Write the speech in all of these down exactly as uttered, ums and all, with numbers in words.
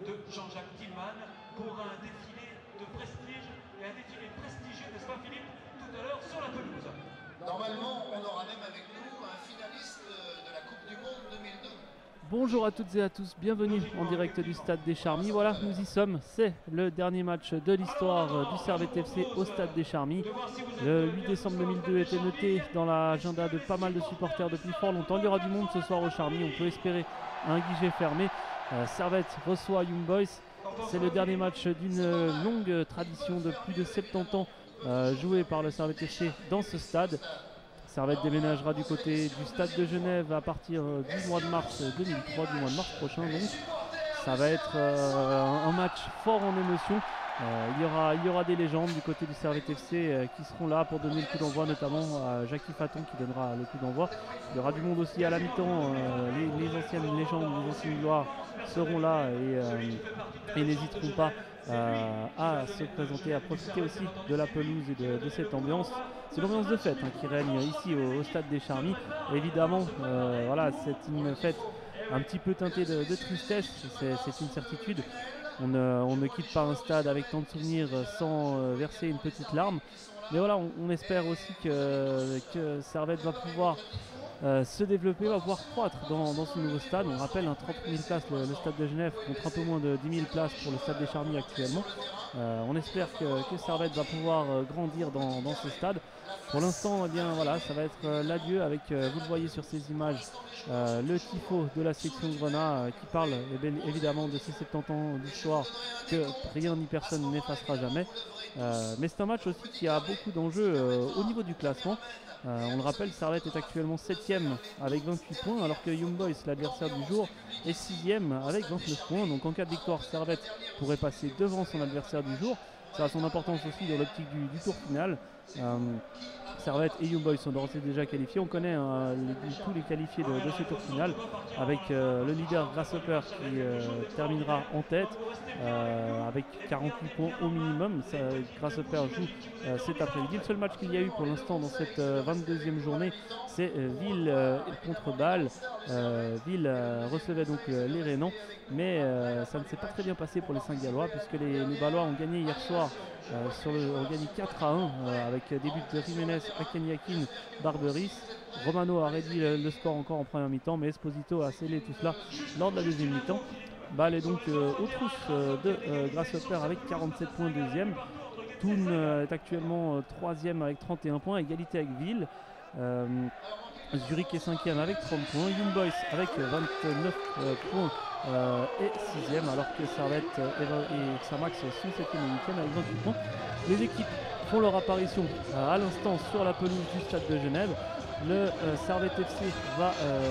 de Jean-Jacques Tillman pour un défilé de prestige et un défilé prestigieux, n'est-ce pas Philippe, tout à l'heure sur la pelouse. Normalement, on aura même avec nous un finaliste de la Coupe du Monde deux mille deux. Bonjour à toutes et à tous, bienvenue en direct du Stade des Charmilles. Voilà, nous y sommes, c'est le dernier match de l'histoire du Servette F C au Stade des Charmilles. Le huit décembre deux mille deux était noté dans l'agenda de pas mal de supporters depuis fort longtemps. Il y aura du monde ce soir au Charmilles, on peut espérer un guichet fermé. Euh, Servette reçoit Young Boys, c'est le dernier match d'une longue tradition de plus de soixante-dix ans euh, joué par le Servette F C dans ce stade. Servette déménagera du côté du Stade de Genève à partir du mois de mars deux mille trois, du mois de mars prochain. Donc ça va être euh, un match fort en émotion. Euh, il, y aura, il y aura des légendes du côté du Servette F C euh, qui seront là pour donner le coup d'envoi, notamment euh, Jackie Faton qui donnera le coup d'envoi. Il y aura du monde aussi à la mi-temps. Euh, les, les anciennes légendes, les anciennes gloires seront là et, euh, et n'hésiteront pas euh, à se présenter, à profiter aussi de la pelouse et de, de cette ambiance. C'est l'ambiance de fête hein, qui règne ici au, au Stade des Charmilles. Évidemment, euh, voilà, c'est une fête un petit peu teintée de, de tristesse, c'est une certitude. On ne, on ne quitte pas un stade avec tant de souvenirs sans euh, verser une petite larme. Mais voilà, on, on espère aussi que, que Servette va pouvoir euh, se développer, va pouvoir croître dans, dans ce nouveau stade. On rappelle un trente mille places, le, le stade de Genève, contre un peu moins de dix mille places pour le stade des Charmilles actuellement. Euh, on espère que, que Servette va pouvoir euh, grandir dans, dans ce stade. Pour l'instant, eh bien voilà, ça va être euh, l'adieu avec, euh, vous le voyez sur ces images, euh, le tifo de la section Grenat euh, qui parle eh bien, évidemment de ces soixante-dix ans d'histoire que rien ni personne n'effacera jamais. Euh, mais c'est un match aussi qui a beaucoup d'enjeux euh, au niveau du classement. Euh, on le rappelle, Servette est actuellement septième avec vingt-huit points, alors que Young Boys, l'adversaire du jour, est sixième avec vingt-neuf points. Donc en cas de victoire, Servette pourrait passer devant son adversaire du jour. Ça a son importance aussi dans l'optique du, du tour final. Euh, Servette et Young Boys sont d'ores et déjà qualifiés. On connaît hein, les, tous les qualifiés de, de ce tour final avec euh, le leader Grasshopper qui euh, terminera en tête euh, avec quarante-huit points au minimum. Ça, Grasshopper joue euh, cet après-midi. Le seul match qu'il y a eu pour l'instant dans cette euh, vingt-deuxième journée, c'est euh, Ville euh, contre Bâle. Euh, Ville euh, recevait donc euh, les Rénans, mais euh, ça ne s'est pas très bien passé pour les cinq Gallois puisque les, les Bâlois ont gagné hier soir. Euh, sur le, on gagne quatre à un euh, avec des buts de Jiménez, Akenyakin, Barberis. Romano a réduit le, le score encore en première mi-temps, mais Esposito a scellé tout cela lors de la deuxième mi-temps. Bâle est donc euh, aux trousses euh, de euh, Grasshopper avec quarante-sept points deuxième. Thun euh, est actuellement euh, troisième avec trente et un points, égalité avec Ville. Euh, Zurich est cinquième avec trente points, Young Boys avec vingt-neuf euh, points euh, et sixième, alors que Servette et, et Xamax sont septième et huitième avec vingt-huit points. Les équipes font leur apparition euh, à l'instant sur la pelouse du Stade de Genève. Le euh, Servette F C va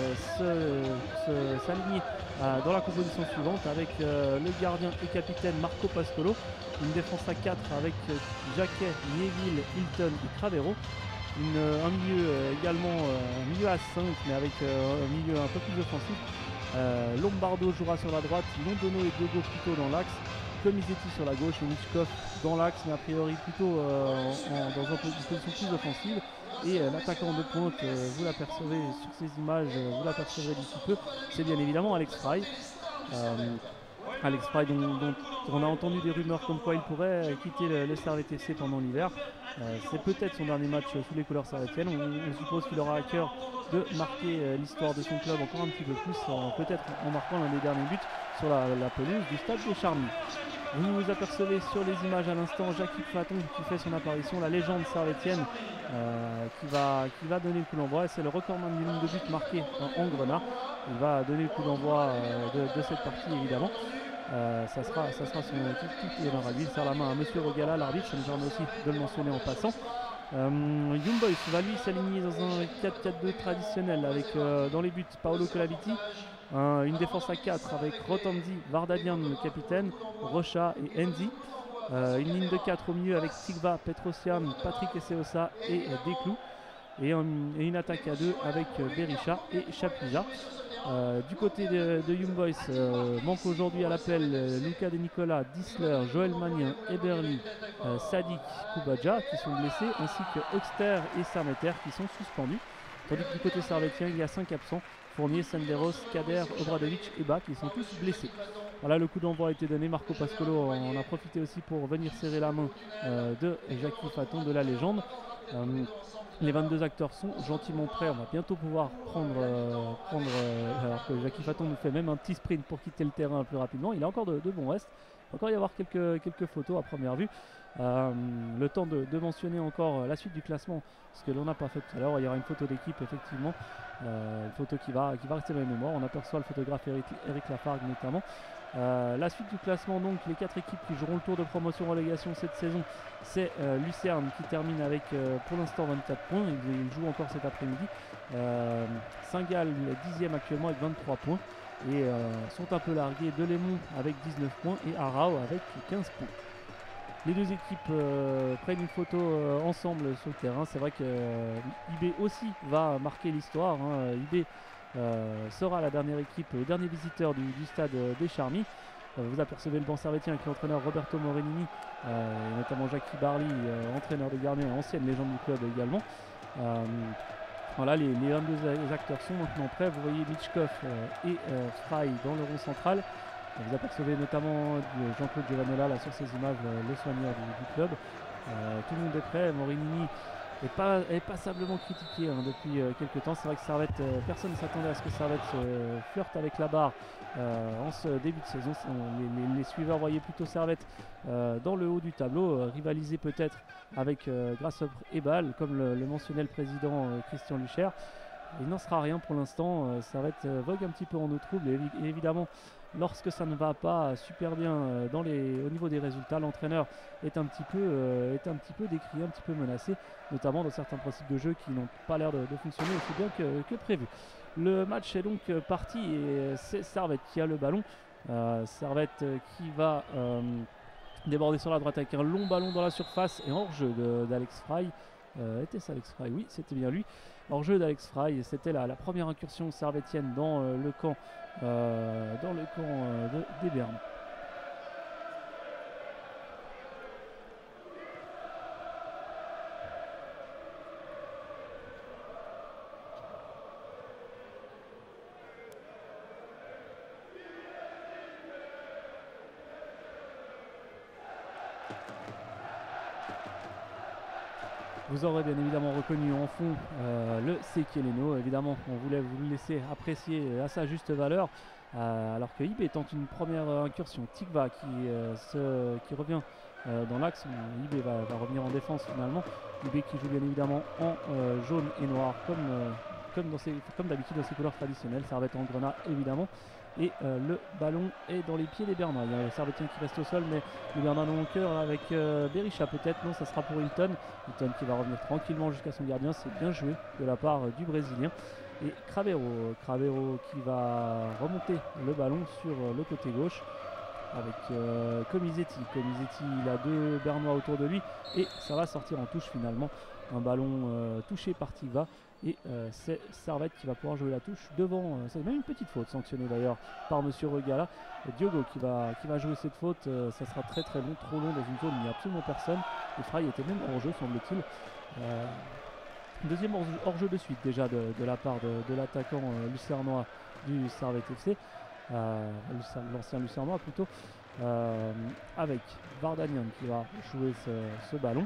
euh, s'aligner euh, dans la composition suivante avec euh, le gardien et capitaine Marco Pascolo, une défense à quatre avec euh, Jacquet, Neville, Hilton et Cravero. Une, un milieu euh, également, euh, un milieu à cinq, mais avec euh, un milieu un peu plus offensif. Euh, Lombardo jouera sur la droite, Londono et Dogo plutôt dans l'axe, Comisetti sur la gauche et Michkov dans l'axe, mais a priori plutôt euh, en, dans une position plus offensive. Et euh, l'attaquant de pointe, euh, vous l'apercevez sur ces images, euh, vous l'apercevrez d'ici peu, c'est bien évidemment Alex Frey. Euh, Alex Frey dont, dont on a entendu des rumeurs comme quoi il pourrait euh, quitter le, le Servette F C pendant l'hiver. Euh, c'est peut-être son dernier match euh, sous les couleurs servettiennes. On, on suppose qu'il aura à cœur de marquer euh, l'histoire de son club encore un petit peu plus, euh, peut-être en marquant l'un des derniers buts sur la, la pelouse du Stade des Charmilles. Vous vous apercevez sur les images à l'instant Jackie Faton qui fait son apparition, la légende servettienne euh, qui, va, qui va donner le coup d'envoi. C'est le recordman du nombre de buts marqués en, en Grenat. Il va donner le coup d'envoi euh, de, de cette partie évidemment. Euh, ça, sera, ça sera son tout qui viendra lui. Il serre la main à Monsieur Rogala, l'arbitre, ça me permet aussi de le mentionner en passant. Euh, Young Boys va lui s'aligner dans un quatre quatre deux traditionnel avec euh, dans les buts Paolo Colaviti, euh, une défense à quatre avec Rotanzi, Vardadian le capitaine, Rocha et Enzi. Euh, une ligne de quatre au milieu avec Sigva, Petrosian, Patrick Esseosa et euh, Desclous. Et, un, et une attaque à deux avec euh, Berisha et Chapuja. Euh, du côté de, de Young Boys, euh, manque aujourd'hui à l'appel euh, Lucas De Nicola, Disler, Joël Magnin, Eberly, euh, Sadik, Kubaja qui sont blessés, ainsi que Oxter et Sarmeter qui sont suspendus. Tandis que du côté servettien, il y a cinq absents, Fournier, Senderos, Kader, Obradovic et Bach qui sont tous blessés. Voilà, le coup d'envoi a été donné. Marco Pascolo en a profité aussi pour venir serrer la main euh, de Jackie Faton, de la légende. Euh, les vingt-deux acteurs sont gentiment prêts. On va bientôt pouvoir prendre, euh, prendre euh, alors que Jackie Faton nous fait même un petit sprint pour quitter le terrain plus rapidement. Il a encore de, de bons restes. Il va encore y avoir quelques, quelques photos à première vue. Euh, le temps de, de mentionner encore la suite du classement, ce que l'on n'a pas fait tout à l'heure. Il y aura une photo d'équipe effectivement, euh, une photo qui va, qui va rester dans les mémoires. On aperçoit le photographe Eric, Eric Lafargue notamment. Euh, la suite du classement, donc les quatre équipes qui joueront le tour de promotion-relégation cette saison, c'est euh, Lucerne qui termine avec euh, pour l'instant vingt-quatre points. Il, il joue encore cet après-midi. euh, Saint-Gall dixième actuellement avec vingt-trois points et euh, sont un peu largués Delémont avec dix-neuf points et Arao avec quinze points. Les deux équipes euh, prennent une photo euh, ensemble sur le terrain. C'est vrai que euh, I B aussi va marquer l'histoire. Hein. I B euh, sera la dernière équipe, le dernier visiteur du, du stade euh, des Charmies. Euh, vous apercevez le banc servétien avec l'entraîneur Roberto Morenini, euh, et notamment Jackie Barley, euh, entraîneur des gardiens, ancienne légende du club également. Euh, voilà, les, les vingt-deux acteurs sont maintenant prêts. Vous voyez Mitchkov euh, et euh, Fry dans le rond central. Vous apercevez notamment Jean-Claude Giovanola là, sur ces images, le soigneur du, du club. Euh, tout le monde est prêt. Morenini est, pas, est passablement critiqué hein, depuis euh, quelques temps. C'est vrai que Servette, euh, personne ne s'attendait à ce que Servette euh, flirte avec la barre euh, en ce début de saison. Les, les, les suiveurs voyaient plutôt Servette euh, dans le haut du tableau, euh, rivaliser peut-être avec euh, Grasshopper et Bâle, comme le, le mentionnait le président euh, Christian Lucher. Il n'en sera rien pour l'instant. Euh, Servette euh, vogue un petit peu en eau trouble et, et évidemment, lorsque ça ne va pas super bien euh, dans les, au niveau des résultats, l'entraîneur est un petit peu, euh, est un petit peu décrié, un petit peu menacé, notamment dans certains principes de jeu qui n'ont pas l'air de, de fonctionner aussi bien que, que prévu. Le match est donc parti et c'est Servette qui a le ballon. Euh, Servette qui va euh, déborder sur la droite avec un long ballon dans la surface et hors-jeu d'Alex Fry. Euh, Était-ce Alex Fry? Oui, c'était bien lui. Hors-jeu d'Alex Fry, c'était la, la première incursion servétienne dans euh, le camp, euh, dans le camp euh, de, des Bernes. Vous aurez bien évidemment reconnu en fond euh, le Sekieleno. Évidemment, on voulait vous le laisser apprécier à sa juste valeur. Euh, alors que I B tente une première euh, incursion. Tikva qui, euh, se, qui revient euh, dans l'axe. I B va, va revenir en défense finalement. I B qui joue bien évidemment en euh, jaune et noir comme, euh, comme, dans ses, comme d'habitude dans ses couleurs traditionnelles. Servette en grenat évidemment. Et euh, le ballon est dans les pieds des Bernois. Il y a le Servetien qui reste au sol, mais les Bernois n'ont cœur avec euh, Berisha peut-être. Non, ça sera pour Hilton. Hilton qui va revenir tranquillement jusqu'à son gardien. C'est bien joué de la part euh, du Brésilien. Et Cravero, Cravero qui va remonter le ballon sur euh, le côté gauche avec euh, Comisetti. Comisetti, il a deux Bernois autour de lui et ça va sortir en touche finalement. Un ballon euh, touché par Tiva. Et euh, c'est Servette qui va pouvoir jouer la touche devant. Euh, c'est même une petite faute sanctionnée d'ailleurs par Monsieur Regala. Et Diogo qui va, qui va jouer cette faute. Euh, ça sera très très long, trop long dans une zone où il n'y a absolument personne. Et Fry était même hors jeu semble-t-il. Euh, deuxième hors-jeu de suite déjà de, de la part de, de l'attaquant euh, lucernois du Servette F C. Euh, L'ancien lucernois plutôt. Euh, avec Vardanian qui va jouer ce, ce ballon.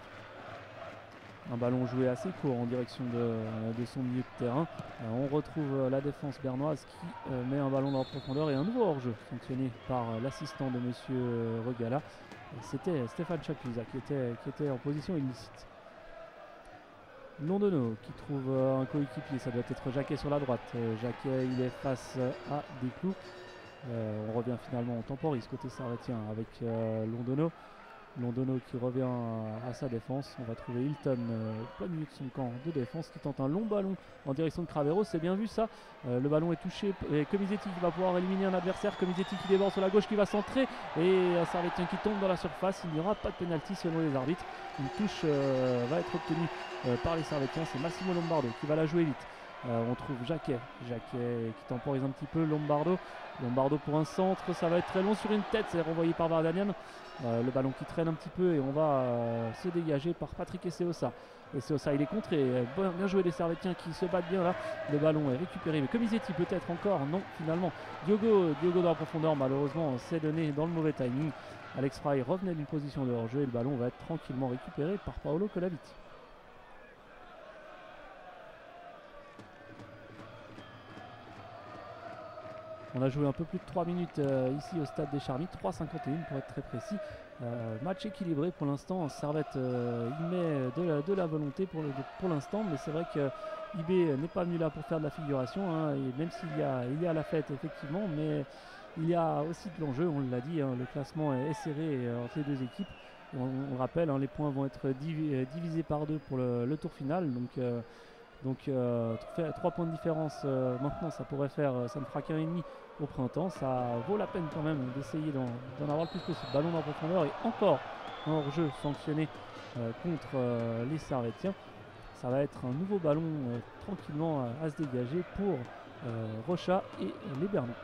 Un ballon joué assez court en direction de, de son milieu de terrain. Euh, on retrouve euh, la défense bernoise qui euh, met un ballon dans la profondeur et un nouveau hors-jeu sanctionné par euh, l'assistant de Monsieur euh, Regala. C'était Stéphane Chapuisa qui était, qui était en position illicite. Londono qui trouve euh, un coéquipier, ça doit être Jacquet sur la droite. Euh, Jacquet il est face à des clous. Euh, on revient finalement, on temporise côté servetien avec euh, Londono. Londono qui revient à sa défense. On va trouver Hilton euh, plein milieu de son camp de défense qui tente un long ballon en direction de Cravero. C'est bien vu ça. Euh, le ballon est touché et Comisetti qui va pouvoir éliminer un adversaire. Comisetti qui déborde sur la gauche qui va centrer et un Servetien qui tombe dans la surface. Il n'y aura pas de pénalty selon les arbitres. Une touche euh, va être obtenue euh, par les Servetiens. C'est Massimo Lombardo qui va la jouer vite. Euh, on trouve Jacquet. Jacquet qui temporise un petit peu. Lombardo Lombardo pour un centre, ça va être très long sur une tête, c'est renvoyé par Vardanian. Euh, le ballon qui traîne un petit peu et on va euh, se dégager par Patrick Eseosa. Eseosa il est contré, bien, bien joué les Servetiens qui se battent bien là. Le ballon est récupéré, mais Comisetti peut-être encore, non finalement. Diogo, Diogo dans la profondeur malheureusement s'est donné dans le mauvais timing. Alex Fry revenait d'une position de hors-jeu et le ballon va être tranquillement récupéré par Paolo Colaviti. On a joué un peu plus de trois minutes euh, ici au stade des Charmilles, trois cinquante et un pour être très précis. Euh, match équilibré pour l'instant. Servette euh, il met de la, de la volonté pour, le, pour l'instant, mais c'est vrai que I B n'est pas venu là pour faire de la figuration, hein, et même s'il y a, il y a la fête effectivement, mais il y a aussi de l'enjeu, on l'a dit, hein, le classement est serré euh, entre les deux équipes. On, on le rappelle, hein, les points vont être divi divisés par deux pour le, le tour final, donc euh, Donc euh, trois points de différence euh, maintenant, ça pourrait faire, ça ne fera qu'un et demi au printemps. Ça vaut la peine quand même d'essayer d'en avoir le plus possible. Ballon en profondeur et encore un hors-jeu sanctionné euh, contre euh, les Servetiens. Ça va être un nouveau ballon euh, tranquillement à, à se dégager pour euh, Rocha et les Bernois.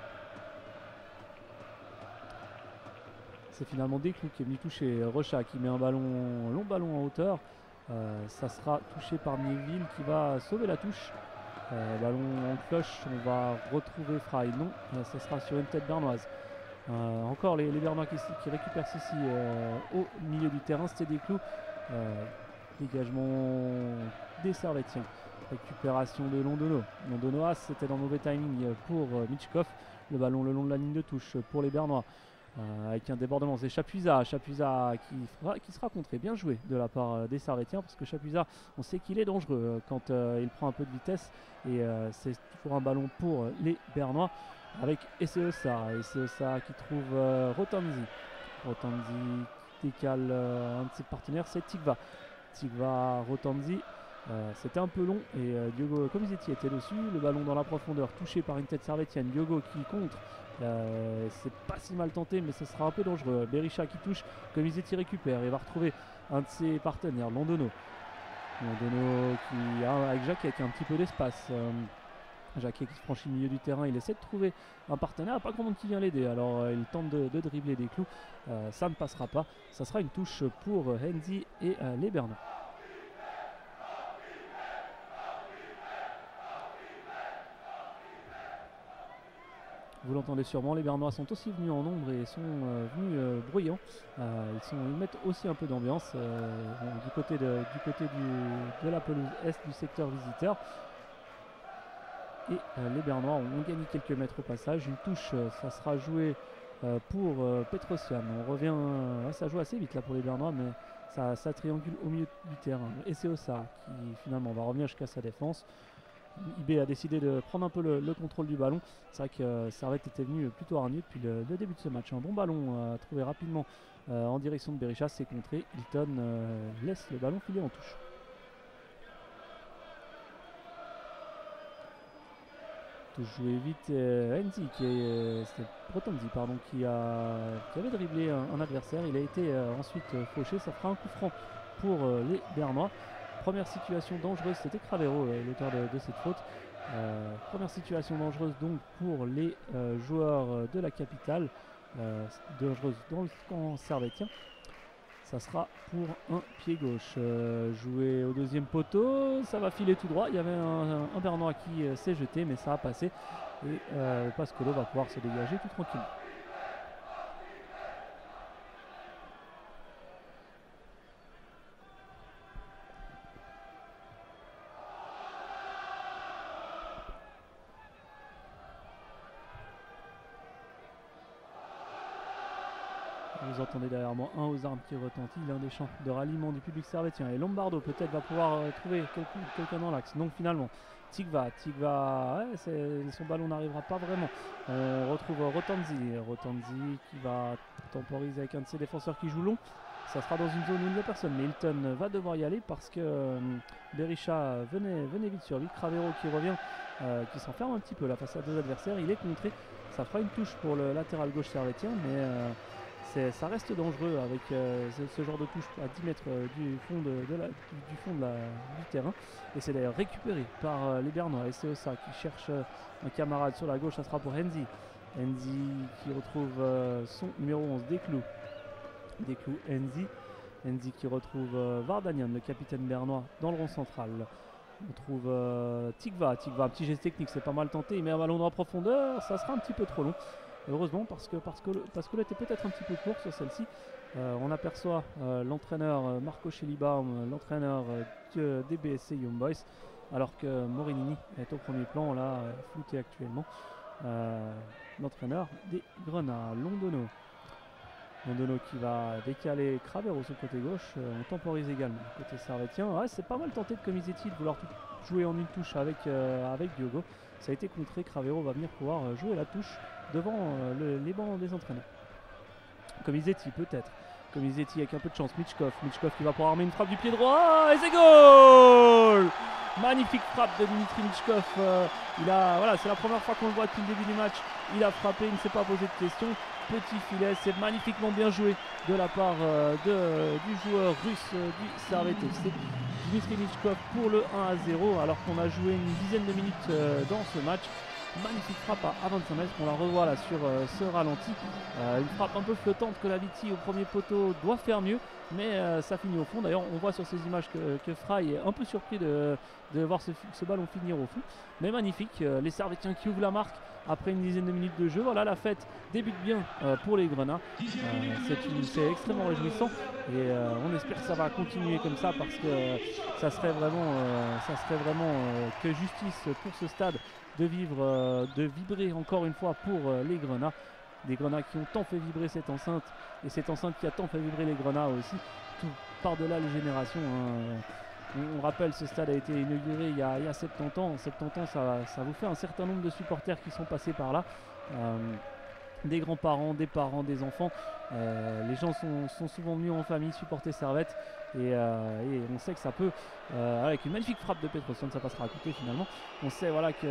C'est finalement Desclous qui est venu toucher Rocha, qui met un ballon, long ballon en hauteur. Euh, ça sera touché par Mieville qui va sauver la touche. Euh, ballon en cloche, on va retrouver Fry. Non, euh, ça sera sur une tête bernoise. Euh, encore les, les Bernois qui, qui récupèrent ceci euh, au milieu du terrain. C'était Desclous. Euh, dégagement des Servetiens. Récupération de Londono. Londono, c'était dans le mauvais timing pour euh, Michkov. Le ballon le long de la ligne de touche pour les Bernois. Euh, avec un débordement, c'est Chapuisat, Chapuisat qui, fera, qui sera contré, bien joué de la part euh, des Servetiens, parce que Chapuisat, on sait qu'il est dangereux euh, quand euh, il prend un peu de vitesse, et euh, c'est toujours un ballon pour euh, les Bernois, avec Eseosa, Eseosa qui trouve euh, Rotanzi, Rotanzi qui décale euh, un de ses partenaires, c'est Tigva, Tigva, Rotanzi. Euh, C'était un peu long et euh, Diogo Comisetti était dessus, le ballon dans la profondeur touché par une tête servetienne, Diogo qui contre, euh, c'est pas si mal tenté mais ce sera un peu dangereux. Berisha qui touche, Comisetti récupère et va retrouver un de ses partenaires, Londono. Londono qui a avec Jacquet qui a un petit peu d'espace. Euh, Jacquet qui franchit le milieu du terrain, il essaie de trouver un partenaire, pas grand monde qui vient l'aider, alors euh, il tente de, de dribbler Desclous, euh, ça ne passera pas, ça sera une touche pour euh, Henzi et euh, les Bernois. Vous l'entendez sûrement, les Bernois sont aussi venus en nombre et sont euh, venus euh, bruyants. Euh, ils, sont, ils mettent aussi un peu d'ambiance euh, du côté, de, du côté du, de la pelouse est du secteur visiteur. Et euh, les Bernois ont gagné quelques mètres au passage. Une touche, euh, ça sera joué euh, pour euh, Petrosian. On revient, euh, ça joue assez vite là pour les Bernois, mais ça, ça triangule au milieu du terrain. Et c'est Ossa qui finalement va revenir jusqu'à sa défense. I B a décidé de prendre un peu le, le contrôle du ballon. C'est vrai que euh, Servette était venu plutôt hargneux depuis le, le début de ce match. Un bon ballon euh, trouvé rapidement euh, en direction de Berisha, c'est contré. Hilton euh, laisse le ballon filer en touche. Touche joué vite, euh, Enzi, qui est, euh, c'était Protonzi, pardon, qui, a, qui avait dribblé un, un adversaire. Il a été euh, ensuite euh, fauché. Ça fera un coup franc pour euh, les Bernois. Première situation dangereuse, c'était Cravero, euh, l'auteur de, de cette faute. Euh, première situation dangereuse donc pour les euh, joueurs euh, de la capitale, euh, dangereuse dans le camp servetien. Ça sera pour un pied gauche. Euh, joué au deuxième poteau, ça va filer tout droit. Il y avait un, un, un Bernois qui euh, s'est jeté, mais ça a passé. Et euh, Pascolo va pouvoir se dégager tout tranquillement. Vous entendez derrière moi un aux armes qui retentit, l'un des chants de ralliement du public servetien. Et Lombardo peut-être va pouvoir euh, trouver quelqu'un quelqu'un dans l'axe. Donc finalement, Tigva, Tigva, ouais, son ballon n'arrivera pas vraiment. On retrouve Rotanzi, Rotanzi qui va temporiser avec un de ses défenseurs qui joue long. Ça sera dans une zone où il n'y a personne, mais Hilton va devoir y aller parce que euh, Berisha venait, venait vite sur lui. Cravero qui revient, euh, qui s'enferme un petit peu là face à deux adversaires. Il est contré. Ça fera une touche pour le latéral gauche servetien, mais euh, ça reste dangereux avec euh, ce, ce genre de touche à dix mètres euh, du fond, de, de la, du, du, fond de la, du terrain. Et c'est d'ailleurs récupéré par euh, les Bernois. Et c'est Ossa qui cherche euh, un camarade sur la gauche, ça sera pour Henzi. Enzi qui retrouve euh, son numéro onze, Desclous. Desclous, Enzi. Enzi qui retrouve euh, Vardanian, le capitaine bernois, dans le rond central. On trouve euh, Tikva. Tikva, un petit geste technique, c'est pas mal tenté. Il met un ballon dans la profondeur, ça sera un petit peu trop long. Heureusement, parce que parce que, parce que là était peut-être un petit peu court sur celle-ci. Euh, on aperçoit euh, l'entraîneur euh, Marco Schellibaum, l'entraîneur euh, des B S C Young Boys, alors que Morinini est au premier plan, là, euh, flouté actuellement. Euh, l'entraîneur des Grenats, Londono. Londono qui va décaler Cravero sur le côté gauche. Euh, on temporise également côté servétien. Ouais, c'est pas mal tenté de Comisetti de vouloir jouer en une touche avec, euh, avec Diogo. Ça a été contré. Cravero va venir pouvoir jouer la touche devant euh, le, les bancs des entraîneurs. Comisetti peut-être. Comisetti avec un peu de chance. Michkov. Michkov qui va pouvoir armer une frappe du pied droit. Et c'est goal! Magnifique frappe de Dimitri Michkov. Euh, il a, voilà, c'est la première fois qu'on le voit depuis le début du match. Il a frappé, il ne s'est pas posé de questions. Petit filet, c'est magnifiquement bien joué de la part euh, de, du joueur russe euh, du Servette F C. Dimitri Michkov pour le un à zéro alors qu'on a joué une dizaine de minutes euh, dans ce match. Magnifique frappe à, à vingt-cinq mètres, on la revoit là sur euh, ce ralenti. Euh, une frappe un peu flottante que la Viti au premier poteau doit faire mieux, mais euh, ça finit au fond. D'ailleurs, on voit sur ces images que, que Fry est un peu surpris de, de voir ce, ce ballon finir au fond. Mais magnifique, euh, les Servétiens qui ouvrent la marque après une dizaine de minutes de jeu. Voilà, la fête débute bien euh, pour les Grenats. Euh, c'est extrêmement réjouissant et euh, on espère que ça va continuer comme ça parce que euh, ça serait vraiment, euh, ça serait vraiment euh, que justice pour ce stade de vivre, euh, de vibrer encore une fois pour euh, les Grenats. Des Grenats qui ont tant fait vibrer cette enceinte et cette enceinte qui a tant fait vibrer les Grenats aussi, tout par-delà les générations. Hein. On, on rappelle, ce stade a été inauguré il y a, il y a soixante-dix ans. soixante-dix ans, ça, ça vous fait un certain nombre de supporters qui sont passés par là. Euh, des grands-parents, des parents, des enfants. Euh, les gens sont, sont souvent venus en famille supporter Servette et, euh, et on sait que ça peut, euh, avec une magnifique frappe de Petrosson, ça passera à côté finalement. On sait voilà que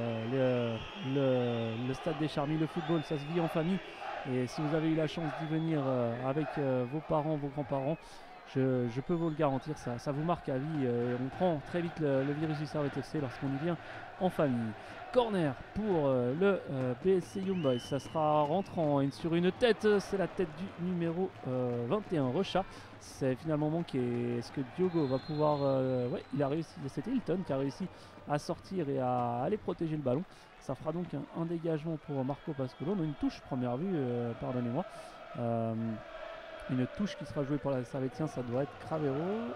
euh, le, le, le stade des Charmies, le football, ça se vit en famille et si vous avez eu la chance d'y venir euh, avec euh, vos parents, vos grands-parents, je, je peux vous le garantir, ça, ça vous marque à vie. Euh, on prend très vite le, le virus du Servette F C lorsqu'on y vient en famille. Corner pour euh, le euh, B S C Young Boys, ça sera rentrant et sur une tête, c'est la tête du numéro euh, vingt et un, Rocha. C'est finalement manqué. Est-ce que Diogo va pouvoir... Euh, ouais, il a réussi, c'était Hilton qui a réussi à sortir et à aller protéger le ballon. Ça fera donc un, un dégagement pour Marco Pascolo. On a une touche première vue, euh, pardonnez-moi. Euh, une touche qui sera jouée par la Servétien, ça doit être Cravero.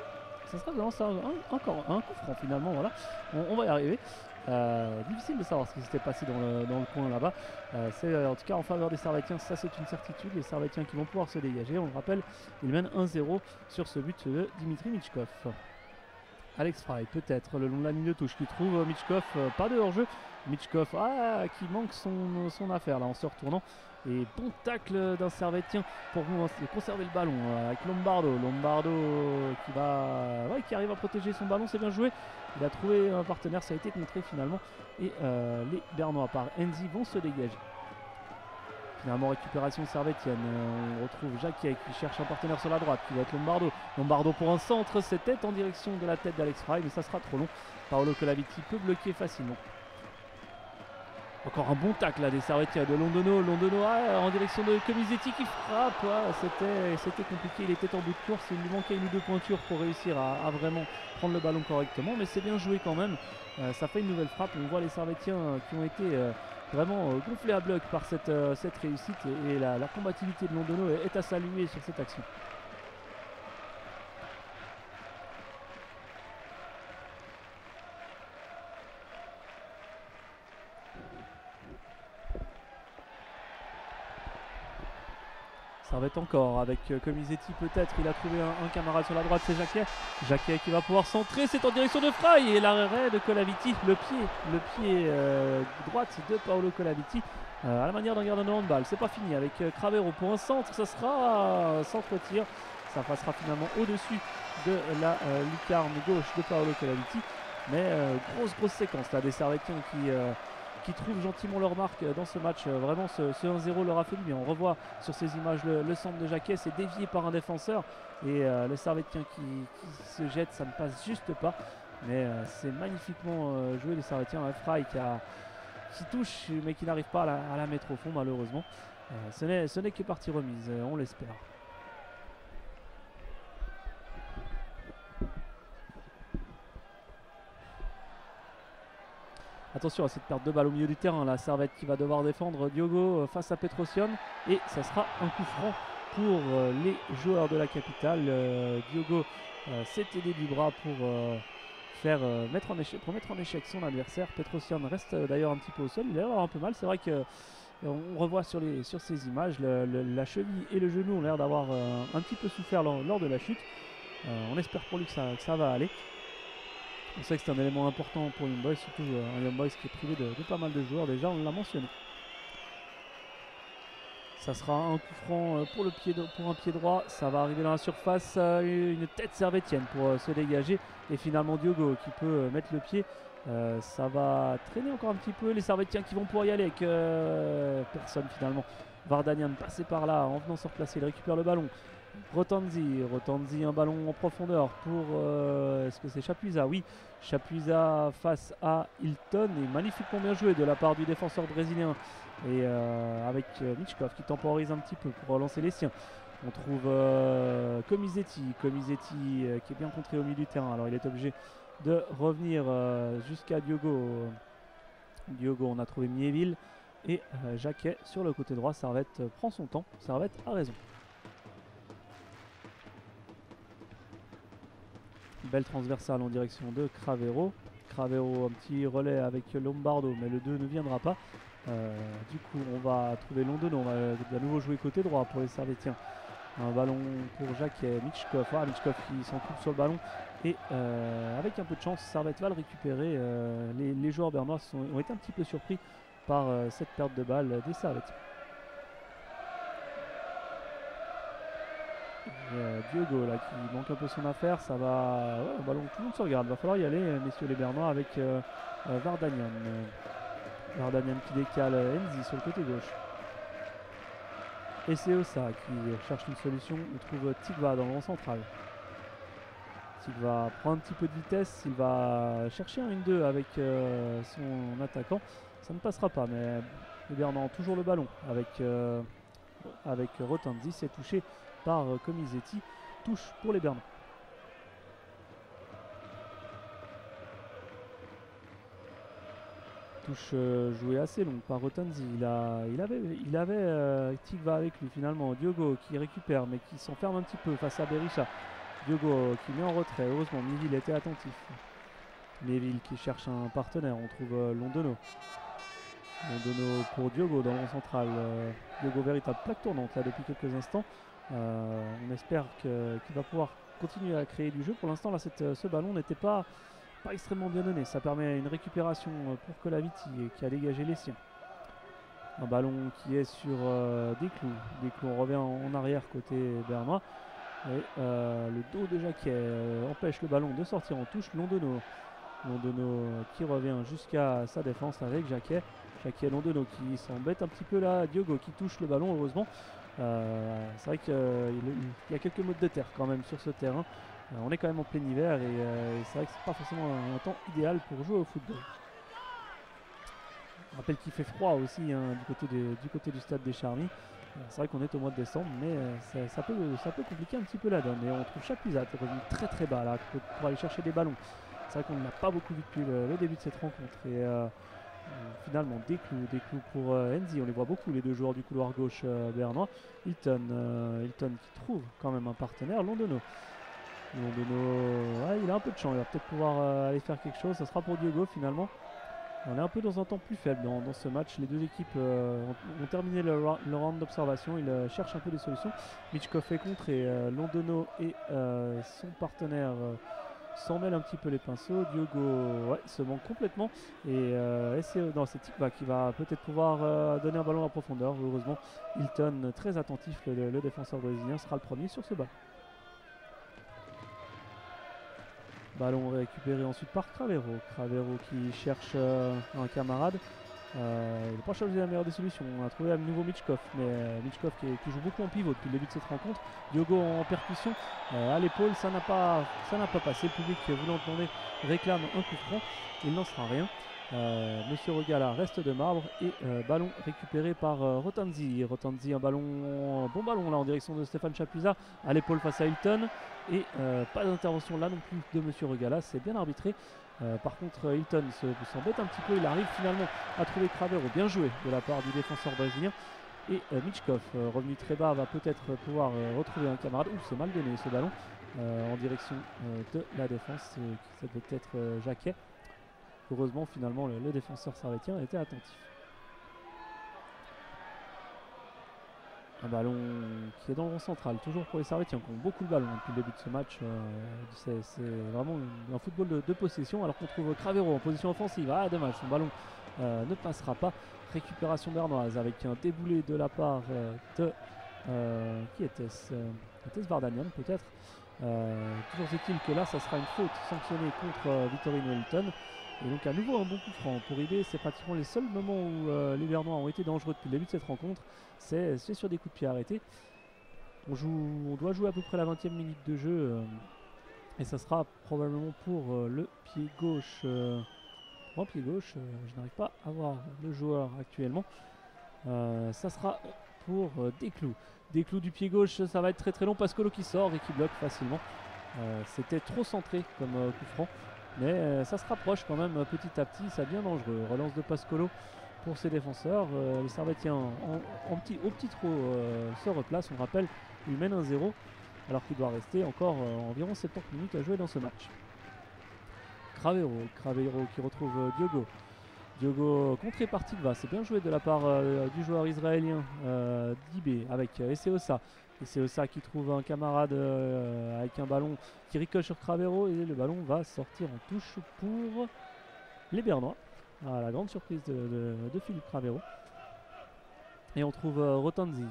Ça sera vraiment ça, un, encore un coup franc finalement, voilà. On, on va y arriver. Euh, difficile de savoir ce qui s'était passé dans le, dans le coin là-bas. Euh, c'est euh, en tout cas en faveur des Servétiens, ça c'est une certitude. Les Servétiens qui vont pouvoir se dégager. On le rappelle, ils mènent un zéro sur ce but de Dimitri Michkov. Alex Fry peut-être le long de la ligne de touche qui trouve Michkov, euh, pas de hors-jeu. Michkov ah, qui manque son, son affaire là en se retournant. Et bon tacle d'un Servétien pour conserver le ballon euh, avec Lombardo. Lombardo qui, va, ouais, qui arrive à protéger son ballon, c'est bien joué. Il a trouvé un partenaire, ça a été contré finalement. Et euh, les Bernois par Enzi vont se dégager. Finalement récupération servétienne. Euh, on retrouve Jacquet qui cherche un partenaire sur la droite, qui va être Lombardo. Lombardo pour un centre, c'était en direction de la tête d'Alex Fry, mais ça sera trop long. Paolo Colaviti peut bloquer facilement. Encore un bon tacle là des Servétiens de Londono. Londono ah, en direction de Comisetti qui frappe. Ah, c'était compliqué, il était en bout de course. Il lui manquait une ou deux pointures pour réussir à, à vraiment prendre le ballon correctement. Mais c'est bien joué quand même. Euh, ça fait une nouvelle frappe. On voit les Servétiens euh, qui ont été euh, vraiment euh, gonflés à bloc par cette, euh, cette réussite. Et, et la, la combativité de Londono est, est à saluer sur cette action. Servette encore avec euh, Comisetti peut-être, il a trouvé un, un camarade sur la droite, c'est Jacquet. Jacquet qui va pouvoir centrer, c'est en direction de Fry et l'arrêt de Colaviti, le pied, le pied euh, droite de Paolo Colaviti euh, à la manière d'un gardien de handball. C'est pas fini avec euh, Cravero pour un centre, ça sera un centre tir, ça passera finalement au-dessus de la euh, lucarne gauche de Paolo Colaviti. Mais euh, grosse grosse séquence là des Servétiens qui... Euh, qui trouvent gentiment leur marque dans ce match. Vraiment ce, ce un zéro leur a fait du bien. On revoit sur ces images le, le centre de Jacquet, c'est dévié par un défenseur et euh, le Servétien qui, qui se jette, ça ne passe juste pas, mais euh, c'est magnifiquement euh, joué les Servétiens. Fry qui a, qui touche mais qui n'arrive pas à la, à la mettre au fond malheureusement. Euh, ce n'est que partie remise, euh, on l'espère. Attention à cette perte de balle au milieu du terrain, la Servette qui va devoir défendre Diogo face à Petrosian et ça sera un coup franc pour euh, les joueurs de la capitale. Euh, Diogo euh, s'est aidé du bras pour, euh, faire, euh, mettre en échec, pour mettre en échec son adversaire. Petrosian reste euh, d'ailleurs un petit peu au sol, il a l'air un peu mal, c'est vrai que euh, on revoit sur, les, sur ces images le, le, la cheville et le genou ont l'air d'avoir euh, un petit peu souffert lors, lors de la chute. Euh, on espère pour lui que ça, que ça va aller. On sait que c'est un élément important pour Young Boys, surtout euh, un Young Boys qui est privé de, de pas mal de joueurs, déjà on l'a mentionné. Ça sera un coup franc euh, pour, le pied de, pour un pied droit, ça va arriver dans la surface, euh, une tête servétienne pour euh, se dégager et finalement Diogo qui peut euh, mettre le pied. Euh, ça va traîner encore un petit peu, les Servétiens qui vont pouvoir y aller avec euh, personne finalement. Vardanian passé par là en venant se replacer, il récupère le ballon. Rotanzi, Rotanzi un ballon en profondeur pour, euh, est-ce que c'est Chapuisa? Oui, Chapuisa face à Hilton et magnifiquement bien joué de la part du défenseur brésilien et euh, avec euh, Michkov qui temporise un petit peu pour relancer les siens. On trouve euh, Comisetti, Comisetti euh, qui est bien contré au milieu du terrain, alors il est obligé de revenir euh, jusqu'à Diogo. Diogo, on a trouvé Miéville et euh, Jacquet sur le côté droit. Servette euh, prend son temps, Servette a raison. Belle transversale en direction de Cravero. Cravero, un petit relais avec Lombardo, mais le deux ne viendra pas. Euh, du coup, on va trouver Londono, on va de nouveau jouer côté droit pour les Servétiens. Un ballon pour Jacquet, Michkov, ah, Michkov qui s'en coupe sur le ballon et euh, avec un peu de chance Servette va le récupérer. Euh, les, les joueurs bernois sont, ont été un petit peu surpris par euh, cette perte de balle des Servette. Euh, Diogo là qui manque un peu son affaire, ça va, ouais, un ballon, tout le monde se regarde, va falloir y aller messieurs les bernois avec euh, euh, Vardanian. Euh, Vardanian qui décale Enzi sur le côté gauche. Et c'est Ossa qui cherche une solution. On trouve Tigva dans le rond central. Tigva prend un petit peu de vitesse. Il va chercher un un deux avec euh, son attaquant. Ça ne passera pas, mais les Bernois ont toujours le ballon. Avec, euh, avec Rotanzi, c'est touché par euh, Comisetti. Touche pour les Bernois. Touche euh, jouée assez longue par Rotanzi. Il, a, il avait, il avait euh, Tigva avec lui finalement. Diogo qui récupère mais qui s'enferme un petit peu face à Berisha. Diogo euh, qui met en retrait. Heureusement, Miéville était attentif. Miéville qui cherche un partenaire. On trouve euh, Londono. Londono pour Diogo dans le central. Euh, Diogo, véritable plaque tournante là depuis quelques instants. Euh, on espère que, qu'il va pouvoir continuer à créer du jeu. Pour l'instant, là, cette, ce ballon n'était pas. Pas extrêmement bien donné, ça permet une récupération pour Colaviti qui a dégagé les siens. Un ballon qui est sur euh, des clous. Des clous, on revient en, en arrière côté bernois. Et euh, le dos de Jacquet euh, empêche le ballon de sortir en touche. Londono, Londono qui revient jusqu'à sa défense avec Jacquet. Jacquet, Londono qui s'embête un petit peu là. Diogo qui touche le ballon heureusement. Euh, c'est vrai qu'il euh, y a quelques mottes de terre quand même sur ce terrain. On est quand même en plein hiver et, euh, et c'est vrai que c'est pas forcément un, un temps idéal pour jouer au football. Je rappelle qu'il fait froid aussi hein, du, côté de, du côté du stade des Charmies. Euh, c'est vrai qu'on est au mois de décembre, mais euh, ça, ça, peut, ça peut compliquer un petit peu la donne. Et on trouve Chapuisat revenu très très bas là pour, pour aller chercher des ballons. C'est vrai qu'on ne l'a pas beaucoup vu depuis le, le début de cette rencontre. Et euh, euh, finalement des clous, des clous pour euh, Enzi. On les voit beaucoup les deux joueurs du couloir gauche euh, bernois. Hilton, euh, Hilton qui trouve quand même un partenaire, Londono. Londono, ouais, il a un peu de chance, il va peut-être pouvoir euh, aller faire quelque chose. Ça sera pour Diogo finalement. On est un peu dans un temps plus faible dans, dans ce match. Les deux équipes euh, ont, ont terminé le, le round d'observation. Ils euh, cherchent un peu des solutions. Michkov est contre et euh, Londono et euh, son partenaire euh, s'en mêlent un petit peu les pinceaux. Diogo ouais, se manque complètement. Et, euh, et c'est, non, c'est Tigba qui va peut-être pouvoir euh, donner un ballon en profondeur. Heureusement, Hilton, très attentif, le, le défenseur brésilien, sera le premier sur ce ballon. Ballon récupéré ensuite par Cravero. Cravero qui cherche euh, un camarade. Euh, il n'a pas choisi la meilleure des solutions. On a trouvé à nouveau Michkov, mais euh, Michkov qui, qui joue beaucoup en pivot depuis le début de cette rencontre. Diogo en percussion euh, à l'épaule, ça n'a pas, ça n'a pas passé. Le public, vous l'entendez, réclame un coup franc. Il n'en sera rien. Euh, Monsieur Regala reste de marbre et euh, ballon récupéré par euh, Rotanzi. Rotanzi, un ballon, bon ballon là en direction de Stéphane Chapuisat à l'épaule face à Hilton et euh, pas d'intervention là non plus de Monsieur Regala, c'est bien arbitré. Euh, par contre Hilton s'embête un petit peu, il arrive finalement à trouver Cravero, bien joué de la part du défenseur brésilien. Et euh, Michkov, euh, revenu très bas, va peut-être pouvoir euh, retrouver un camarade. Ouh, c'est mal donné ce ballon euh, en direction euh, de la défense, euh, ça devait être euh, Jacquet. Heureusement, finalement, le, le défenseur servétien était attentif. Un ballon qui est dans le rond central, toujours pour les Servétiens qui ont beaucoup de ballons depuis le début de ce match. Euh, c'est vraiment une, un football de, de possession, alors qu'on trouve Cravero en position offensive. Ah, dommage, son ballon euh, ne passera pas. Récupération bernoise avec un déboulé de la part euh, de... Euh, qui était-ce euh, Était-ce Vardanian peut-être euh, Toujours est-il que là, ça sera une faute sanctionnée contre euh, Vittorino Hilton. Et donc à nouveau un bon coup franc pour I B. C'est pratiquement les seuls moments où euh, les Bernois ont été dangereux depuis le début de cette rencontre. C'est sur des coups de pied arrêtés. On, joue, on doit jouer à peu près la vingtième minute de jeu. Euh, et ça sera probablement pour euh, le pied gauche. Euh, pour un pied gauche, euh, je n'arrive pas à voir le joueur actuellement. Euh, ça sera pour euh, Desclous. Desclous du pied gauche, ça va être très très long. Pascolo qui sort et qui bloque facilement. Euh, C'était trop centré comme euh, coup franc. Mais euh, ça se rapproche quand même petit à petit, ça devient dangereux. Relance de Pascolo pour ses défenseurs. Euh, les Servétiens en, en petit, au petit trot euh, se replacent. On rappelle, il mène un zéro alors qu'il doit rester encore euh, environ soixante-dix minutes à jouer dans ce match. Cravero, Cravero qui retrouve euh, Diogo. Diogo contré par Tigva, c'est bien joué de la part euh, du joueur israélien euh, d'I B avec euh, Esseosa. Et c'est Ossa qui trouve un camarade euh, avec un ballon qui ricoche sur Cravero et le ballon va sortir en touche pour les Bernois. À la grande surprise de, de, de Philippe Cravero. Et on trouve euh, Rotanzi.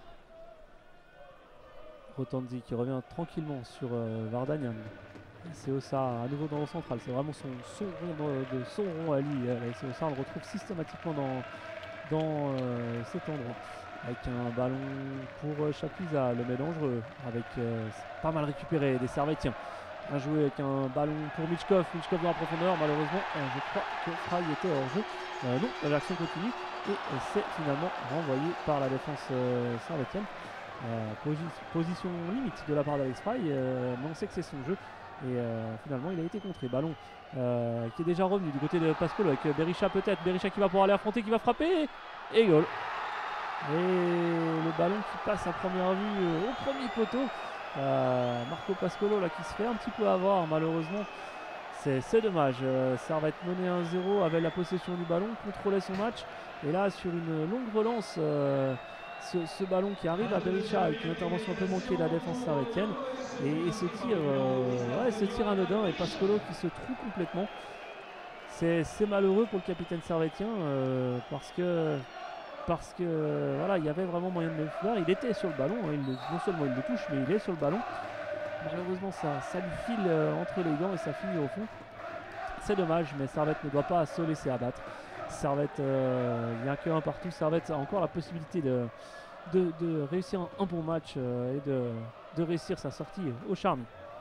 Rotanzi qui revient tranquillement sur euh, Vardanian. C'est Ossa à nouveau dans le central. C'est vraiment son, son rond de, de son rond à lui. C'est Ossa, on le retrouve systématiquement dans, dans euh, cet endroit. Avec un ballon pour euh, Chapuisat, le met dangereux, avec euh, pas mal récupéré des Servétiens. Un joué avec un ballon pour Michkov, Michkov dans la profondeur, malheureusement, euh, je crois que Fry était hors jeu. Euh, non, l'action continue et euh, c'est finalement renvoyé par la défense euh, servétienne. Euh, posi position limite de la part d'Alex Fry, euh, mais on sait que c'est son jeu et euh, finalement il a été contré. Ballon euh, qui est déjà revenu du côté de Pascolo avec Berisha peut-être, Berisha qui va pouvoir aller affronter, qui va frapper et goal. Et le ballon qui passe à première vue euh, au premier poteau. Euh, Marco Pascolo là qui se fait un petit peu avoir malheureusement. C'est dommage. Euh, Servette menait un zéro, avait la possession du ballon, contrôlait son match. Et là sur une longue relance, euh, ce, ce ballon qui arrive à Berisha avec une intervention un peu manquée de la défense servétienne. Et, et ce tir, euh, ouais, ce tir anodin et Pascolo qui se trouve complètement. C'est malheureux pour le capitaine servétien euh, parce que parce que voilà, il y avait vraiment moyen de le faire. Il était sur le ballon, hein, il le, non seulement il le touche, mais il est sur le ballon. Malheureusement, ça, ça lui file euh, entre les gants et ça finit au fond. C'est dommage, mais Servette ne doit pas se laisser abattre. Servette, euh, il n'y a qu'un partout. Servette a encore la possibilité de, de, de réussir un, un bon match euh, et de, de réussir sa sortie au Charmy.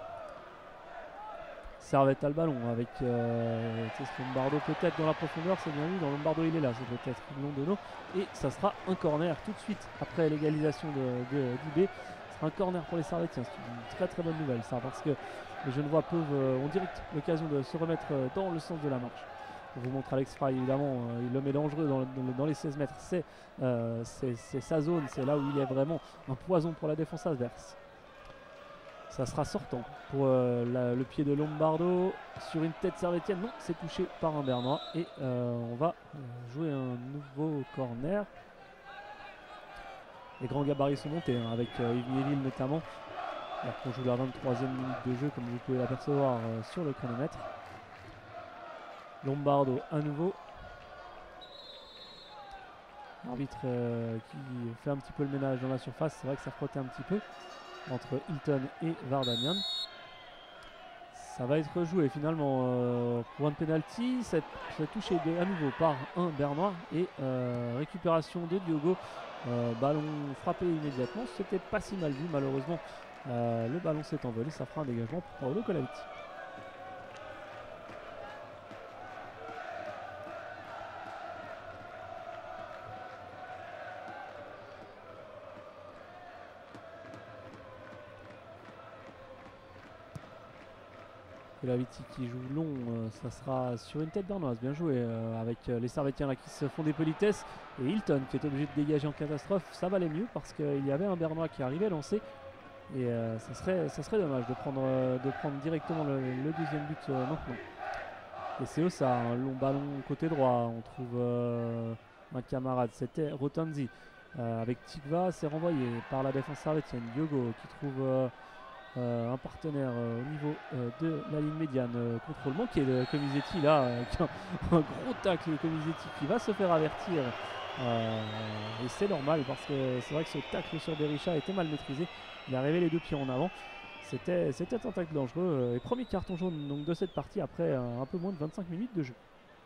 Servette a le ballon avec euh, Lombardo peut-être dans la profondeur, c'est bien vu, dans Lombardo il est là, c'est peut-être Londono et ça sera un corner tout de suite après l'égalisation de, de, d'I B. Ce sera un corner pour les Servétiens, c'est une très très bonne nouvelle ça parce que les Genevois peuvent, euh, ont direct l'occasion de se remettre euh, dans le sens de la marche. On vous montre Alex Fry évidemment, euh, il le met dangereux dans, le, dans, le, dans les seize mètres, c'est euh, sa zone, c'est là où il est vraiment un poison pour la défense adverse. Ça sera sortant pour euh, la, le pied de Lombardo sur une tête servétienne. Non, c'est touché par un Bernois. Et euh, on va euh, jouer un nouveau corner. Les grands gabarits sont montés hein, avec euh, Yves Miéville notamment. Alors qu'on joue la vingt-troisième minute de jeu comme vous pouvez l'apercevoir euh, sur le chronomètre. Lombardo à nouveau. L'arbitre euh, qui fait un petit peu le ménage dans la surface. C'est vrai que ça frottait un petit peu entre Hilton et Vardanian. Ça va être joué finalement euh, pour un penalty. C'est touché de, à nouveau par un Bernois et euh, récupération de Diogo. Euh, ballon frappé immédiatement. C'était pas si mal vu malheureusement. Euh, le ballon s'est envolé. Ça fera un dégagement pour Paolo Colaviti. Colaviti qui joue long, euh, ça sera sur une tête bernoise, bien joué, euh, avec euh, les Servétiens là qui se font des politesses, et Hilton qui est obligé de dégager en catastrophe. Ça valait mieux parce qu'il y avait un Bernois qui arrivait lancé, et euh, ça, serait, ça serait dommage de prendre, euh, de prendre directement le, le deuxième but euh, maintenant. Et c'est ça, un long ballon côté droit, on trouve euh, un camarade, c'était Rotanzi, euh, avec Tikva, c'est renvoyé par la défense servétienne, Diogo qui trouve... Euh, Euh, un partenaire euh, au niveau euh, de la ligne médiane, euh, contrôle manqué de Comisetti là, euh, un gros tacle de Comisetti qui va se faire avertir, euh, et c'est normal parce que c'est vrai que ce tacle sur Berisha était mal maîtrisé, il a arrivé les deux pieds en avant, c'était un tacle dangereux, euh, et premier carton jaune donc de cette partie après euh, un peu moins de vingt-cinq minutes de jeu.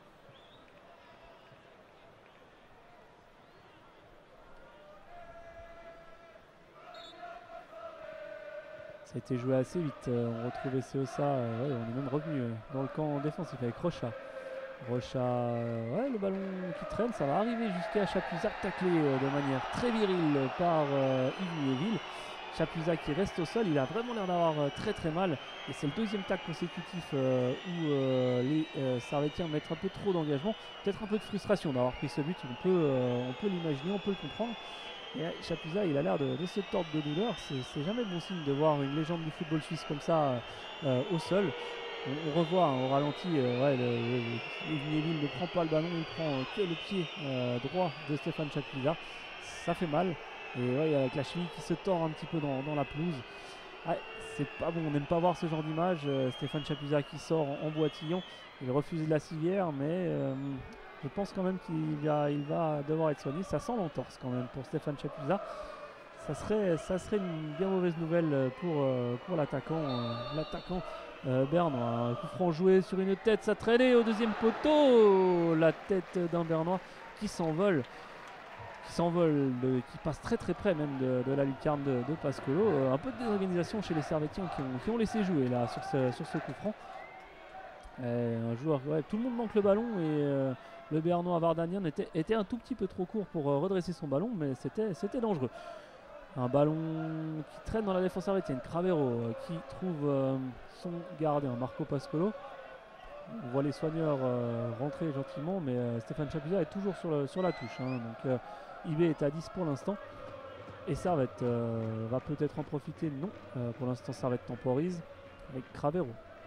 Ça a été joué assez vite, euh, on retrouvait Seosa, euh, ouais, on est même revenu euh, dans le camp défensif avec Rocha. Rocha, euh, ouais, le ballon qui traîne, ça va arriver jusqu'à Chapuisat, taclé euh, de manière très virile par euh, Yves Niéville. Chapuisat qui reste au sol, il a vraiment l'air d'avoir euh, très très mal, et c'est le deuxième tacle consécutif euh, où euh, les euh, Servétiens mettent un peu trop d'engagement, peut-être un peu de frustration d'avoir pris ce but, on peut, euh, on peut l'imaginer, on peut le comprendre. Et Chapuisat, il a l'air de, de se tordre de douleur. C'est jamais bon signe de voir une légende du football suisse comme ça euh, au sol. On, on revoit hein, au ralenti, euh, ouais, Yves Niéville ne prend pas le ballon, il prend euh, que le pied euh, droit de Stéphane Chapuisat. Ça fait mal. Et ouais, avec la cheville qui se tord un petit peu dans, dans la pelouse. Ah, c'est pas bon, on n'aime pas voir ce genre d'image. Euh, Stéphane Chapuisat qui sort en, en boitillant. Il refuse la civière, mais... Euh, je pense quand même qu'il va, il va devoir être soigné. Ça sent l'entorse quand même pour Stéphane Chapuisat. Ça serait, ça serait une bien mauvaise nouvelle pour, pour l'attaquant euh, l'attaquant euh, bernois. Un coup franc joué sur une tête, ça traînait au deuxième poteau. La tête d'un Bernois qui s'envole. Qui s'envole, qui passe très très près même de, de la lucarne de, de Pascolo. Euh, un peu de désorganisation chez les Servétiens qui ont, qui ont laissé jouer là sur ce, sur ce coup franc. Euh, un joueur, ouais, tout le monde manque le ballon et euh, le Bernois Vardanien était, était un tout petit peu trop court pour euh, redresser son ballon, mais c'était dangereux. Un ballon qui traîne dans la défense servétienne, Cravero euh, qui trouve euh, son gardien Marco Pascolo. On voit les soigneurs euh, rentrer gentiment, mais euh, Stéphane Chapuisat est toujours sur, le, sur la touche. Hein, donc euh, I B est à dix pour l'instant. Et Servette euh, va peut-être en profiter, non. Euh, pour l'instant Servette temporise avec Cravero.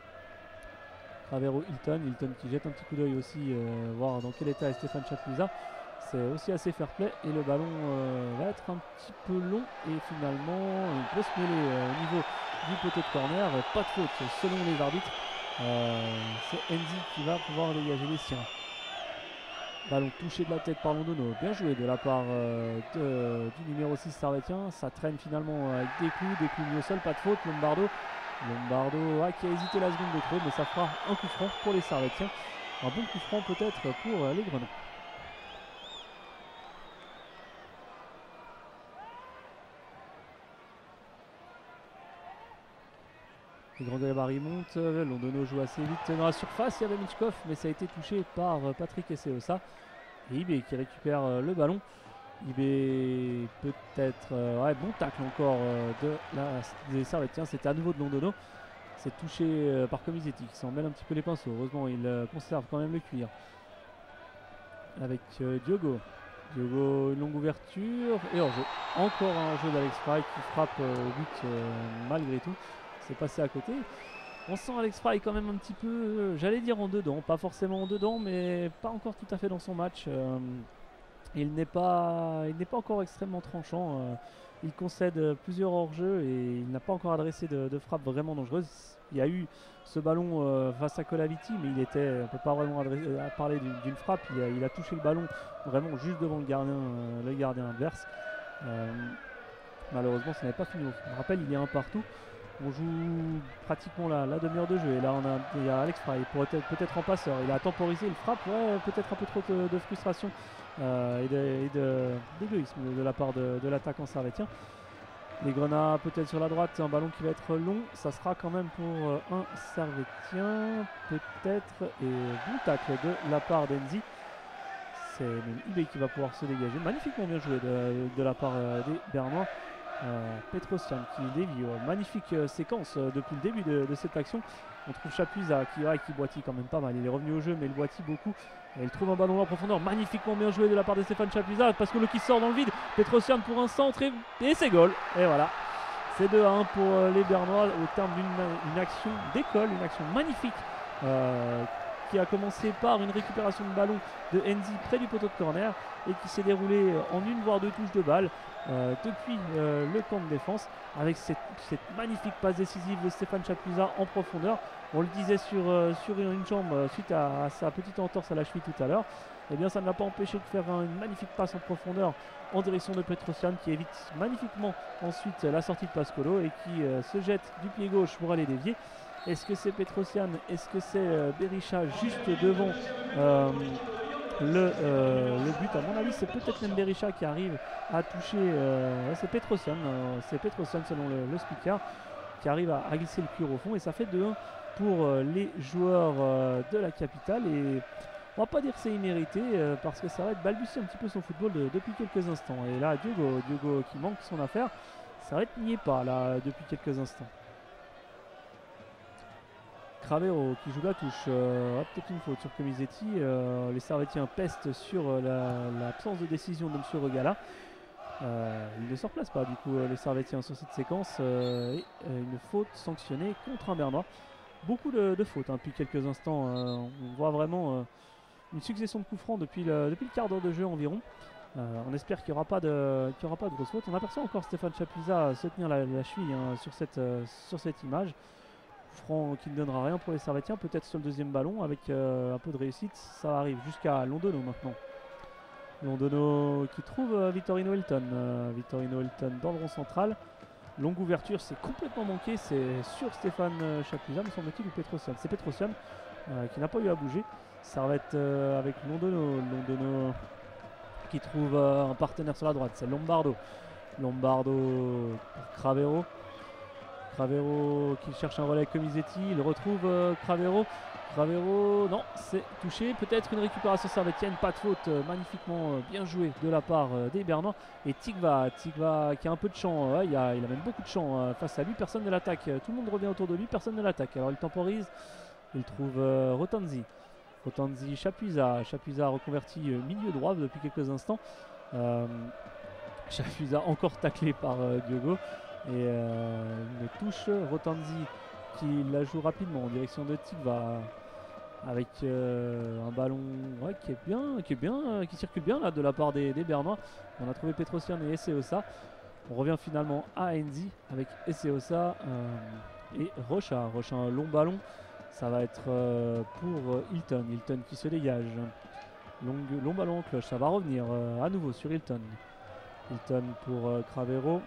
Cravero Hilton, Hilton qui jette un petit coup d'œil aussi, euh, voir dans quel état est Stéphane Chapuisat. C'est aussi assez fair play et le ballon euh, va être un petit peu long et finalement une grosse mêlée euh, au niveau du poteau de corner. Pas de faute selon les arbitres. Euh, C'est Enzi qui va pouvoir dégager les siens. Ballon touché de la tête par Londono. Bien joué de la part euh, de, du numéro six servétien. Ça traîne finalement avec des clous, des clous mis au sol. Pas de faute. Lombardo. Lombardo ah, qui a hésité la seconde de trop, mais ça fera un coup franc pour les Servétiens. Un bon coup franc peut-être pour euh, les Grenats. Les grands gabarits montent, Londono joue assez vite dans la surface, il y avait Michkov, mais ça a été touché par Patrick Esseosa. Et I B qui récupère euh, le ballon. I B peut-être, euh, ouais, bon tacle encore euh, de la, des Servétiens, c'était à nouveau de Londono. C'est touché euh, par Comisetti qui s'en mêle un petit peu les pinceaux. Heureusement, il euh, conserve quand même le cuir. Avec euh, Diogo. Diogo, une longue ouverture et hors-jeu. Encore un hors-jeu d'Alex Fry qui frappe euh, au but euh, malgré tout. C'est passé à côté. On sent Alex Fry quand même un petit peu, euh, j'allais dire en dedans, pas forcément en dedans, mais pas encore tout à fait dans son match. Euh, il n'est pas, il n'est pas encore extrêmement tranchant. Euh, il concède plusieurs hors-jeux et il n'a pas encore adressé de, de frappe vraiment dangereuse. Il y a eu ce ballon euh, face à Colaviti, mais il était, on ne peut pas vraiment adresser, euh, parler d'une frappe. Il a, il a touché le ballon vraiment juste devant le gardien, euh, le gardien adverse. Euh, malheureusement, ça n'est pas fini. Je me rappelle, il y a un partout. On joue pratiquement la, la demi-heure de jeu et là on a, il y a Alex Fry pour peut-être peut en passeur, il a temporisé, il frappe, ouais, peut-être un peu trop de, de frustration euh, et d'égoïsme de, de, de la part de, de l'attaquant servétien. Les Grenats peut-être sur la droite, un ballon qui va être long, ça sera quand même pour euh, un servétien peut-être, et bon tacle de la part d'Enzi. C'est I B qui va pouvoir se dégager, magnifiquement bien joué de, de la part euh, des Bernois. Euh, Petrosian qui dévie, euh, magnifique euh, séquence euh, depuis le début de, de cette action. On trouve Chapuisat qui, ouais, qui boitille quand même pas mal, il est revenu au jeu mais il boitille beaucoup. Et il trouve un ballon en profondeur, magnifiquement bien joué de la part de Stéphane Chapuisat, parce que le qui sort dans le vide, Petrosian pour un centre et, et c'est goal. Et voilà, c'est deux à un pour euh, les Bernois au terme d'une action d'école, une action magnifique euh, qui a commencé par une récupération de ballon de Enzi près du poteau de corner et qui s'est déroulée en une voire deux touches de balle euh, depuis euh, le camp de défense avec cette, cette magnifique passe décisive de Stéphane Chapuisat en profondeur. On le disait sur, euh, sur une jambe euh, suite à, à sa petite entorse à la cheville tout à l'heure. Et bien ça ne l'a pas empêché de faire un, une magnifique passe en profondeur en direction de Petrosian qui évite magnifiquement ensuite la sortie de Pascolo et qui euh, se jette du pied gauche pour aller dévier. Est-ce que c'est Petrosian? Est-ce que c'est euh, Berisha juste devant euh, le, euh, le but? À mon avis, c'est peut-être même Berisha qui arrive à toucher. Euh, c'est Petrosian, euh, c'est Petrosian selon le, le speaker, qui arrive à, à glisser le cuir au fond. Et ça fait deux un pour euh, les joueurs euh, de la capitale. Et on va pas dire que c'est immérité euh, parce que ça va être balbutier un petit peu son football de, depuis quelques instants. Et là, Diogo, Diogo qui manque son affaire, ça va être n'y est pas là depuis quelques instants. Cravero qui joue la touche, euh, peut-être une faute sur Comisetti, euh, les Servetiens pestent sur euh, l'absence la, de décision de M. Regala. Euh, il ne se replace pas du coup euh, les Servetiens sur cette séquence euh, et euh, une faute sanctionnée contre un Bernois. Beaucoup de, de fautes hein, depuis quelques instants, euh, on voit vraiment euh, une succession de coups francs depuis le, depuis le quart d'heure de jeu environ. Euh, on espère qu'il n'y aura pas de qu'il y aura pas de grosses fautes. On aperçoit encore Stéphane Chapuisat se tenir la, la cheville hein, sur, cette, euh, sur cette image. Franc qui ne donnera rien pour les Servetiens, peut-être sur le deuxième ballon avec euh, un peu de réussite, ça arrive jusqu'à Londono maintenant. Londono qui trouve euh, Vittorino Hilton, euh, Vittorino Hilton dans le rond central. Longue ouverture, c'est complètement manqué, c'est sur Stéphane euh, Chapuisat, me semble-t-il, ou Petrosian. C'est Petrosian euh, qui n'a pas eu à bouger. Servette euh, avec Londono, Londono qui trouve euh, un partenaire sur la droite, c'est Lombardo. Lombardo pour Cravero. Cravero qui cherche un relais avec Comisetti, il retrouve euh, Cravero. Cravero, non, c'est touché. Peut-être une récupération servetienne, pas de faute, euh, magnifiquement euh, bien joué de la part euh, des Bernois. Et Tigva, Tigva qui a un peu de champ, euh, il, a, il a même beaucoup de champ euh, face à lui, personne ne l'attaque. Euh, tout le monde revient autour de lui, personne ne l'attaque. Alors il temporise, il trouve euh, Rotanzi. Rotanzi, Chapuisat, Chapuisat reconverti euh, milieu droit depuis quelques instants. Euh, Chapuisat encore taclé par euh, Diogo. Et euh, une touche, Rotanzi qui la joue rapidement en direction de Tigva avec euh, un ballon ouais, qui est bien, qui est bien, euh, qui circule bien là de la part des, des Bernois. On a trouvé Petrosian et Eseosa. On revient finalement à Enzi avec Eseosa euh, et Rocha. Rocha un long ballon. Ça va être euh, pour euh, Hilton. Hilton qui se dégage. Long, long ballon en cloche. Ça va revenir euh, à nouveau sur Hilton. Hilton pour euh, Cravero.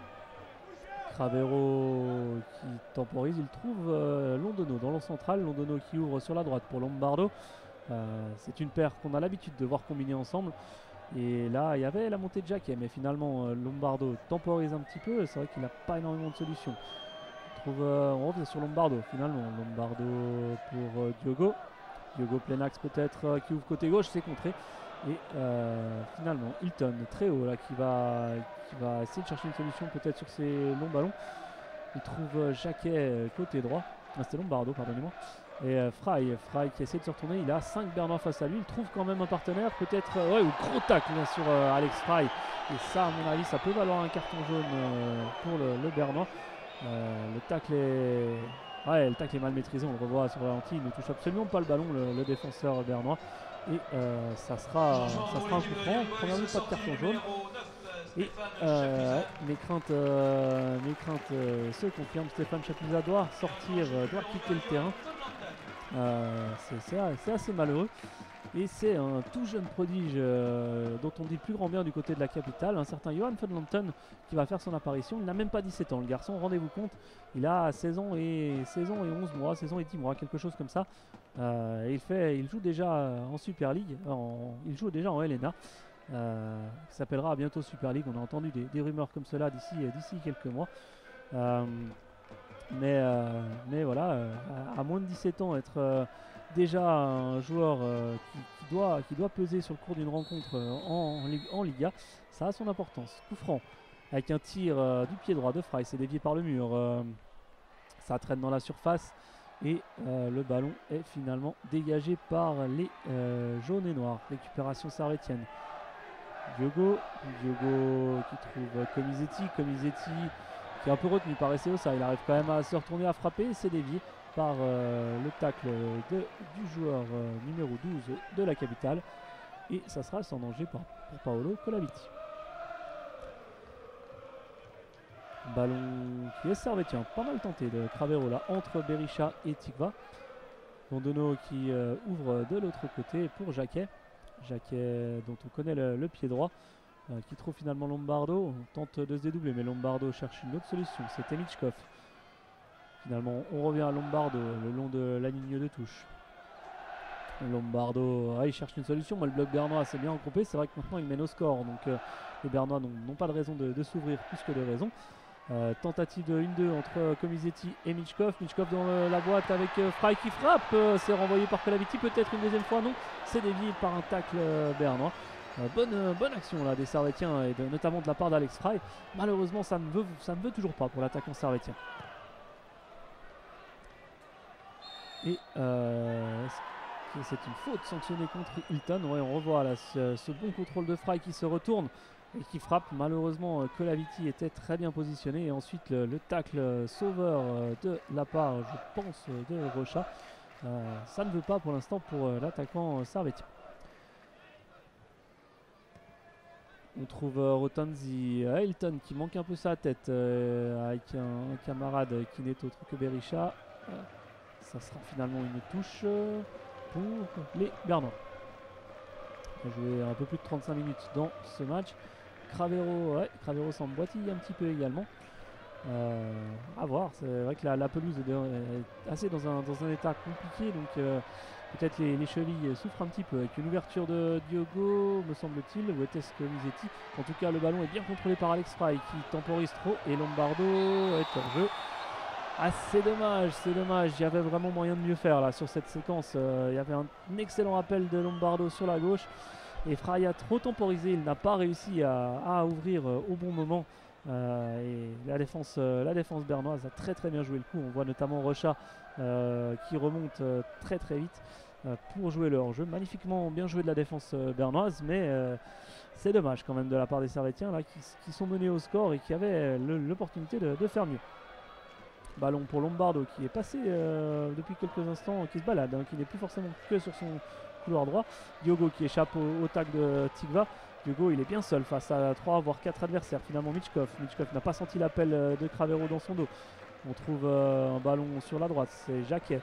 Cravero qui temporise, il trouve euh, Londono dans l'eau centrale, Londono qui ouvre sur la droite pour Lombardo. Euh, c'est une paire qu'on a l'habitude de voir combiner ensemble. Et là, il y avait la montée de Jacquet, mais finalement, euh, Lombardo temporise un petit peu. C'est vrai qu'il n'a pas énormément de solutions. On, trouve, euh, on revient sur Lombardo finalement. Lombardo pour euh, Diogo. Diogo plein axe peut-être euh, qui ouvre côté gauche, c'est contré. Et euh, finalement, Hilton très haut là qui va, qui va essayer de chercher une solution peut-être sur ces longs ballons. Il trouve euh, Jacquet euh, côté droit. Ah, c'était Lombardo, pardonnez-moi. Et euh, Fry, Fry qui essaie de se retourner. Il a cinq Bernois face à lui. Il trouve quand même un partenaire. Peut-être, euh, ouais, ou gros tacle bien sûr euh, Alex Fry. Et ça, à mon avis, ça peut valoir un carton jaune euh, pour le, le Bernois. Euh, le tacle est. Ouais, le tacle est mal maîtrisé. On le revoit sur le ralenti. Il ne touche absolument pas le ballon, le, le défenseur bernois. Et euh, ça, sera, ça sera un coup franc. Premièrement, pas de carton jaune. Et euh, mes craintes, euh, mes craintes euh, se confirment. Stéphane Chapuisat doit sortir, euh, doit quitter le terrain. Euh, c'est assez malheureux. Et c'est un tout jeune prodige euh, dont on dit plus grand bien du côté de la capitale, un certain Johan van Lanten qui va faire son apparition. Il n'a même pas dix-sept ans, le garçon, rendez-vous compte. Il a seize ans et, seize ans et onze mois, seize ans et dix mois, quelque chose comme ça. Euh, il, fait, il joue déjà en Super League, en, il joue déjà en L N A. Euh, qui s'appellera bientôt Super League. On a entendu des, des rumeurs comme cela d'ici d'ici quelques mois. Euh, mais, euh, mais voilà, euh, à, à moins de dix-sept ans, être euh, déjà un joueur euh, qui, qui, doit, qui doit peser sur le cours d'une rencontre euh, en, en, en Liga, ça a son importance. Coup franc avec un tir euh, du pied droit de Frey, c'est dévié par le mur. Euh, ça traîne dans la surface et euh, le ballon est finalement dégagé par les euh, jaunes et noirs. Récupération Servetienne. Diogo, Diogo qui trouve Comisetti, Comisetti qui est un peu retenu par Eseosa. Il arrive quand même à se retourner, à frapper et c'est dévié par euh, le tacle de, du joueur euh, numéro douze de la capitale. Et ça sera sans danger pour, pour Paolo Colaviti. Ballon qui est servétien, pas mal tenté de Cravero là entre Berisha et Tikva. Londono qui euh, ouvre de l'autre côté pour Jacquet. Jacquet dont on connaît le, le pied droit, euh, qui trouve finalement Lombardo. On tente de se dédoubler mais Lombardo cherche une autre solution, c'était Michkov. Finalement on revient à Lombardo le long de la ligne de touche. Lombardo, ah, il cherche une solution. Moi, le bloc bernois c'est bien regroupé. C'est vrai que maintenant il mène au score, donc euh, les Bernois n'ont pas de raison de, de s'ouvrir plus que de raison. Euh, tentative de un deux entre euh, Comisetti et Michkov. Michkov dans le, la boîte avec euh, Frey qui frappe. Euh, c'est renvoyé par Colaviti, peut-être une deuxième fois. Non, c'est dévié par un tacle euh, bernois. Euh, bonne, euh, bonne action là des Servétiens et de, notamment de la part d'Alex Frey. Malheureusement, ça ne veut, ça ne veut toujours pas pour l'attaquant servétien. Et euh, c'est une faute sanctionnée contre Hilton. Ouais, on revoit là ce, ce bon contrôle de Frey qui se retourne et qui frappe. Malheureusement, Colaviti était très bien positionné. Et ensuite, le, le tacle sauveur de la part, je pense, de Rocha. Euh, ça ne veut pas pour l'instant pour euh, l'attaquant servétien. On trouve euh, Rotanzi euh, Hilton qui manque un peu sa tête euh, avec un, un camarade qui n'est autre que Berisha. Euh, ça sera finalement une touche euh, pour les Bernois. On a joué un peu plus de trente-cinq minutes dans ce match. Cravero, ouais, Cravero s'emboîtille un petit peu également. Euh, à voir, c'est vrai que la, la pelouse est, de, est assez dans un, dans un état compliqué, donc euh, peut-être les, les chevilles souffrent un petit peu. Avec une ouverture de Diogo, me semble-t-il, ou était-ce que Misetti. En tout cas, le ballon est bien contrôlé par Alex Frey qui temporise trop et Lombardo est hors jeu. Ah, c'est dommage, c'est dommage. Il y avait vraiment moyen de mieux faire là sur cette séquence. Euh, il y avait un, un excellent appel de Lombardo sur la gauche. Et Frey a trop temporisé, il n'a pas réussi à, à ouvrir euh, au bon moment. Euh, et la défense, euh, la défense bernoise a très très bien joué le coup. On voit notamment Rocha euh, qui remonte euh, très très vite euh, pour jouer le hors-jeu. Magnifiquement bien joué de la défense euh, bernoise, mais euh, c'est dommage quand même de la part des Servétiens là, qui, qui sont menés au score et qui avaient l'opportunité de, de faire mieux. Ballon pour Lombardo qui est passé euh, depuis quelques instants, qui se balade, hein, qui n'est plus forcément que sur son couloir droit. Diogo qui échappe au, au tacle de Tikva. Diogo il est bien seul face à trois voire quatre adversaires. Finalement Michkov. Michkov n'a pas senti l'appel de Cravero dans son dos. On trouve euh, un ballon sur la droite, c'est Jacquet.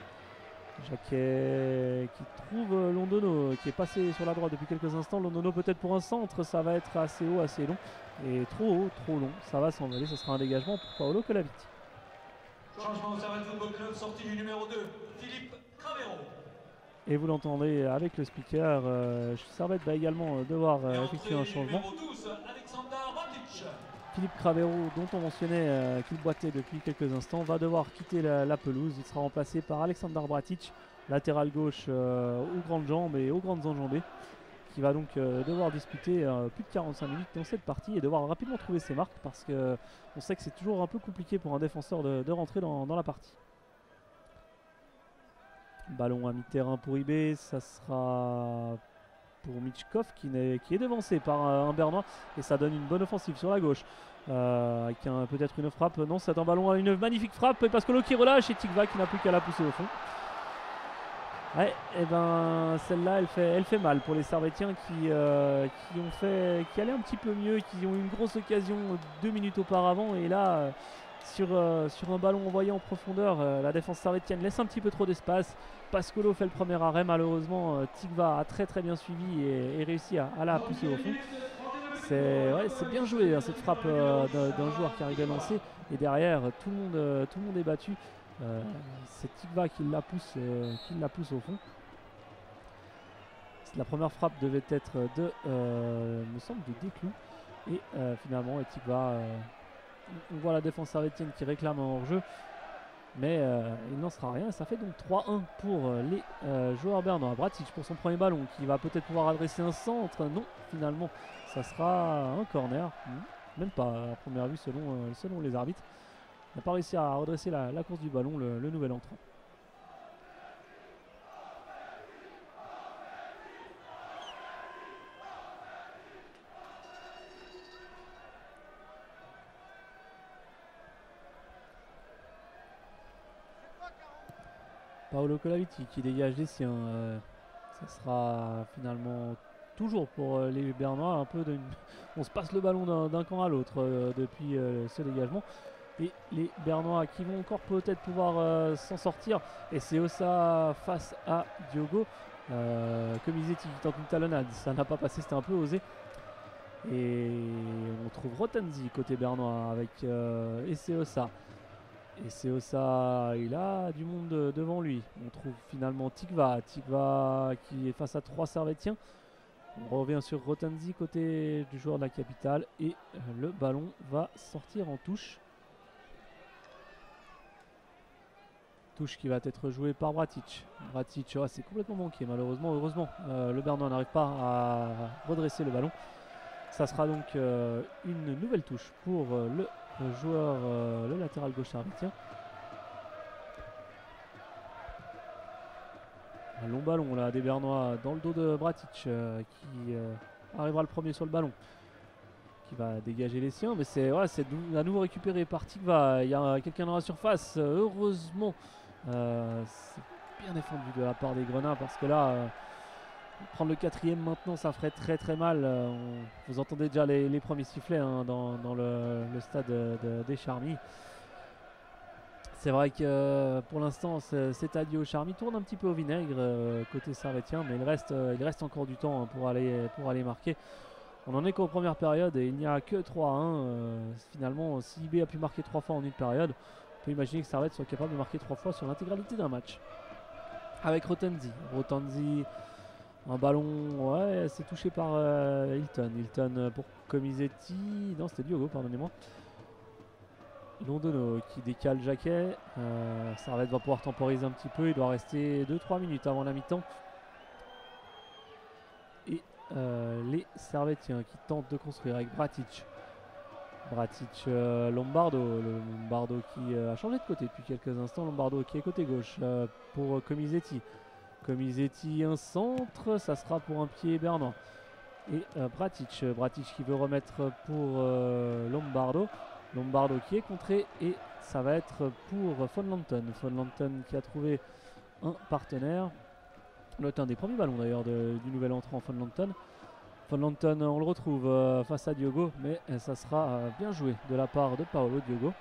Jacquet qui trouve euh, Londono qui est passé sur la droite depuis quelques instants. Londono peut-être pour un centre, ça va être assez haut, assez long. Et trop haut, trop long, ça va s'envoler, ce sera un dégagement pour Paolo Colaviti. Changement au Servette Football Club, sortie du numéro deux, Philippe Cravero. Et vous l'entendez avec le speaker, euh, Servette va également euh, devoir euh, effectuer un changement. douze, Alexander Bratic. Philippe Cravero, dont on mentionnait euh, qu'il boitait depuis quelques instants, va devoir quitter la, la pelouse. Il sera remplacé par Alexander Bratic, latéral gauche euh, aux grandes jambes et aux grandes enjambées, qui va donc euh, devoir disputer euh, plus de quarante-cinq minutes dans cette partie et devoir rapidement trouver ses marques parce qu'on sait que c'est toujours un peu compliqué pour un défenseur de, de rentrer dans, dans la partie. Ballon à mi-terrain pour Ibé, ça sera pour Michkov qui, est, qui est devancé par un, un Bernois et ça donne une bonne offensive sur la gauche euh, avec peut-être une frappe. Non, c'est un ballon à une magnifique frappe et Pascolo qui relâche et Tikva qui n'a plus qu'à la pousser au fond. Ouais, et ben celle-là elle fait, elle fait mal pour les Servétiens qui, euh, qui ont fait, qui allaient un petit peu mieux, qui ont eu une grosse occasion deux minutes auparavant et là euh, sur, euh, sur un ballon envoyé en profondeur, euh, la défense servétienne laisse un petit peu trop d'espace. Pascolo fait le premier arrêt, malheureusement euh, Tikva a très très bien suivi et, et réussi à, à la pousser au fond. C'est ouais, bien joué hein, cette frappe euh, d'un joueur qui arrive à lancer et derrière tout le monde, euh, tout le monde est battu. Euh, c'est Tikva qui la pousse, euh, qui la pousse au fond. La première frappe devait être de, euh, me semble, de Desclous et euh, finalement Tikva, euh, on voit la défense servétienne qui réclame un hors-jeu, mais euh, il n'en sera rien. Ça fait donc trois un pour euh, les euh, joueurs bernois. Bratic pour son premier ballon qui va peut-être pouvoir adresser un centre. Non, finalement, ça sera un corner. Mmh. même pas à première vue selon, euh, selon les arbitres. Il n'a pas réussi à redresser la, la course du ballon, le, le nouvel entrant. Paolo Colaviti qui dégage les siens. Euh, ça sera finalement toujours pour euh, les Bernois un peu de, on se passe le ballon d'un camp à l'autre euh, depuis euh, ce dégagement. Et les Bernois qui vont encore peut-être pouvoir euh, s'en sortir. Et c'est Ossa face à Diogo. Euh, Comisetti qui tente une talonnade. Ça n'a pas passé, c'était un peu osé. Et on trouve Rotenzi côté Bernois avec euh, Essaosa. Essaosa, il a du monde devant lui. On trouve finalement Tikva. Tikva qui est face à trois Servetiens. On revient sur Rotenzi côté du joueur de la capitale. Et euh, le ballon va sortir en touche. Touche qui va être jouée par Bratic. Bratic, oh, c'est complètement manqué malheureusement. Heureusement, euh, le Bernois n'arrive pas à redresser le ballon. Ça sera donc euh, une nouvelle touche pour euh, le Le joueur, euh, le latéral gauche servetien. Un long ballon là des Bernois dans le dos de Bratic euh, qui euh, arrivera le premier sur le ballon. Qui va dégager les siens. Mais c'est voilà, c'est à nouveau récupéré par Tikva. Il y a quelqu'un dans la surface. Euh, heureusement, euh, c'est bien défendu de la part des Grenats parce que là. Euh, Prendre le quatrième maintenant, ça ferait très très mal. Euh, on, vous entendez déjà les, les premiers sifflets hein, dans, dans le, le stade de, de, des Charmy. C'est vrai que euh, pour l'instant, cet adieu au Charmy tourne un petit peu au vinaigre euh, côté servetien, mais il reste, euh, il reste encore du temps hein, pour, aller, pour aller marquer. On en est qu'aux premières périodes et il n'y a que trois à un. Euh, finalement, si I B a pu marquer trois fois en une période, on peut imaginer que Servet soit capable de marquer trois fois sur l'intégralité d'un match. Avec Rotenzi. Rotenzi. Un ballon, ouais, c'est touché par euh, Hilton. Hilton pour Comisetti. Non, c'était Diogo, pardonnez-moi. Londono qui décale Jacquet. Euh, Servette va pouvoir temporiser un petit peu. Il doit rester deux trois minutes avant la mi-temps. Et euh, les Servetiens qui tentent de construire avec Bratic. Bratic, euh, Lombardo. Le Lombardo qui euh, a changé de côté depuis quelques instants. Lombardo qui est côté gauche euh, pour Comisetti. Comisetti, un centre, ça sera pour un pied bernois. Et euh, Bratic, Bratic qui veut remettre pour euh, Lombardo. Lombardo qui est contré et ça va être pour Von Lanten. Von Lanten qui a trouvé un partenaire. C'est un des premiers ballons d'ailleurs de, du nouvel entrant Von Lanten. Von Lanten, on le retrouve euh, face à Diogo, mais euh, ça sera euh, bien joué de la part de Paolo Diogo.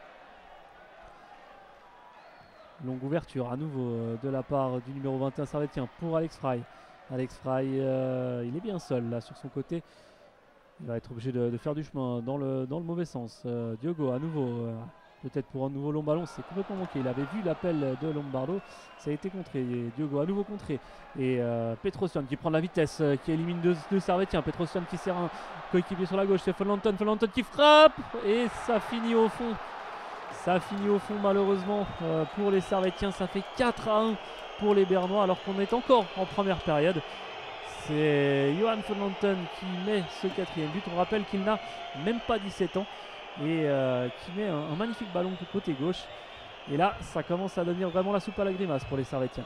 Longue ouverture à nouveau euh, de la part du numéro vingt et un Servetien pour Alex Frey. Alex Frey, euh, il est bien seul là sur son côté. Il va être obligé de, de faire du chemin dans le, dans le mauvais sens. Euh, Diogo à nouveau, euh, peut-être pour un nouveau long ballon, c'est complètement manqué. Il avait vu l'appel de Lombardo, ça a été contré. Et Diogo à nouveau contré. Et euh, Petrosyan qui prend de la vitesse, euh, qui élimine deux, deux Servetiens. Petrosyan qui sert un coéquipier sur la gauche, c'est Von Lanten. Von Lanten qui frappe et ça finit au fond. Ça finit au fond malheureusement euh, pour les Servetiens. Ça fait quatre à un pour les Bernois alors qu'on est encore en première période. C'est Johan Von Lanten qui met ce quatrième but. On rappelle qu'il n'a même pas dix-sept ans et euh, qui met un, un magnifique ballon du côté gauche. Et là, ça commence à devenir vraiment la soupe à la grimace pour les Servetiens.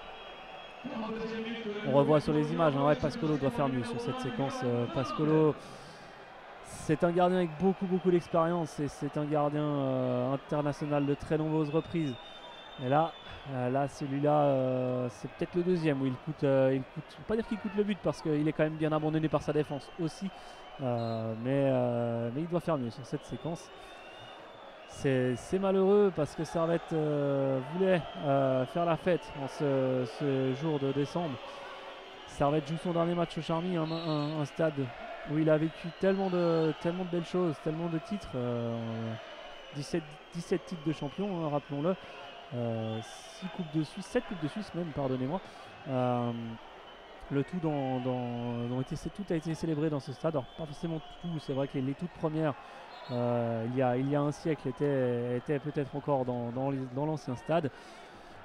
On revoit sur les images, hein, ouais, Pascolo doit faire mieux sur cette séquence. Euh, Pascolo, c'est un gardien avec beaucoup beaucoup d'expérience et c'est un gardien euh, international de très nombreuses reprises. Et là, euh, là celui-là, euh, c'est peut-être le deuxième où il coûte, euh, il coûte, je ne veux pas dire qu'il coûte le but parce qu'il est quand même bien abandonné par sa défense aussi. Euh, mais, euh, mais il doit faire mieux sur cette séquence. C'est malheureux parce que Servette euh, voulait euh, faire la fête en ce, ce jour de décembre. Servette joue son dernier match au Charmy, un, un, un stade où il a vécu tellement de, tellement de belles choses, tellement de titres. Euh, dix-sept, dix-sept titres de champion, hein, rappelons-le. Euh, six coupes de Suisse, sept coupes de Suisse même, pardonnez-moi. Euh, le tout, dans, dans, dans été, tout a été célébré dans ce stade. Alors pas forcément tout, c'est vrai que les, les toutes premières, euh, il, y a, il y a un siècle, étaient, étaient peut-être encore dans, dans l'ancien stade.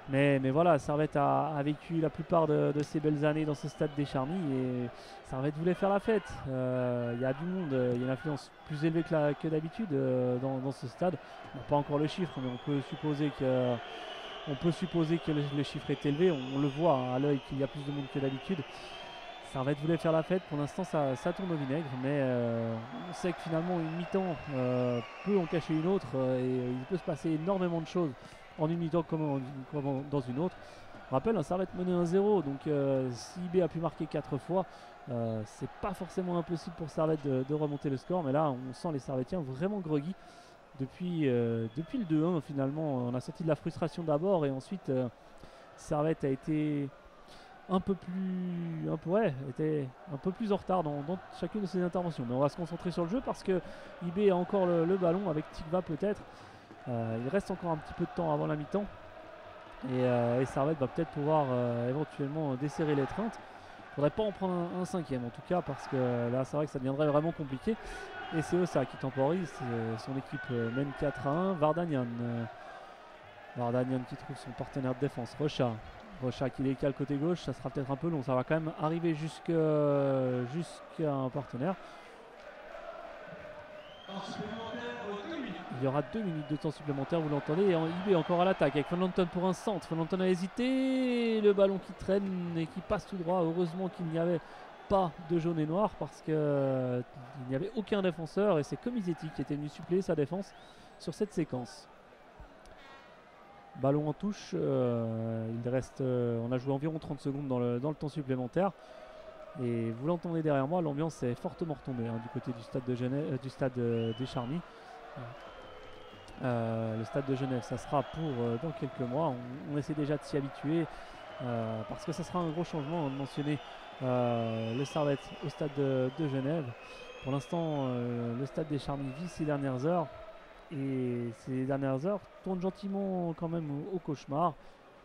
Mais, mais voilà, Servette a, a vécu la plupart de, de ses belles années dans ce stade des Charmilles et Servette voulait faire la fête. Il euh, y a du monde, il euh, y a une affluence plus élevée que, la, que d'habitude euh, dans, dans ce stade. On n'a pas encore le chiffre, mais on peut supposer que, on peut supposer que le, le chiffre est élevé. On, on le voit hein, à l'œil qu'il y a plus de monde que d'habitude. Servette voulait faire la fête, pour l'instant ça, ça tourne au vinaigre, mais euh, on sait que finalement une mi-temps euh, peut en cacher une autre euh, et il peut se passer énormément de choses en une mi-temps comme, en, comme dans une autre. Je rappelle, un Servette mené un zéro, donc euh, si I B a pu marquer quatre fois, euh, c'est pas forcément impossible pour Servette de, de remonter le score, mais là on sent les Servettiens vraiment groggy depuis, euh, depuis le deux un finalement. On a senti de la frustration d'abord et ensuite euh, Servette a été un peu plus un peu, ouais, était un peu plus en retard dans, dans chacune de ses interventions, mais on va se concentrer sur le jeu parce que I B a encore le, le ballon avec Tikva peut-être. Euh, il reste encore un petit peu de temps avant la mi-temps et, euh, et Servette va peut-être pouvoir euh, éventuellement desserrer l'étreinte. Il faudrait pas en prendre un, un cinquième en tout cas parce que là c'est vrai que ça deviendrait vraiment compliqué et c'est Ossa qui temporise. Son équipe mène quatre à un. Vardanian euh, Vardanian qui trouve son partenaire de défense, Rocha Rocha qui décale côté gauche, ça sera peut-être un peu long, ça va quand même arriver jusqu'à euh, jusqu'à un partenaire. Il y aura deux minutes de temps supplémentaire, vous l'entendez, et en I B encore à l'attaque avec Fonlanton pour un centre. Fonlanton a hésité, le ballon qui traîne et qui passe tout droit. Heureusement qu'il n'y avait pas de jaune et noir parce qu'il euh, n'y avait aucun défenseur et c'est Comisetti qui était venu suppléer sa défense sur cette séquence. Ballon en touche, euh, il reste, euh, on a joué environ trente secondes dans le, dans le temps supplémentaire. Et vous l'entendez derrière moi, l'ambiance est fortement retombée hein, du côté du stade, de Genève, euh, du stade euh, des Charmilles. Euh, le stade de Genève, ça sera pour euh, dans quelques mois. On, on essaie déjà de s'y habituer euh, parce que ça sera un gros changement de mentionner euh, le Servette au stade de, de Genève. Pour l'instant, euh, le stade des Charmilles vit ces dernières heures. Et ces dernières heures tournent gentiment quand même au, au cauchemar.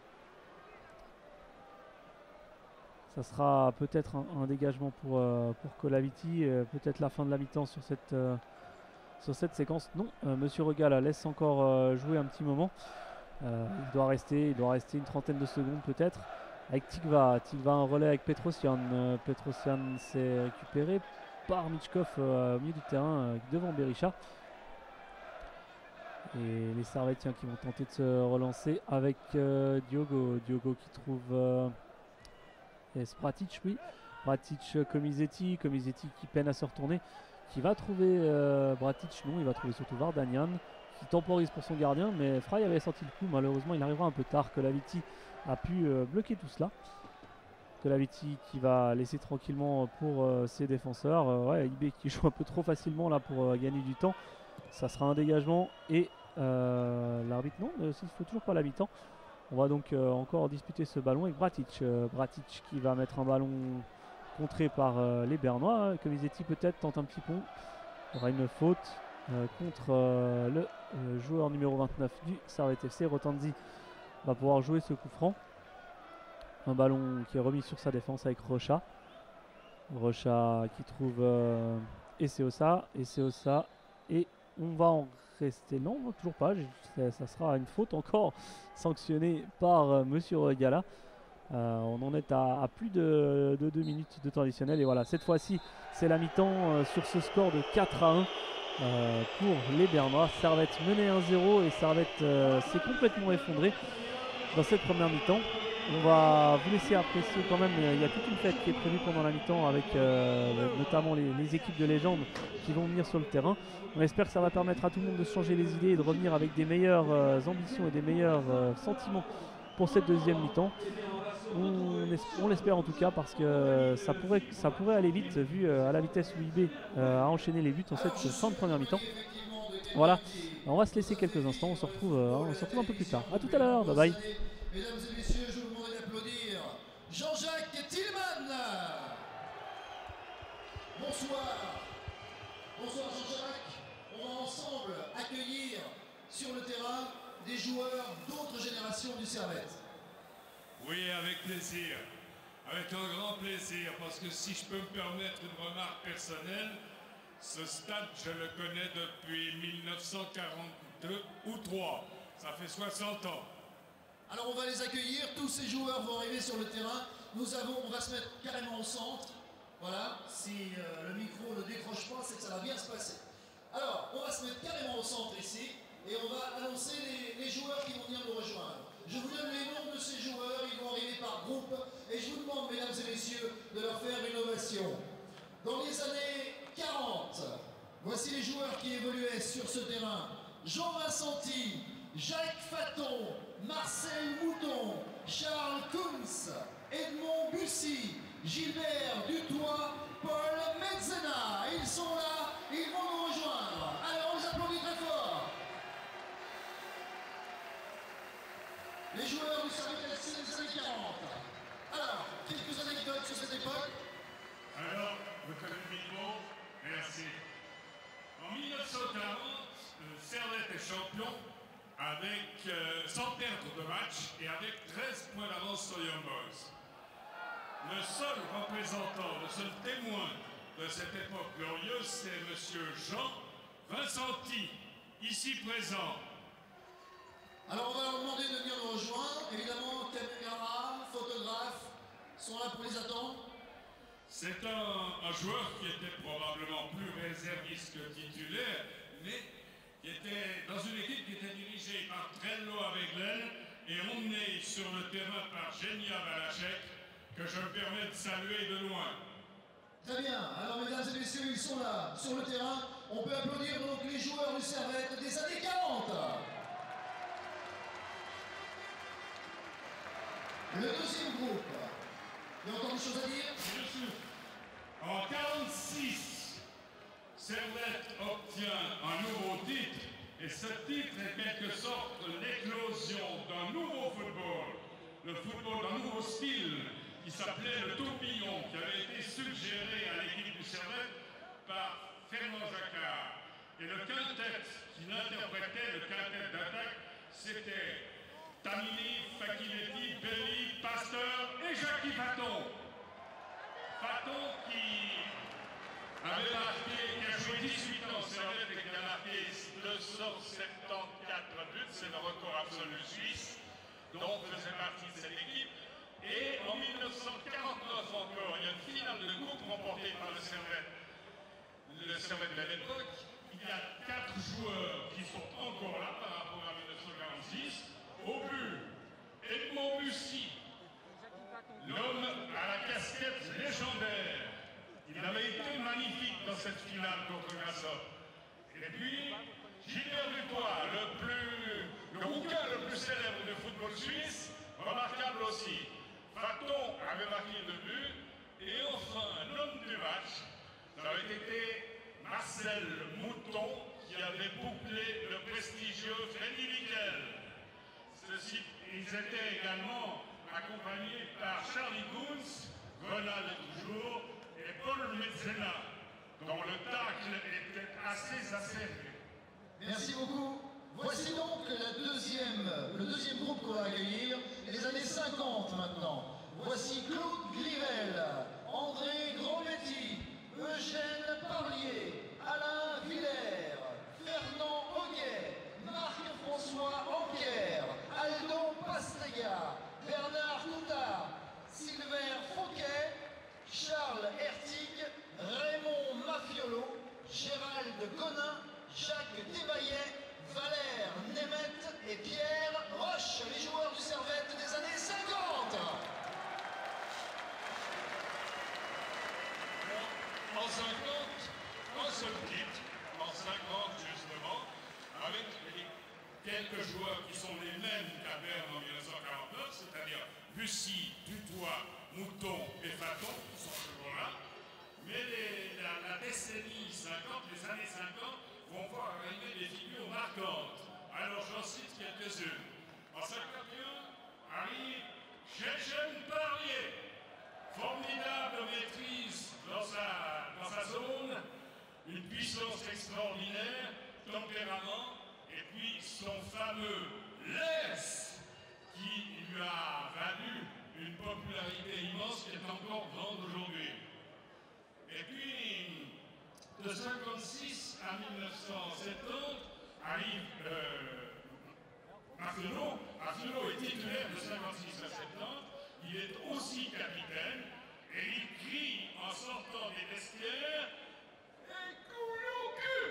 Ça sera peut-être un, un dégagement pour, euh, pour Colaviti, euh, peut-être la fin de la mi-temps sur cette, euh, sur cette séquence. Non, euh, Monsieur Regala laisse encore euh, jouer un petit moment. Euh, il doit rester, il doit rester une trentaine de secondes peut-être. Avec Tikva, Tikva en relais avec Petrosian. Euh, Petrosian s'est récupéré par Michkov euh, au milieu du terrain euh, devant Berisha. Et les Servettiens qui vont tenter de se relancer avec euh, Diogo. Diogo qui trouve euh, yes, Bratic, oui. Bratic, euh, Comisetti. Comisetti qui peine à se retourner. Qui va trouver euh, Bratic, non, il va trouver surtout Vardanian. Qui temporise pour son gardien, mais Fry avait sorti le coup. Malheureusement, il arrivera un peu tard. Colaviti a pu euh, bloquer tout cela. Colaviti qui va laisser tranquillement pour euh, ses défenseurs. Euh, ouais, I B qui joue un peu trop facilement là pour euh, gagner du temps. Ça sera un dégagement et euh, l'arbitre non, il ne faut toujours pas la mi-temps. On va donc euh, encore disputer ce ballon avec Bratic. Euh, Bratic qui va mettre un ballon contré par euh, les Bernois. Comisetti peut-être tente un petit pont. Il y aura une faute euh, contre euh, le euh, joueur numéro vingt-neuf du Servette F C. Rotanzi va pouvoir jouer ce coup franc. Un ballon qui est remis sur sa défense avec Rocha. Rocha qui trouve euh, Eseosa. Eseosa et on va en rester, non, toujours pas, ça, ça sera une faute encore sanctionnée par euh, Monsieur Regala. Euh, on en est à, à plus de, de deux minutes de temps additionnel et voilà, cette fois-ci c'est la mi-temps euh, sur ce score de quatre à un euh, pour les Bernois. Servette menait un zéro et Servette euh, s'est complètement effondré dans cette première mi-temps. On va vous laisser apprécier quand même, il y a toute une fête qui est prévue pendant la mi-temps avec euh, notamment les, les équipes de légende qui vont venir sur le terrain. On espère que ça va permettre à tout le monde de se changer les idées et de revenir avec des meilleures euh, ambitions et des meilleurs euh, sentiments pour cette deuxième mi-temps. On, on l'espère en tout cas parce que euh, ça, pourrait, ça pourrait aller vite vu euh, à la vitesse où I B euh, a enchaîné les buts en cette fin de première mi-temps. Voilà, on va se laisser quelques instants, on se retrouve, euh, on se retrouve un peu plus tard. A tout à l'heure, bye bye. Mesdames et messieurs, je vous demande d'applaudir Jean-Jacques Tillman. Bonsoir. Bonsoir Jean-Jacques. On va ensemble accueillir sur le terrain des joueurs d'autres générations du Servette. Oui, avec plaisir. Avec un grand plaisir, parce que si je peux me permettre une remarque personnelle, ce stade, je le connais depuis mille neuf cent quarante-deux ou trois. Ça fait soixante ans. Alors on va les accueillir, tous ces joueurs vont arriver sur le terrain. Nous avons, on va se mettre carrément au centre. Voilà, si euh, le micro ne décroche pas, c'est que ça va bien se passer. Alors, on va se mettre carrément au centre ici et on va annoncer les, les joueurs qui vont venir nous rejoindre. Je vous donne les noms de ces joueurs, ils vont arriver par groupe et je vous demande, mesdames et messieurs, de leur faire une ovation. Dans les années quarante, voici les joueurs qui évoluaient sur ce terrain. Jean Vincenti, Jacques Faton, Marcel Mouton, Charles Kunz, Edmond Bussy, Gilbert Dutoit, Paul Mezzena. Ils sont là, ils vont nous rejoindre. Alors on les applaudit très fort. Les joueurs du service des années quarante. Alors, quelques anecdotes sur cette époque. Alors, vous connaissez le mot? Merci. En mille neuf cent quarante, Servette est champion avec, euh, sans perdre de match et avec treize points d'avance sur Young Boys. Le seul représentant, le seul témoin de cette époque glorieuse, c'est M. Jean Vincenti, ici présent. Alors on va leur demander de venir nous rejoindre. Évidemment, caméra, photographes sont là pour les attendre. C'est un, un joueur qui était probablement plus réserviste que titulaire, mais qui était dans une équipe qui était dirigée par Trello Aveglen et emmené sur le terrain par Genia Balachek, que je me permets de saluer de loin. Très bien. Alors mesdames et messieurs, ils sont là, sur le terrain. On peut applaudir donc les joueurs du Servette des années quarante. Le deuxième groupe. Il y a encore des choses à dire? Bien sûr. En quarante-six, Servette obtient un nouveau titre, et ce titre est quelque sorte l'éclosion d'un nouveau football, le football d'un nouveau style qui s'appelait le tourbillon, qui avait été suggéré à l'équipe du Servette par Fernand Jacquard. Et le quintet qui l'interprétait, le quintet d'attaque, c'était Tamini, Facchinetti, Belli, Pasteur et Jackie Faton. Faton qui avait marqué, qui a joué dix-huit ans au Servette et qui a marqué deux cent soixante-quatorze buts, c'est le record absolu suisse, dont faisait partie de cette équipe. Et en mille neuf cent quarante-neuf encore, il y a une finale de coupe remportée par le Servette. Le Servette de l'époque, il y a quatre joueurs qui sont encore là par rapport à mille neuf cent quarante-six. Au but, Edmond Bussy, l'homme à la casquette légendaire. Il avait été magnifique dans cette finale contre Grasshoppe. Et puis, Gilbert Dutoit, le plus, le rouquin le plus célèbre du football suisse, remarquable aussi. Faton avait marqué le but. Et enfin, l'homme du match, ça avait été Marcel Mouton, qui avait bouclé le prestigieux Freddy Miquel. Ceux-ci, ils étaient également accompagnés par Charlie Kunz, Ronald toujours, et Paul Mezzena, dont le tacle était assez acéré. Merci beaucoup. Voici donc la deuxième, le deuxième groupe qu'on va accueillir, les années cinquante maintenant. Voici Claude Grivel, André Grandbetti, Eugène Parlier, Alain Villers, Fernand Hoguet, Marc-François Anquer, Aldo Pastrega, Bernard Coutard, Sylvain Fauquet, Charles Hertig, Raymond Mafiolo, Gérald Gonin, Jacques Desbaillet, Valère Nemeth et Pierre Roche, les joueurs du Servette des années cinquante. En cinquante, un seul titre, en cinquante justement, avec les quelques joueurs qui sont les mêmes qu'à Berne en mille neuf cent quarante-neuf, c'est-à-dire Bussy, Dutoit, Mouton et Faton, qui sont toujours là. Mais les, la, la décennie cinquante, les années cinquante, vont voir arriver des figures marquantes. Alors j'en cite quelques-unes. En cinquante et un, arrive Eugène Parlier, formidable maîtrise dans sa, dans sa zone, une puissance extraordinaire, tempérament, et puis son fameux laisse qui lui a valu une popularité immense qui est encore grande aujourd'hui. Et puis, de cinquante-six à mille neuf cent soixante-dix, arrive euh, Mafiolo Arturo est titulaire de cinquante-six à soixante-dix. Il est aussi capitaine et il crie en sortant des vestiaires et coule au cul.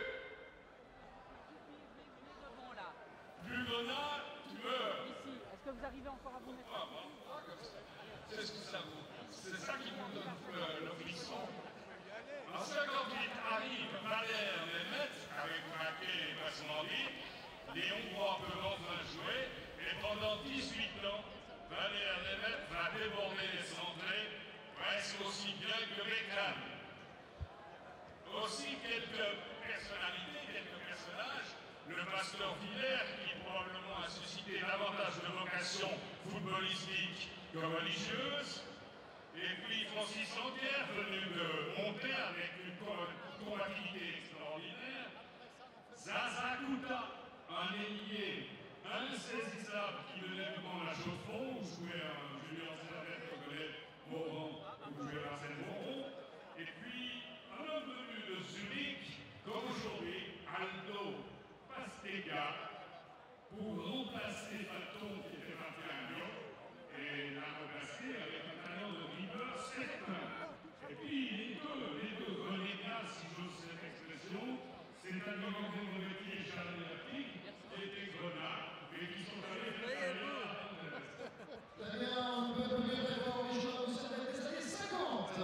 Bugona, tueur. Ici, est-ce que vous arrivez encore à vous mettre Ah, bon, ah, comme ça. C'est ce que ça vous. C'est ça qui nous donne le, le frisson. En cinquante-huit arrive Valère Nemeth avec Maquet et Passandi. Les Hongrois peuvent enfin jouer et pendant dix-huit ans, Valère Nemeth va déborder les centrés presque aussi bien que Beckham. Aussi quelques personnalités, quelques personnages. Le pasteur Villers, qui probablement a suscité davantage de vocations footballistiques que religieuses. Et puis Francis Anquier, venu de monter avec une combativité extraordinaire. Zaza Kouta, un ailier insaisissable qui venait du camp de la Chaux-de-Fonds, où jouait un Julien Servet, qu'on connaît, Morand, où jouait Arsène Morand. Et puis un homme venu de Zurich, comme aujourd'hui, Aldo Pastega, pour remplacer Faton qui était parti à Lyon, et l'a remplacé avec un talent de dribbleur certain. Et puis les deux, les deux renégats, si j'ose cette expression, c'est-à-dire André Moretti et Charles Lapique, qui étaient grenats et qui sont allés faire la Très bien, on peut applaudir très fort les joueurs du Servette des années cinquante.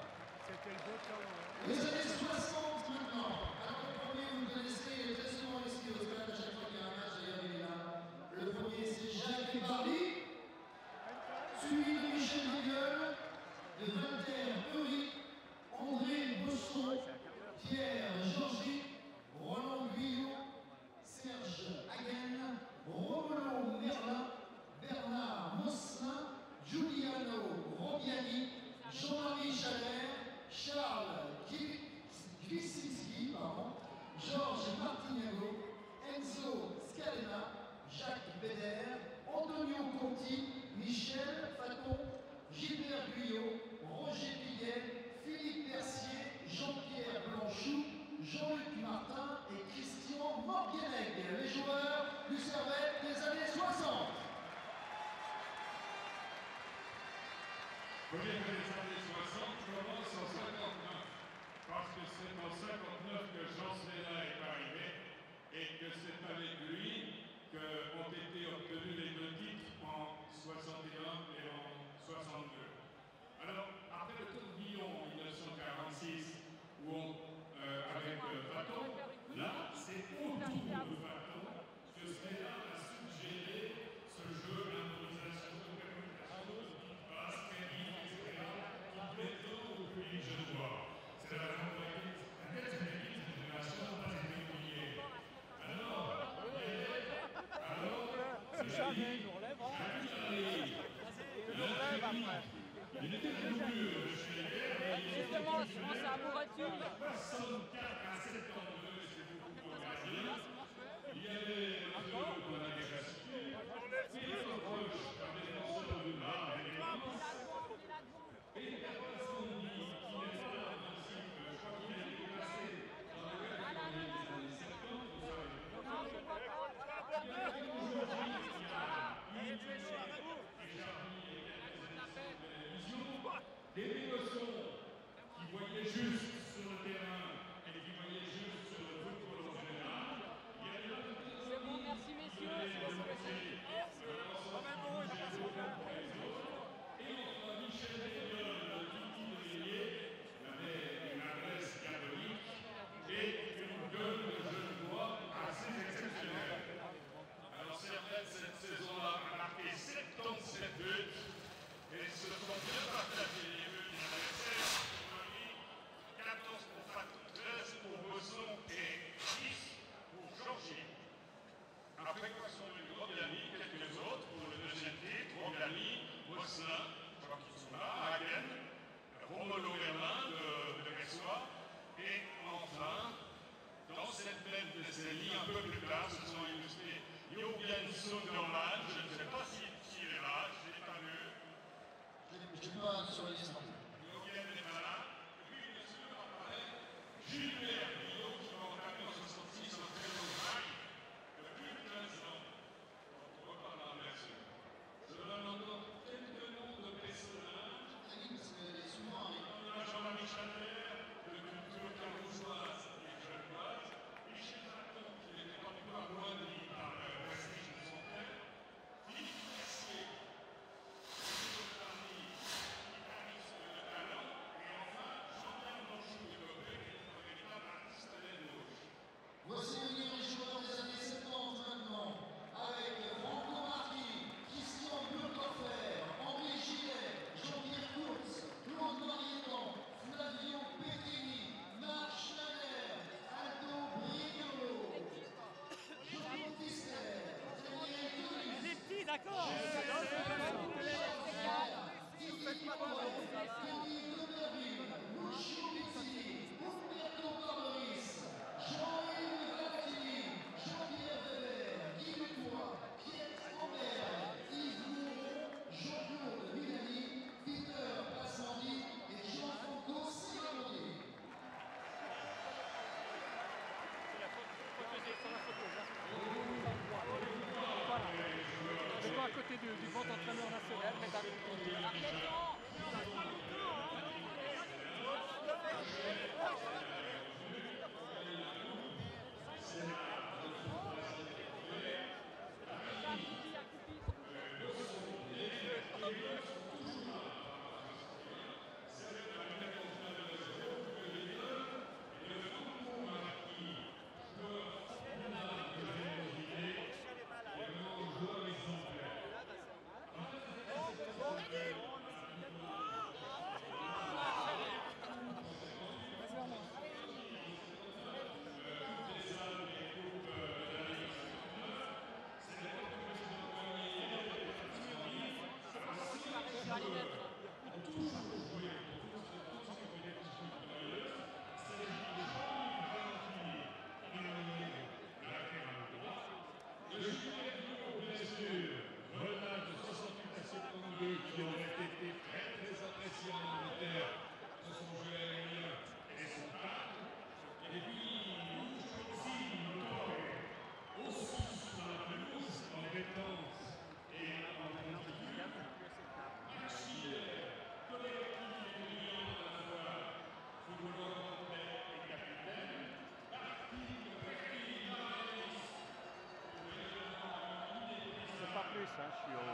Les années soixante maintenant. Alors le premier, vous le connaissez, très souvent ici au stade, à chaque fois qu'il y a un match, d'ailleurs il est là. Le premier, c'est Jacques Barly, suivi de Michel Vigueul, de Walter Eury, André Bosson, Pierre Georgie, Roland Guillon, Serge Hagen, Romolo Merlin, Bernard Mosselin, Giuliano Robiani, Jean-Marie Chalère, Charles Kwisinski, Georges Martinago, Enzo Scalena, Jacques Beder, Antonio Conti, Michel Faton, Gilbert Guyot, Roger Piguet, Philippe Mercier, Jean-Pierre Blanchou, Jean-Luc Martin et Christian Morguenec, les joueurs du Servette des années soixante. Vous voyez que les années soixante commencent en cinquante-neuf, parce que c'est en cinquante-neuf que Jean Sénat est arrivé et que c'est avec lui qu'ont été obtenus les deux titres en soixante et un et en soixante-deux. Alors, après le tourbillon en mille neuf cent quarante-six, où on, euh, avec euh, Faton, là, c'est autour de Faton que Sénat a suggéré ce jeu d'improvisation, de communication, de passe, technique, et cetera, qui plaît au public genevois. C'est la raison pour laquelle cette équipe, cette génération n'a pas été oubliée. Alors, alors, jamais, je relève, il était plus dur de Schneider. justement, je pense à la voiture. soixante-quatre à soixante-deux, c'est beaucoup pour gardien. Il y avait un peu qu'on a déjà cité. Et les reproches par des défenseurs de bas, et les Passandi, qui n'est pas un principe, je crois qu'il a été placé dans la catégorie des années cinquante, vous savez. Il y avait toujours qui a initié et Charny et quelques émissions de télévision, des négociants qui voyaient juste sur le terrain et qui voyaient juste sur le football en général. Il y avait là C'est bon, merci messieurs. et entre Michel Véliol, Titi de Villiers, il avait une adresse catholique et une gueule de Genevois assez exceptionnelle. Alors Servette, cette saison-là, a marqué soixante-dix-sept buts et se sont bien partagés les buts. Il y en avait seize pour Tony, quatorze pour Fatou, treize pour Bosson et dix pour Georgie. Après quoi sont venus Robiani, quelques autres pour le deuxième titre, Robiani, Mosselin, je crois qu'ils sont là, Hagen, Romolo Merlin de, de Ressois, et enfin, dans cette même décennie, un peu plus tard, se sont illustrés Jürgen Sunderland, je ne sais pas s'il si, est là, je ne l'ai pas vu. Je n'ai pas sur la liste. Jürgen est malin, et puis bien sûr apparaît Gilbert Guyot, qui va entamer en soixante-six en très long bail de plus de quinze ans. On reparle à Mercedes. À côté du, du grand entraîneur national, mais t'as pas plus, hein, je suis au...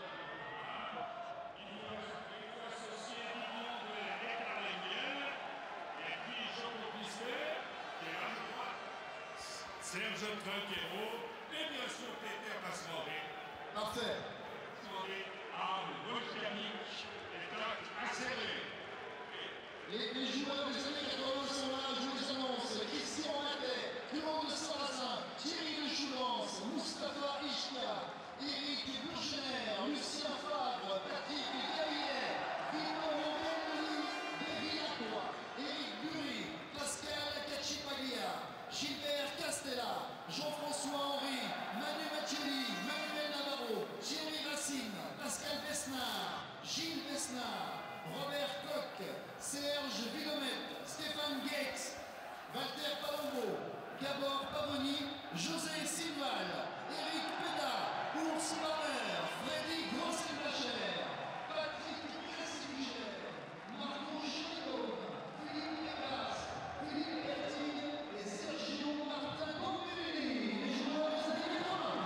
Serge Trinquero et bien sûr Peter Passemaré. Parfait. Arme volcanique et tac accéléré. Les, les joueurs des années quatre-vingts sont là, je vous les annonce. Christian Madet, Claude Sarrazin, Thierry de Choulance, Moustapha Ishka, Éric Bourgener, Lucien Favre, Patrick Gaillet, Vino Robelli, Bévilacqua, Éric Bury, Pascal Cacipaglia, Gilbert Castella, Jean-François Henry, Manu Machelli, Manuel Navarro, Thierry Racine, Pascal Besnard, Gilles Besnard, Robert Koch, Serge Villomette, Stéphane Gex, Walter Palombo, Gabor Pavoni, José Silval, Eric Peda, Ours Barner, Freddy Grosselbacher, Patrick Cressinger, Marco Chino, Philippe Vegas, Philippe Bertine et Sergio Martin Bombelli, les joueurs des années quatre-vingts.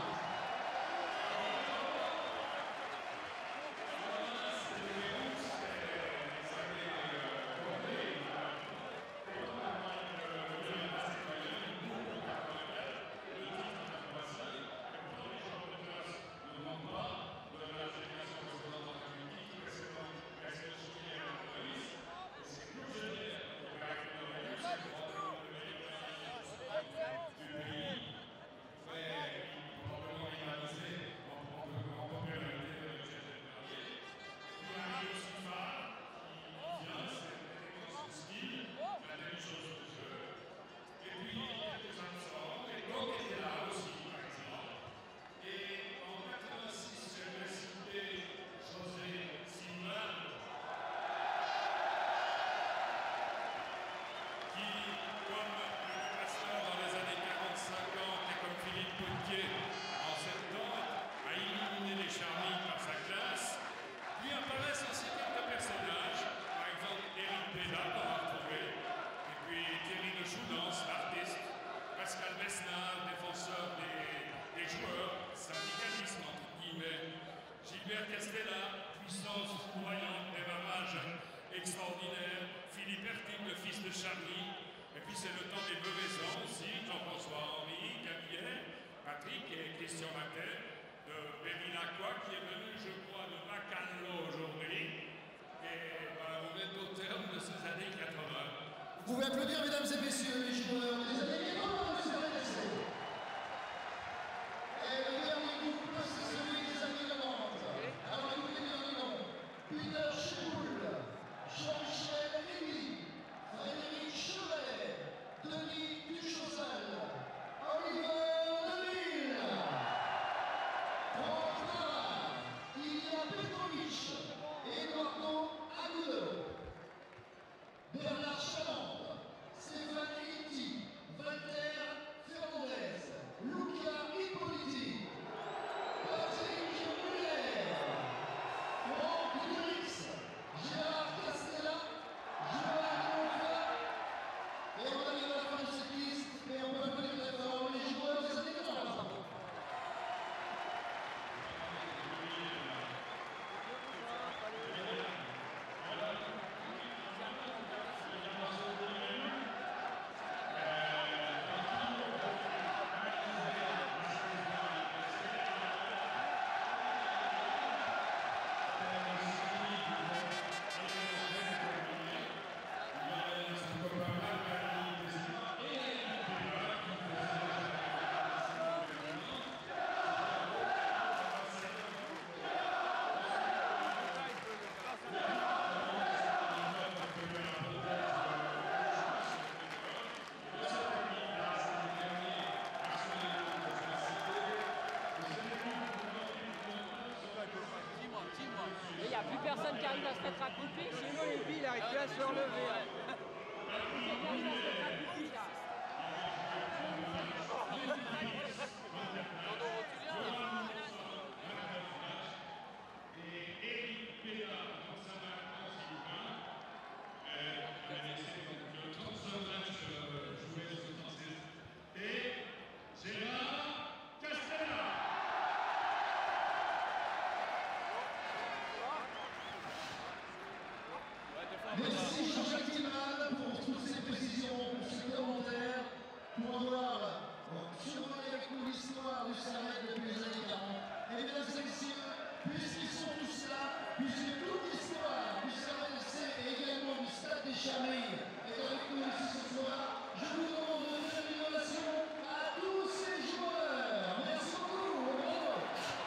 Gilbert Castella, puissance croyante, démarrage extraordinaire. Philippe Hertine, le fils de Charlie. Et puis c'est le temps des bevaisons aussi. Jean-François Henry, Camillet, Patrick et Christian Matin de Bévilacqua qui est venu, je crois, de Macanlo aujourd'hui. Et ben, on est au terme de ces années quatre-vingts. Vous pouvez applaudir, mesdames et messieurs, les joueurs des années quatre-vingts du R F C. Et le dernier groupe, c'est celui des années quatre-vingts. personne qui arrive à se mettre accroupi, sinon les billes n'arrivent plus à se relever. Hein. Ceux qui arrivent à se mettre accroupi, là. Merci Jean-Jacques Tillman pour toutes ces précisions, pour ces commentaires, pour avoir survolé avec nous l'histoire du Servette depuis les années quarante. Et mesdames et messieurs, puisqu'ils sont tous là, puisque toute l'histoire du Servette F C et également du Stade des Charmilles est avec nous ici ce soir, je vous demande de donner une ovation à tous ces joueurs. Merci beaucoup. Bravo.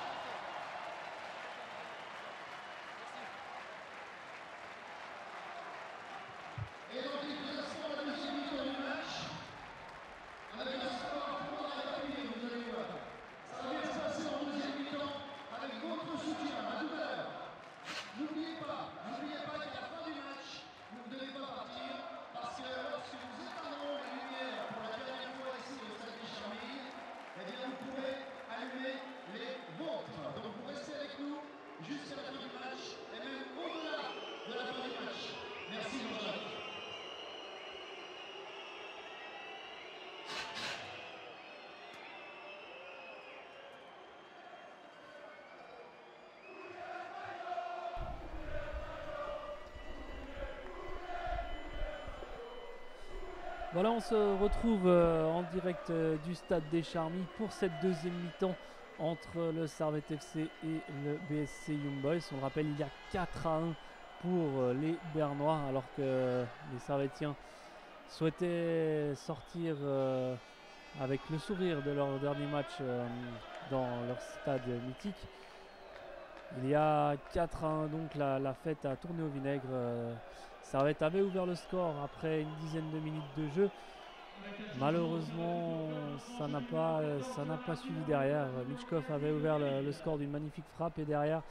Et donc, il nous reste la deuxième mi-temps du match, avec un score pour la rapide, vous allez voir. Ça va bien se passer en deuxième mi-temps, avec votre soutien. À tout à l'heure. N'oubliez pas, n'oubliez pas qu'à la fin du match, vous ne devez pas partir, parce que lorsque nous éteindrons la lumière pour la dernière fois ici au Stade des Charmilles, eh bien, vous pourrez allumer les vôtres. Donc, vous restez avec nous jusqu'à la fin du match, et même au-delà de la fin du match. Merci, Jean-Jacques. Voilà, on se retrouve euh, en direct euh, du Stade des Charmilles pour cette deuxième mi-temps entre le Servette F C et le B S C Young Boys. On le rappelle, il y a quatre à un pour euh, les Bernois, alors que les Servettiens souhaitaient sortir euh, avec le sourire de leur dernier match euh, dans leur stade mythique. Il y a quatre à un, donc la, la fête a tourné au vinaigre. Euh, Servette avait ouvert le score après une dizaine de minutes de jeu. Malheureusement, ça n'a pas, ça n'a pas suivi derrière. Mitchkov avait ouvert le, le score d'une magnifique frappe et derrière,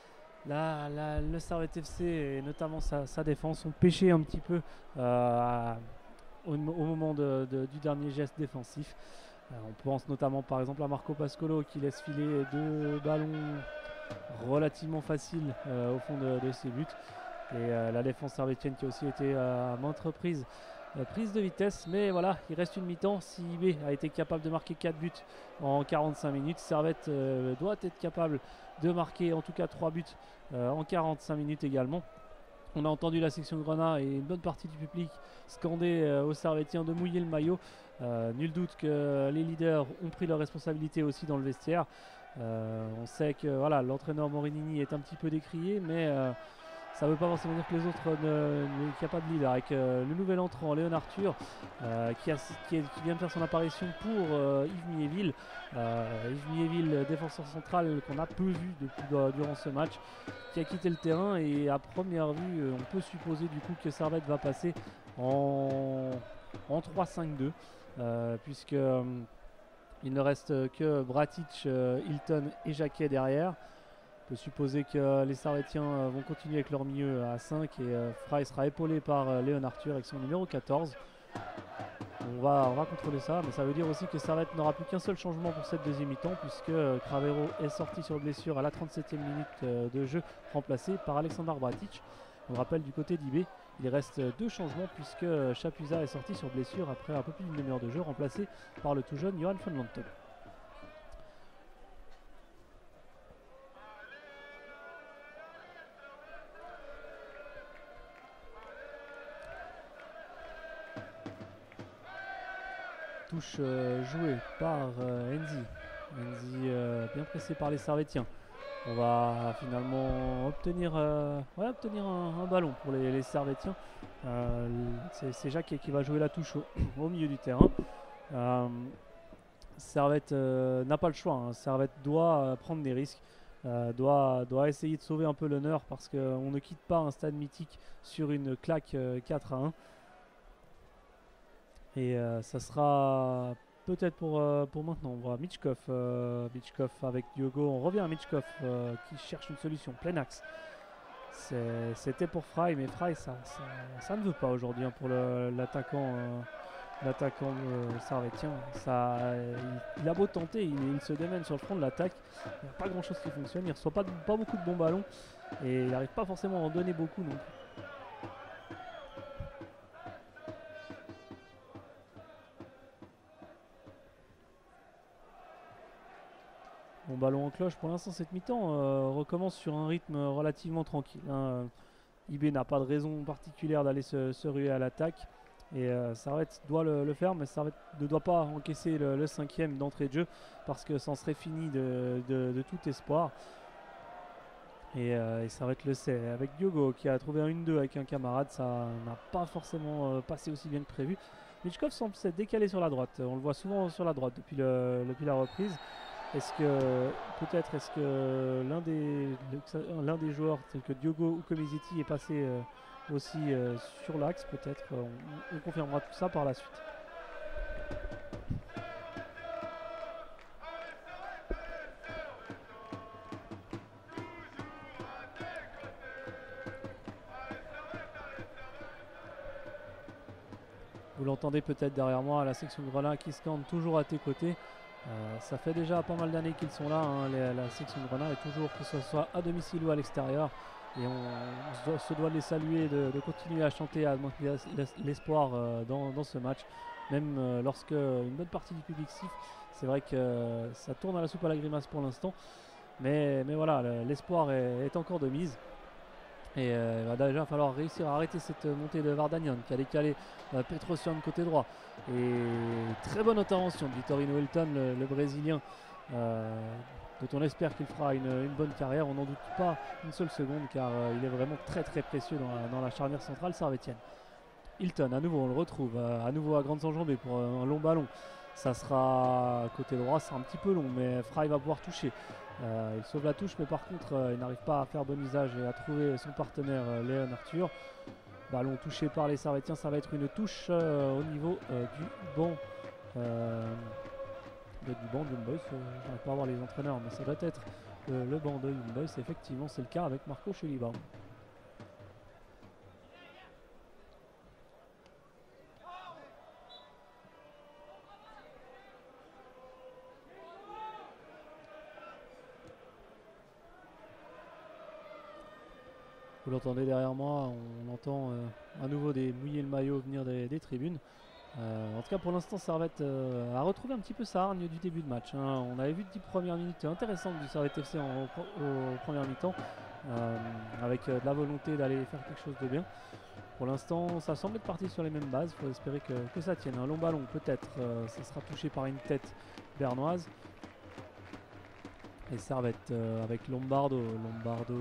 là, là, le Servette F C et notamment sa, sa défense ont pêché un petit peu euh, au, au moment de, de, du dernier geste défensif. Euh, on pense notamment par exemple à Marco Pascolo qui laisse filer deux ballons relativement faciles euh, au fond de, de ses buts. Et euh, la défense servettienne qui a aussi été euh, à maintes reprises euh, prise de vitesse. Mais voilà, il reste une mi-temps. Si I B a été capable de marquer quatre buts en quarante-cinq minutes, Servette euh, doit être capable de marquer en tout cas trois buts euh, en quarante-cinq minutes également. On a entendu la section Grenat et une bonne partie du public scander euh, aux Servettiens de mouiller le maillot. Euh, nul doute que les leaders ont pris leurs responsabilités aussi dans le vestiaire. Euh, on sait que voilà, l'entraîneur Morinini est un petit peu décrié, mais euh, ça ne veut pas forcément dire que les autres ne, ne, qu'il n'y a pas de leader. Avec euh, le nouvel entrant, Léon Arthur, euh, qui, a, qui, est, qui vient de faire son apparition pour euh, Yves Miéville. Euh, Yves Miéville, défenseur central qu'on a peu vu depuis, euh, durant ce match, qui a quitté le terrain. Et à première vue, euh, on peut supposer du coup que Servette va passer en, en trois cinq deux, euh, puisque euh, il ne reste que Bratic, euh, Hilton et Jacquet derrière. On peut supposer que les Servettiens euh, vont continuer avec leur milieu à cinq et euh, Fry sera épaulé par euh, Léon Arthur avec son numéro quatorze. On va, on va contrôler ça, mais ça veut dire aussi que Servette n'aura plus qu'un seul changement pour cette deuxième mi-temps, puisque euh, Cravero est sorti sur blessure à la trente-septième minute euh, de jeu, remplacé par Aleksandar Bratic. On le rappelle, du côté d'I B, il reste euh, deux changements, puisque euh, Chapuisat est sorti sur blessure après un peu plus d'une demi-heure de jeu, remplacé par le tout jeune Johan van Lanten. Touche euh, jouée par euh, Enzi. Enzi euh, bien pressé par les Servettiens. On va finalement obtenir, euh, ouais, obtenir un, un ballon pour les, les Servettiens. Euh, c'est Jacquet qui va jouer la touche au, au milieu du terrain. Euh, Servette euh, n'a pas le choix. Hein. Servette doit euh, prendre des risques. Euh, doit, doit essayer de sauver un peu l'honneur parce qu'on ne quitte pas un stade mythique sur une claque euh, quatre à un. Et euh, ça sera peut-être pour, euh, pour maintenant. On voit Mitchkov, euh, Mitchkov avec Diogo. On revient à Mitchkov euh, qui cherche une solution. Plein axe. C'était pour Fry, mais Fry, ça, ça, ça ne veut pas aujourd'hui hein, pour l'attaquant euh, l'attaquant euh, sarvétien. Ça, il, il a beau tenter, il, il se démène sur le front de l'attaque. Il n'y a pas grand chose qui fonctionne. Il ne reçoit pas, pas beaucoup de bons ballons et il n'arrive pas forcément à en donner beaucoup non plus. Bon, ballon en cloche. Pour l'instant, cette mi-temps euh, recommence sur un rythme relativement tranquille. Hein. I B n'a pas de raison particulière d'aller se, se ruer à l'attaque. Et euh, Servette doit le, le faire, mais Servette ne doit pas encaisser le, le cinquième d'entrée de jeu parce que c'en serait fini de, de, de tout espoir. Et, euh, et Servette le sait. Avec Diogo qui a trouvé un un deux avec un camarade, ça n'a pas forcément euh, passé aussi bien que prévu. Michkov semble s'être décalé sur la droite. On le voit souvent sur la droite depuis, le, depuis la reprise. Est-ce que peut-être est-ce que l'un des l'un des joueurs tels que Diogo ou Comisetti est passé euh, aussi euh, sur l'axe, peut-être euh, on, on confirmera tout ça par la suite. Vous l'entendez peut-être derrière moi, la section de Grenat qui scande toujours à tes côtés. Euh, ça fait déjà pas mal d'années qu'ils sont là, hein, les, la section de Grenat, et toujours que ce soit à domicile ou à l'extérieur. Et on, on se, doit, se doit les saluer, de, de continuer à chanter, à maintenir l'espoir euh, dans, dans ce match. Même euh, lorsque une bonne partie du public siffle, c'est vrai que euh, ça tourne à la soupe à la grimace pour l'instant. Mais, mais voilà, l'espoir est, est encore de mise. Et euh, il va déjà falloir réussir à arrêter cette montée de Vardanian qui a décalé euh, Petrosian côté droit. Et très bonne intervention de Vitorino Hilton, le, le Brésilien, euh, dont on espère qu'il fera une, une bonne carrière. On n'en doute pas une seule seconde car euh, il est vraiment très très précieux dans la, dans la charnière centrale sarvétienne. Hilton, à nouveau, on le retrouve, euh, à nouveau à grandes enjambées pour euh, un long ballon. Ça sera côté droit, c'est un petit peu long, mais Fry va pouvoir toucher. Euh, il sauve la touche, mais par contre, euh, il n'arrive pas à faire bon usage et à trouver son partenaire euh, Léon Arthur. Ballon touché par les Servétiens, ça va être une touche euh, au niveau euh, du banc. Euh, du banc de Young Boys, euh, je n'arrive pas à voir les entraîneurs, mais ça doit être euh, le banc de Young Boys. Effectivement, c'est le cas avec Marco Schellibaum. Vous l'entendez derrière moi, on entend euh, à nouveau des mouiller le maillot venir des, des tribunes. Euh, en tout cas pour l'instant Servette euh, a retrouvé un petit peu sa hargne du début de match. Hein. On avait vu dix premières minutes intéressantes du Servette F C en, au, au première mi-temps, euh, avec euh, de la volonté d'aller faire quelque chose de bien. Pour l'instant ça semble être parti sur les mêmes bases, il faut espérer que, que ça tienne. Un long ballon peut-être, euh, ça sera touché par une tête bernoise. Et Servette euh, avec Lombardo, Lombardo...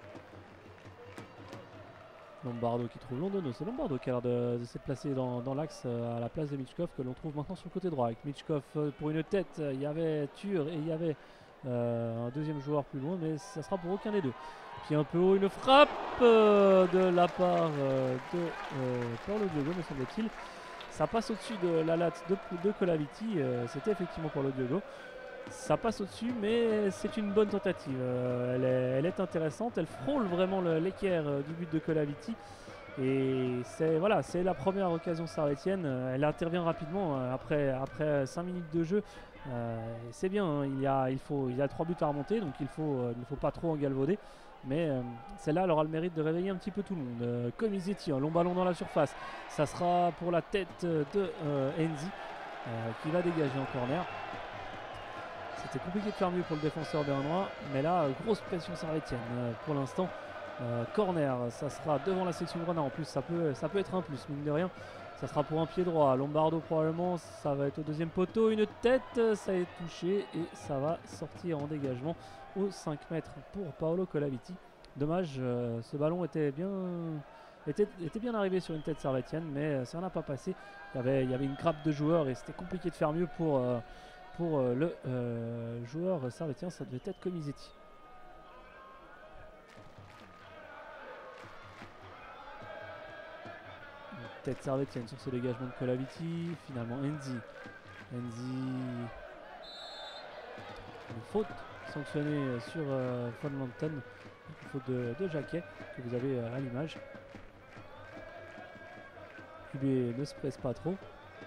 Lombardo qui trouve Londono, c'est Lombardo qui a l'air de, de s'être placé dans, dans l'axe euh, à la place de Michkov, que l'on trouve maintenant sur le côté droit. Avec Michkov euh, pour une tête, il euh, y avait Tur et il y avait euh, un deuxième joueur plus loin, mais ça sera pour aucun des deux. Puis un peu haut, une frappe euh, de la part euh, de euh, Paolo Diogo, me semble-t-il. Ça passe au-dessus de la latte de, de Colaviti, euh, c'était effectivement Paolo Diogo. Ça passe au-dessus, mais c'est une bonne tentative. Euh, elle, est, elle est intéressante, elle frôle vraiment l'équerre euh, du but de Colaviti. Et c'est voilà, c'est la première occasion sarvétienne. Euh, elle intervient rapidement euh, après, après cinq minutes de jeu. Euh, c'est bien, hein, il, y a, il, faut, il y a trois buts à remonter, donc il, faut, euh, il ne faut pas trop en galvauder. Mais euh, celle-là, elle aura le mérite de réveiller un petit peu tout le monde. Euh, Comisetti, un long ballon dans la surface. Ça sera pour la tête de euh, Enzi euh, qui va dégager en corner. C'était compliqué de faire mieux pour le défenseur bernois, mais là, grosse pression sarvétienne euh, pour l'instant. Euh, corner, ça sera devant la section Grenat. En plus, ça peut, ça peut être un plus, mine de rien. Ça sera pour un pied droit. Lombardo, probablement, ça va être au deuxième poteau. Une tête, ça est touché et ça va sortir en dégagement aux cinq mètres pour Paolo Colaviti. Dommage, euh, ce ballon était bien, était, était bien arrivé sur une tête sarvétienne, mais ça n'a pas passé. Il y avait, il y avait une grappe de joueurs et c'était compliqué de faire mieux pour. Euh, Pour euh, le euh, joueur sarvétien, ça devait être Comisetti. Tête sarvétienne sur ce dégagement de Colaviti. Finalement Enzi. Enzi. Une faute sanctionné sur euh, Von Lanten, faute de, de Jacquet que vous avez euh, à l'image. U B ne se presse pas trop.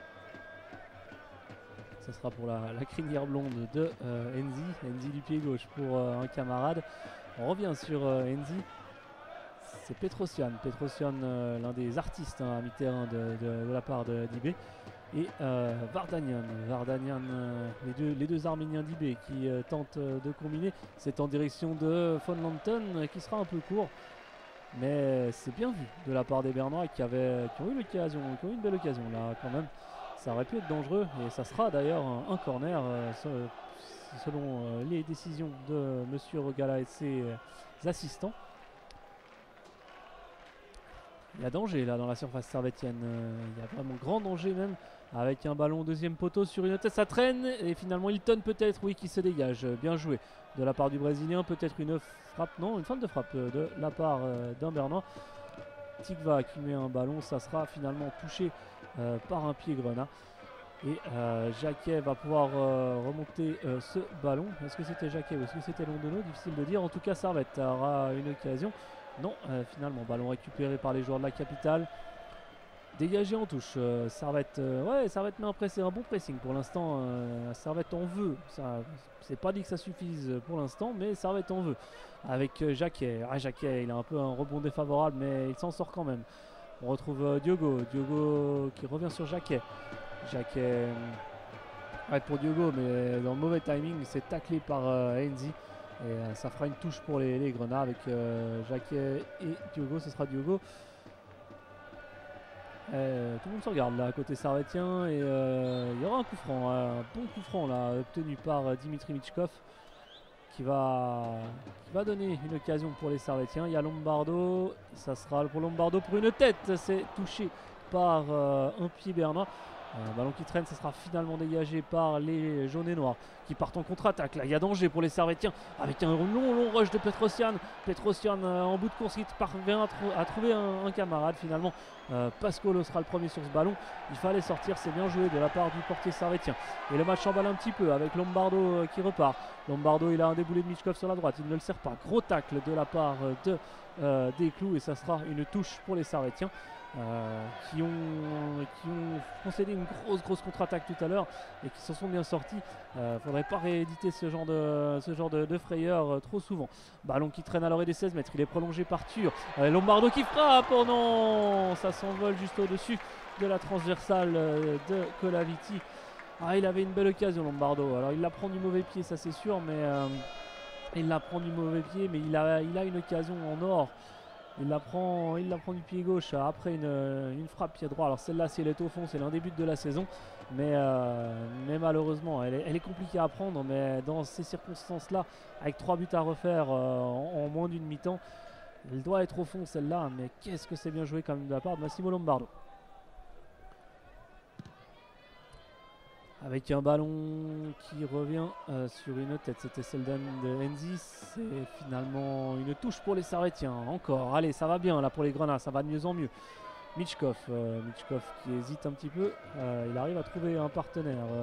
Ça sera pour la, la crinière blonde de euh, Enzi. Enzi du pied gauche pour euh, un camarade. On revient sur euh, Enzi. C'est Petrosian. Petrosian, euh, l'un des artistes hein, à mi-terrain de, de, de la part de d'I B. Et euh, Vardanian. Vardanian, euh, les, deux, les deux Arméniens d'I B qui euh, tentent euh, de combiner. C'est en direction de Von Lanten euh, qui sera un peu court. Mais c'est bien vu de la part des Bernois qui, avaient, qui ont eu l'occasion, qui ont eu une belle occasion là quand même. Ça aurait pu être dangereux et ça sera d'ailleurs un, un corner euh, selon euh, les décisions de Monsieur Regala et ses euh, assistants. Il y a danger là dans la surface servétienne, euh, il y a vraiment grand danger même avec un ballon au deuxième poteau sur une tête, ça traîne et finalement Hilton peut-être oui qui se dégage, bien joué de la part du Brésilien, peut-être une frappe, non une feinte de frappe euh, de la part euh, d'un Bernois. Tikva qui met un ballon, ça sera finalement touché Euh, par un pied grenat et euh, Jacquet va pouvoir euh, remonter euh, ce ballon. Est-ce que c'était Jacquet ou est-ce que c'était Londono? Difficile de dire. En tout cas Servette aura une occasion. Non, euh, finalement ballon récupéré par les joueurs de la capitale, dégagé en touche. euh, Servette euh, ouais Servette met un press, c'est un bon pressing pour l'instant. euh, Servette en veut, ça c'est pas dit que ça suffise pour l'instant, mais Servette en veut avec euh, Jacquet. Ah, Jacquet il a un peu un rebond défavorable mais il s'en sort quand même. On retrouve euh, Diogo, Diogo qui revient sur Jacquet. Jacquet euh, arrête pour Diogo, mais dans le mauvais timing, c'est taclé par euh, Enzi. Et euh, ça fera une touche pour les, les Grenats avec euh, Jacquet et Diogo. Ce sera Diogo. Euh, tout le monde se regarde là, côté servétien. Et euh, il y aura un coup franc, un bon coup franc là, obtenu par euh, Dimitri Michkov. Qui va, qui va donner une occasion pour les Servétiens. Il y a Lombardo, ça sera pour Lombardo pour une tête, c'est touché par euh, un pied bernois. Un ballon qui traîne, ça sera finalement dégagé par les jaunes et noirs qui partent en contre-attaque. Là, il y a danger pour les Servétiens avec un long, long rush de Petrosian. Petrosian euh, en bout de course qui parvient à, tr à trouver un, un camarade finalement. Euh, Pascolo sera le premier sur ce ballon. Il fallait sortir, c'est bien joué de la part du portier servétien. Et le match s'emballe un petit peu avec Lombardo euh, qui repart. Lombardo, il a un déboulé de Michkov sur la droite, il ne le sert pas. Gros tacle de la part de euh, Desclous et ça sera une touche pour les Servétiens. Euh, qui, ont, qui ont concédé une grosse grosse contre-attaque tout à l'heure et qui s'en sont bien sortis. Euh, faudrait pas rééditer ce genre de, ce genre de, de frayeur euh, trop souvent. Ballon qui traîne à l'orée des seize mètres, il est prolongé par Tur. Euh, Lombardo qui frappe, oh non, ça s'envole juste au-dessus de la transversale euh, de Colaviti. Ah, il avait une belle occasion Lombardo, alors il la prend du mauvais pied, ça c'est sûr, mais euh, il la prend du mauvais pied, mais il a, il a une occasion en or. Il la prend, il la prend du pied gauche après une, une frappe pied droit. Alors celle-là, si elle est au fond, c'est l'un des buts de la saison. Mais, euh, mais malheureusement, elle est, elle est compliquée à prendre. Mais dans ces circonstances-là, avec trois buts à refaire euh, en, en moins d'une mi-temps, elle doit être au fond celle-là. Mais qu'est-ce que c'est bien joué quand même de la part de Massimo Lombardo. Avec un ballon qui revient euh, sur une tête, c'était celle d'Enzi, c'est finalement une touche pour les Servétiens, encore, allez ça va bien là pour les Grenats, ça va de mieux en mieux. Michkov, euh, Michkov qui hésite un petit peu, euh, il arrive à trouver un partenaire. Euh.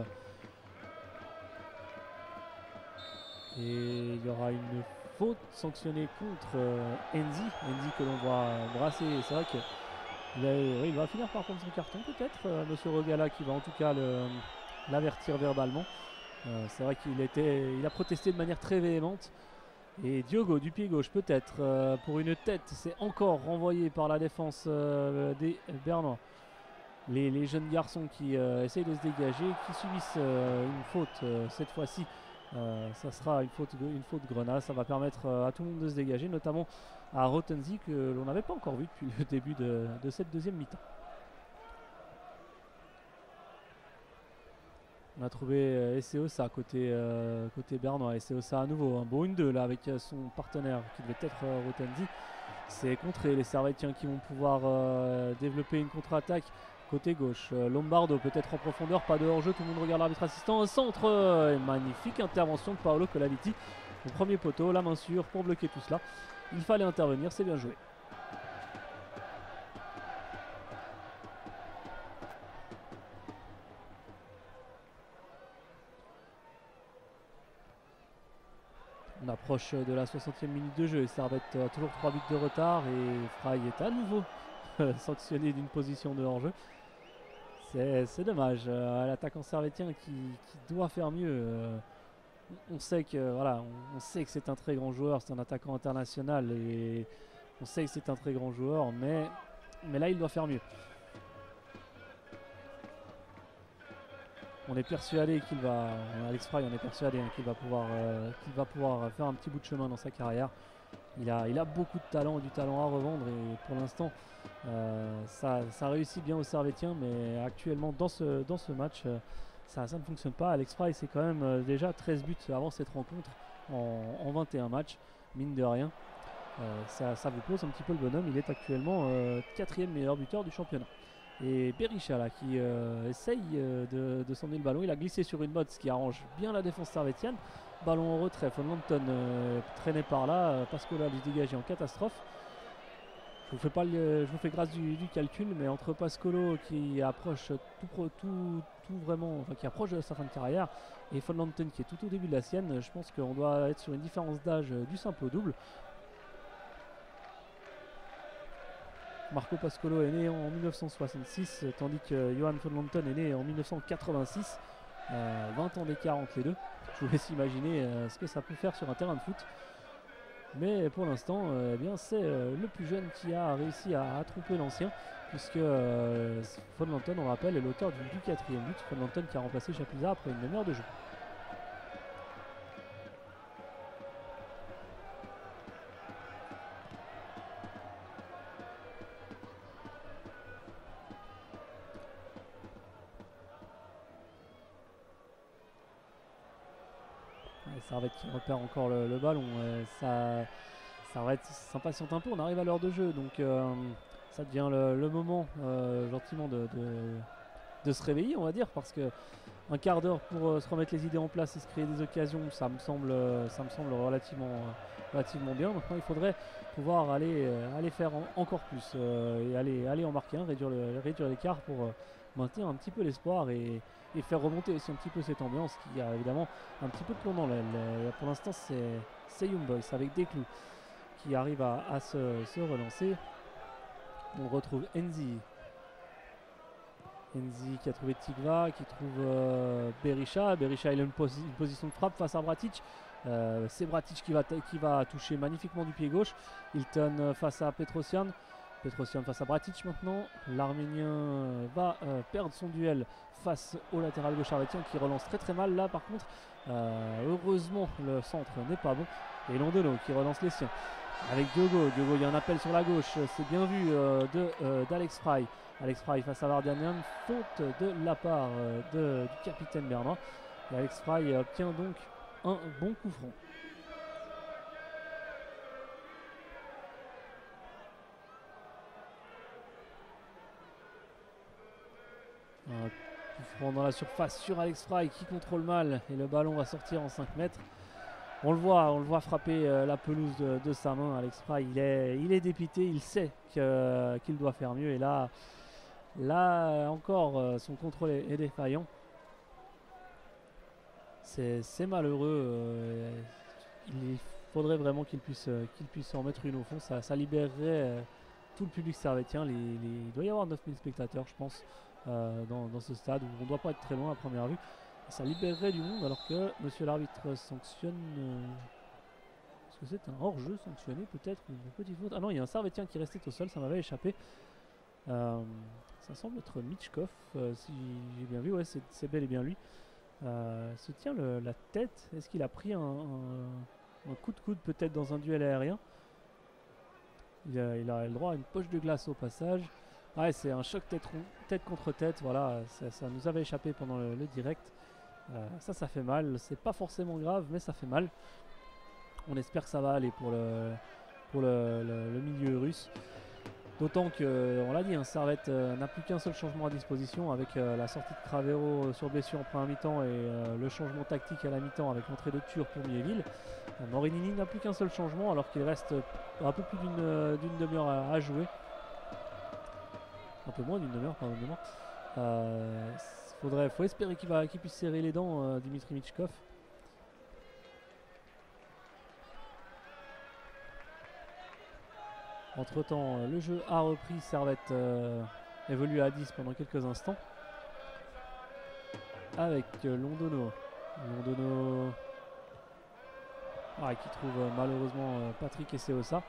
Et il y aura une faute sanctionnée contre euh, Enzi, Enzi que l'on voit brasser, c'est vrai qu'il oui, il va finir par prendre son carton peut-être, euh, Monsieur Regala qui va en tout cas le... l'avertir verbalement. Euh, c'est vrai qu'il était, il a protesté de manière très véhémente. Et Diogo du pied gauche peut-être euh, pour une tête, c'est encore renvoyé par la défense euh, des Bernois. Les, les jeunes garçons qui euh, essayent de se dégager, qui subissent euh, une faute euh, cette fois-ci. Euh, ça sera une faute, une faute grenade, ça va permettre euh, à tout le monde de se dégager, notamment à Rotenzi que l'on n'avait pas encore vu depuis le début de, de cette deuxième mi-temps. On a trouvé euh, Esseosa côté, euh, côté Bernois. Esseosa à nouveau, un beau un deux là avec euh, son partenaire qui devait être euh, Rotenzi. C'est contré, les Servétiens qui vont pouvoir euh, développer une contre-attaque côté gauche. Euh, Lombardo peut-être en profondeur, pas de hors-jeu, tout le monde regarde l'arbitre assistant. Un centre, euh, et magnifique intervention de Paolo Colaviti au premier poteau, la main sûre pour bloquer tout cela. Il fallait intervenir, c'est bien joué. approche de la soixantième minute de jeu et Servette a toujours trois buts de retard et Fry est à nouveau sanctionné d'une position de hors-jeu. C'est dommage, euh, l'attaquant servétien qui, qui doit faire mieux. Euh, on sait que voilà, on, on sait que c'est un très grand joueur, c'est un attaquant international et on sait que c'est un très grand joueur, mais, mais là il doit faire mieux. On est persuadé qu'il va, Alex Fry, on est persuadé hein, qu'il va pouvoir, euh, qu'il va pouvoir faire un petit bout de chemin dans sa carrière. Il a, il a beaucoup de talent, du talent à revendre et pour l'instant euh, ça, ça réussit bien aux Servétiens, mais actuellement dans ce, dans ce match euh, ça, ça ne fonctionne pas. Alex Fry c'est quand même euh, déjà treize buts avant cette rencontre en, en vingt et un matchs, mine de rien. Euh, ça, ça vous pose un petit peu le bonhomme, il est actuellement euh, quatrième meilleur buteur du championnat. Et Berisha là qui euh, essaye euh, de, de s'emmener le ballon, il a glissé sur une botte, ce qui arrange bien la défense servétienne. Ballon en retrait, Von Lanton euh, traîné par là, euh, Pascola lui dégagé en catastrophe. Je vous fais pas le, je vous fais grâce du, du calcul, mais entre Pascolo qui approche tout, pro, tout, tout vraiment, enfin qui approche de sa fin de carrière, et Von Lanton qui est tout au début de la sienne, je pense qu'on doit être sur une différence d'âge euh, du simple au double. Marco Pascolo est né en mille neuf cent soixante-six, tandis que Johan Von Lanton est né en mille neuf cent quatre-vingt-six. Euh, vingt ans d'écart entre les deux. Je vous laisse imaginer euh, ce que ça peut faire sur un terrain de foot. Mais pour l'instant, euh, eh bien c'est euh, le plus jeune qui a réussi à, à tromper l'ancien, puisque euh, Von Lanton, on rappelle, est l'auteur du, du quatrième but. Von Lanton qui a remplacé Chapuisat après une demi-heure de jeu. Servette qui repère encore le, le ballon, euh, ça, Servette s'impatiente un peu, on arrive à l'heure de jeu, donc euh, ça devient le, le moment euh, gentiment de, de, de se réveiller, on va dire, parce que un quart d'heure pour euh, se remettre les idées en place et se créer des occasions, ça me semble, ça me semble relativement, relativement bien. Maintenant il faudrait pouvoir aller, euh, aller faire en, encore plus euh, et aller, aller en marquer un, réduire le, réduire l'écart pour euh, maintenir un petit peu l'espoir et et faire remonter aussi un petit peu cette ambiance qui a évidemment un petit peu de plomb dans l'aile. Pour l'instant c'est Young Boys avec Desclous qui arrive à, à se, se relancer. On retrouve Enzi Enzi qui a trouvé Tigva, qui trouve euh, Berisha. Berisha il a une, posi une position de frappe face à Bratic. Euh, c'est Bratic qui va, qui va toucher magnifiquement du pied gauche. Hilton face à Petrosian. Petrosian face à Bratic maintenant. L'Arménien va euh, perdre son duel face au latéral gauche servétien qui relance très très mal là par contre. Euh, heureusement le centre n'est pas bon. Et Londono qui relance les siens. Avec Diogo. Diogo, il y a un appel sur la gauche. C'est bien vu euh, d'Alex euh, Fry. Alex Fry face à Vardianian. Faute de la part euh, de, du capitaine bernois. Et Alex Fry obtient donc un bon coup franc. Un coup franc dans la surface sur Alex Fry qui contrôle mal et le ballon va sortir en cinq mètres. On le voit, on le voit frapper euh, la pelouse de, de sa main. Alex Fry, il est, il est dépité, il sait qu'il euh, qu'il doit faire mieux et là, là encore euh, son contrôle est, est défaillant. C'est malheureux. Euh, il faudrait vraiment qu'il puisse, euh, qu'il puisse en mettre une au fond. Ça, ça libérerait euh, tout le public servétien. Les, les, il doit y avoir neuf mille spectateurs, je pense. Euh, dans, dans ce stade où on ne doit pas être très loin à première vue. Et ça libérerait du monde alors que monsieur l'arbitre sanctionne. Euh, Est-ce que c'est un hors-jeu sanctionné peut-être une petite faute? Ah non, il y a un Servétien qui restait au sol, ça m'avait échappé. Euh, ça semble être Mitchkov, euh, si j'ai bien vu, ouais, c'est bel et bien lui. Euh, se tient le, la tête. Est-ce qu'il a pris un, un, un coup de coude peut-être dans un duel aérien? il a, il a le droit à une poche de glace au passage. Ouais, c'est un choc tête, tête contre tête, voilà, ça, ça nous avait échappé pendant le, le direct. Euh, ça, ça fait mal, c'est pas forcément grave, mais ça fait mal. On espère que ça va aller pour le, pour le, le, le milieu russe. D'autant que, on l'a dit, hein, Servette euh, n'a plus qu'un seul changement à disposition avec euh, la sortie de Cravero euh, sur blessure en première mi-temps et euh, le changement tactique à la mi-temps avec l'entrée de Tur pour Miéville. Euh, Morinini n'a plus qu'un seul changement alors qu'il reste euh, un peu plus d'une euh, d'une demi-heure à, à jouer. Un peu moins d'une demi-heure, pardonnez-moi. Euh, faudrait, faut espérer qu'il qu'il puisse serrer les dents, euh, Dimitri Mitchkov. Entre temps, le jeu a repris. Servette euh, évolue à dix pendant quelques instants. Avec euh, Londono. Londono ah, qui trouve euh, malheureusement euh, Patrick Eseosa.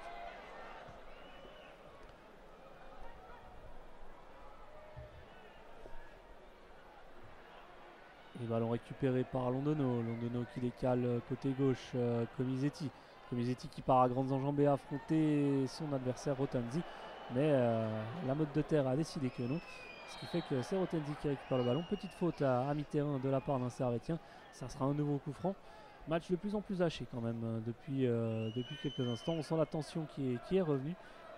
Et ballon récupéré par Londono. Londono qui décale euh, côté gauche. Euh, Comisetti. Comisetti qui part à grandes enjambées affronter son adversaire Rotanzi. Mais euh, la mode de terre a décidé que non. Ce qui fait que c'est Rotanzi qui récupère le ballon. Petite faute à, à mi-terrain de la part d'un Servetien. Ça sera un nouveau coup franc. Match de plus en plus haché quand même euh, depuis, euh, depuis quelques instants. On sent la tension qui est, qui est revenue.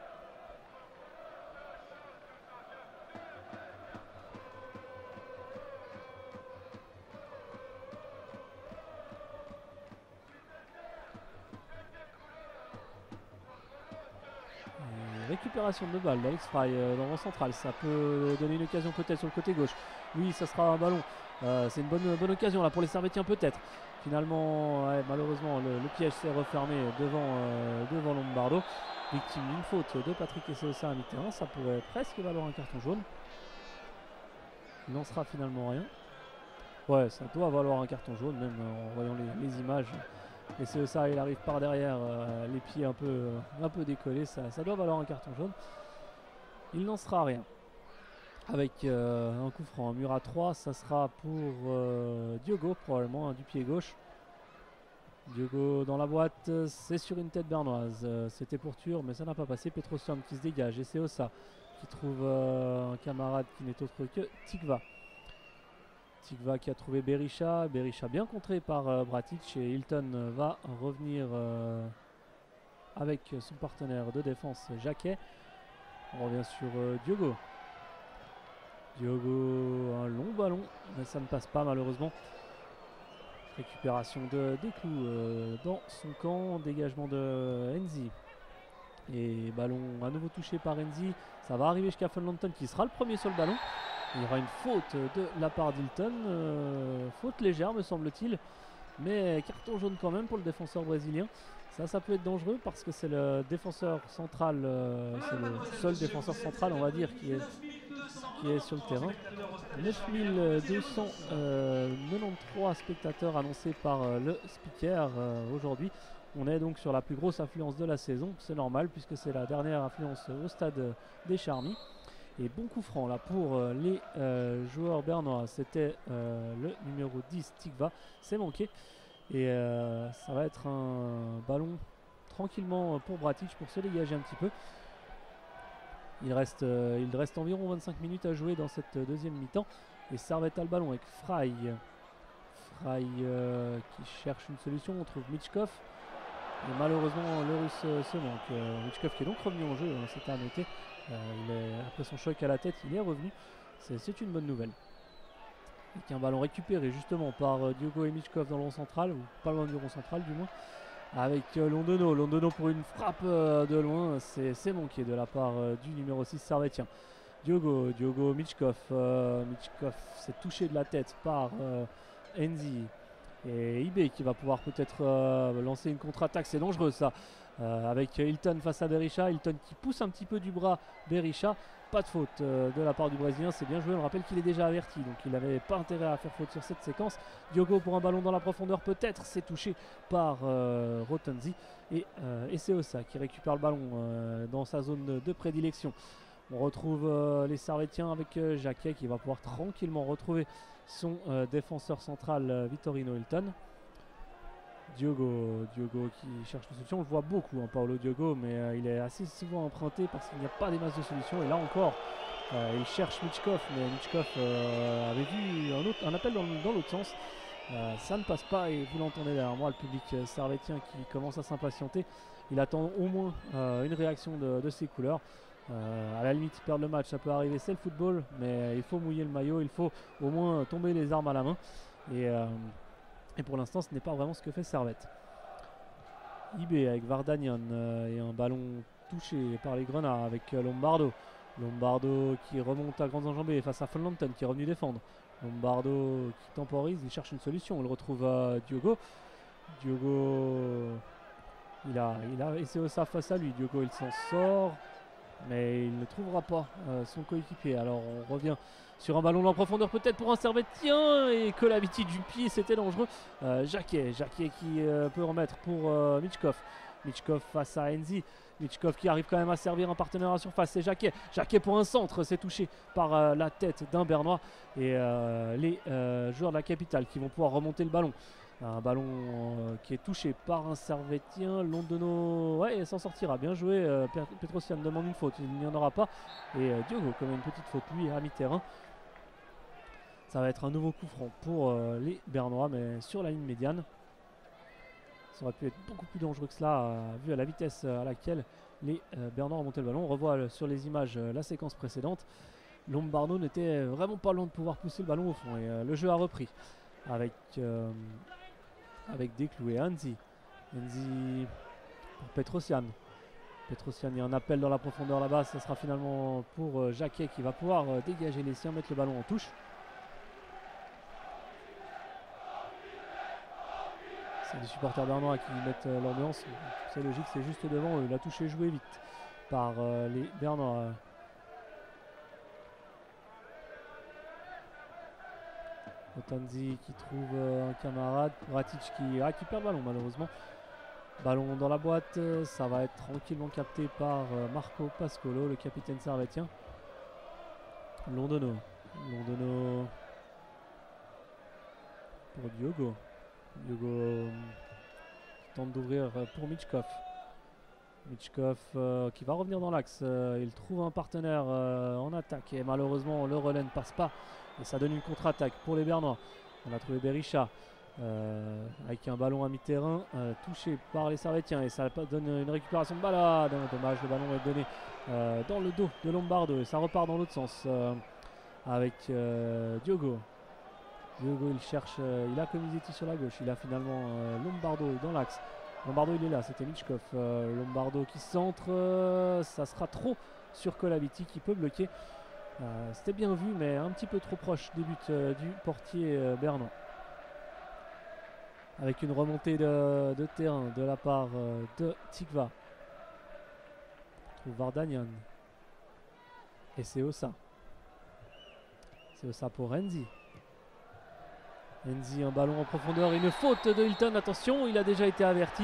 Récupération de balle d'Alex Fry euh, dans le central, ça peut donner une occasion peut-être sur le côté gauche. Oui, ça sera un ballon. Euh, c'est une bonne, bonne occasion là pour les Servetiens peut-être. Finalement, ouais, malheureusement, le, le piège s'est refermé devant, euh, devant Lombardo. Victime d'une faute de Patrick Eseosa à mi-terrain. Ça pourrait presque valoir un carton jaune. Il n'en sera finalement rien. Ouais, ça doit valoir un carton jaune, même en voyant les, les images. Et c'est ça, il arrive par derrière, euh, les pieds un peu, euh, un peu décollés, ça, ça doit valoir un carton jaune. Il n'en sera rien. Avec euh, un coup franc, un mur à trois, ça sera pour euh, Diogo, probablement, hein, du pied gauche. Diogo dans la boîte, c'est sur une tête bernoise. Euh, C'était pour Tur, mais ça n'a pas passé. Petrosson qui se dégage, et c'est Ossa qui trouve euh, un camarade qui n'est autre que Tikva. Tikva qui a trouvé Berisha, Berisha bien contré par euh, Bratic et Hilton euh, va revenir euh, avec son partenaire de défense Jacquet. On revient sur euh, Diogo. Diogo, un long ballon, mais ça ne passe pas malheureusement. Récupération de Desclous euh, dans son camp, dégagement de Enzi. Et ballon à nouveau touché par Enzi. Ça va arriver jusqu'à Funlanton qui sera le premier sur le ballon. Il y aura une faute de la part d'Hilton, euh, faute légère me semble-t-il, mais carton jaune quand même pour le défenseur brésilien. Ça, ça peut être dangereux parce que c'est le défenseur central, euh, c'est le seul défenseur central on va dire qui est, qui est sur le terrain. neuf mille deux cent quatre-vingt-treize spectateurs annoncés par euh, le speaker euh, aujourd'hui. On est donc sur la plus grosse affluence de la saison, c'est normal puisque c'est la dernière affluence au stade des Charmy. Et bon coup franc là pour euh, les euh, joueurs bernois, c'était euh, le numéro dix Tikva, c'est manqué. Et euh, ça va être un ballon tranquillement pour Bratic pour se dégager un petit peu. Il reste, euh, il reste environ vingt-cinq minutes à jouer dans cette deuxième mi-temps. Et Servette a le ballon avec Fry. Fry euh, qui cherche une solution, on trouve Michkov. Et malheureusement le russe euh, se manque. Euh, Michkov qui est donc revenu en jeu, hein, c'était à noter. Euh, il est, après son choc à la tête, il est revenu. C'est une bonne nouvelle. Avec un ballon récupéré justement par euh, Diogo et Michkov dans le rond central, ou pas loin du rond central du moins. Avec euh, Londono. Londono pour une frappe euh, de loin, c'est manqué de la part euh, du numéro six Servetien. Diogo, Diogo, Michkov. Euh, Michkov s'est touché de la tête par euh, Enzi. Et Ibé qui va pouvoir peut-être euh, lancer une contre-attaque, c'est dangereux ça. Euh, avec Hilton face à Berisha, Hilton qui pousse un petit peu du bras Berisha, pas de faute euh, de la part du Brésilien, c'est bien joué, on rappelle qu'il est déjà averti, donc il n'avait pas intérêt à faire faute sur cette séquence. Diogo pour un ballon dans la profondeur peut-être, c'est touché par euh, Rotanzi et, euh, et c'est Ossa qui récupère le ballon euh, dans sa zone de, de prédilection. On retrouve euh, les Servetiens avec euh, Jacquet qui va pouvoir tranquillement retrouver son euh, défenseur central euh, Vittorino Hilton. Diogo, Diogo qui cherche une solution, on le voit beaucoup hein, Paolo Diogo, mais euh, il est assez souvent emprunté parce qu'il n'y a pas des masses de solutions. Et là encore, euh, il cherche Michkov, mais Michkov euh, avait vu un, autre, un appel dans, dans l'autre sens. Euh, ça ne passe pas et vous l'entendez derrière moi, le public euh, servetien qui commence à s'impatienter. Il attend au moins euh, une réaction de, de ses couleurs. Euh, à la limite, perdre le match, ça peut arriver, c'est le football, mais il faut mouiller le maillot, il faut au moins tomber les armes à la main. Et, euh, et pour l'instant, ce n'est pas vraiment ce que fait Servette. Ibé avec Vardanian euh, et un ballon touché par les Grenats avec euh, Lombardo. Lombardo qui remonte à grandes enjambées face à Funlanton qui est revenu défendre. Lombardo qui temporise, il cherche une solution, on le retrouve à Diogo. Diogo Il a, il a Eseosa face à lui. Diogo, il s'en sort. Mais il ne trouvera pas euh, son coéquipier. Alors on revient sur un ballon en profondeur peut-être pour un Servetien. Et que la vitesse du pied, c'était dangereux. Euh, Jacquet, Jacquet qui euh, peut remettre pour euh, Michkov. Michkov face à Enzi. Michkov qui arrive quand même à servir un partenaire à surface. C'est Jacquet. Jacquet pour un centre. C'est touché par euh, la tête d'un Bernois. Et euh, les euh, joueurs de la capitale qui vont pouvoir remonter le ballon. Un ballon euh, qui est touché par un Servetien. Londono, ouais, il s'en sortira. Bien joué. Euh, Petrosian demande une faute. Il n'y en aura pas. Et euh, Diogo, quand même une petite faute, lui, à mi-terrain. Ça va être un nouveau coup franc pour euh, les Bernois, mais sur la ligne médiane. Ça aurait pu être beaucoup plus dangereux que cela, euh, vu à la vitesse à laquelle les euh, Bernois ont monté le ballon. On revoit euh, sur les images euh, la séquence précédente. Lombardo n'était vraiment pas loin de pouvoir pousser le ballon au fond. Et euh, le jeu a repris avec... Euh, avec Desclous et Anzi. Anzi pour Petrosian. Petrosian, il y a un appel dans la profondeur là-bas. Ce sera finalement pour euh, Jacquet qui va pouvoir euh, dégager les siens, mettre le ballon en touche. C'est les supporters bernois qui mettent euh, l'ambiance. C'est logique, c'est juste devant eux. La touche est jouée vite par euh, les Bernois. Otanzi qui trouve euh, un camarade. Ratic qui récupère le ballon malheureusement. Ballon dans la boîte. Euh, ça va être tranquillement capté par euh, Marco Pascolo, le capitaine servetien. Londono. Londono pour Diogo. Diogo euh, tente d'ouvrir pour Michkov. Michkov euh, qui va revenir dans l'axe. Euh, il trouve un partenaire euh, en attaque et malheureusement le relais ne passe pas. Et ça donne une contre-attaque pour les Bernois. On a trouvé Berisha euh, avec un ballon à mi-terrain euh, touché par les Servetiens. Et ça donne une récupération de balade. Dommage, le ballon est donné euh, dans le dos de Lombardo. Et ça repart dans l'autre sens euh, avec euh, Diogo. Diogo, il cherche, euh, il a Comisetti sur la gauche. Il a finalement euh, Lombardo dans l'axe. Lombardo, il est là, c'était Michkov. Euh, Lombardo qui centre. Euh, ça sera trop sur Colaviti qui peut bloquer. Euh, C'était bien vu, mais un petit peu trop proche des buts euh, du portier euh, bernois. Avec une remontée de, de terrain de la part euh, de Tikva. On trouve Vardanian. Et c'est Ossa. C'est Ossa pour Enzi. Enzi, un ballon en profondeur. Une faute de Hilton. Attention, il a déjà été averti.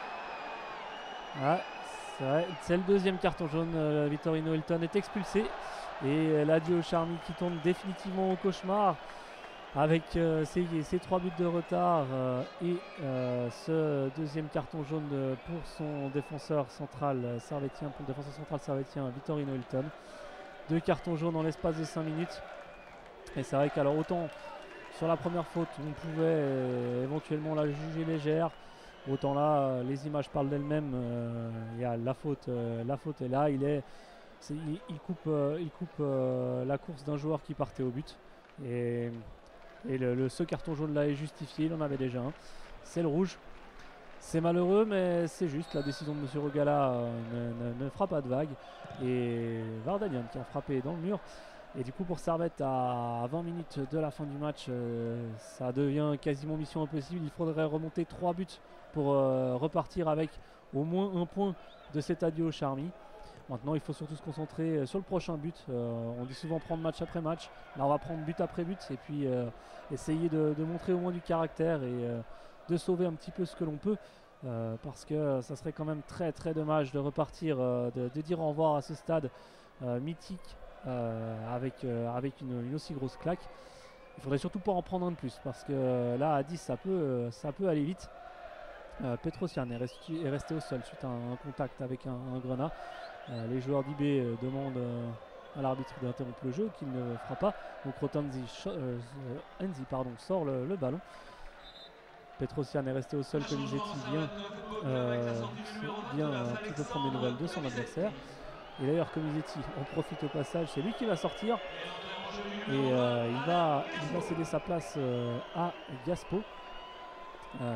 Ah, c'est le deuxième carton jaune. Euh, Vittorino Hilton est expulsé. Et l'adieu Charmy qui tombe définitivement au cauchemar avec euh, ses, ses trois buts de retard euh, et euh, ce deuxième carton jaune de, pour son défenseur central euh, servetien, pour le défenseur central servetien Vittorino Hilton. Deux cartons jaunes en l'espace de cinq minutes. Et c'est vrai qu'alors autant sur la première faute on pouvait euh, éventuellement la juger légère, autant là euh, les images parlent d'elles-mêmes. Euh, il y a la faute, euh, la faute est là, il est Il, il coupe, euh, il coupe euh, la course d'un joueur qui partait au but. Et, et le, le, ce carton jaune là est justifié, il en avait déjà un. C'est le rouge. C'est malheureux, mais c'est juste. La décision de M. Regala euh, ne, ne, ne fera pas de vague. Et Vardanian qui a frappé dans le mur. Et du coup, pour Servette, à vingt minutes de la fin du match, euh, ça devient quasiment mission impossible. Il faudrait remonter trois buts pour euh, repartir avec au moins un point de cet adieu au Charmy. Maintenant, il faut surtout se concentrer sur le prochain but. Euh, on dit souvent prendre match après match. Là, on va prendre but après but et puis euh, essayer de, de montrer au moins du caractère et euh, de sauver un petit peu ce que l'on peut. Euh, parce que ça serait quand même très très dommage de repartir, euh, de, de dire au revoir à ce stade euh, mythique euh, avec, euh, avec une, une aussi grosse claque. Il faudrait surtout pas en prendre un de plus parce que euh, là, à dix, ça peut, euh, ça peut aller vite. Euh, Petrosian est resté, est resté au sol suite à un, un contact avec un, un grenat. Euh, les joueurs d'I B euh, demandent euh, à l'arbitre d'interrompre le jeu, qu'il ne fera pas. Donc Rotanzi euh, Enzi, pardon, sort le, le ballon. Petrosian est resté au sol, Comisetti vient, euh, vient un petit peu prendre des nouvelles de son adversaire. Et d'ailleurs Comisetti en profite au passage, c'est lui qui va sortir. Et euh, il, va, il va céder sa place euh, à Gaspo. Euh,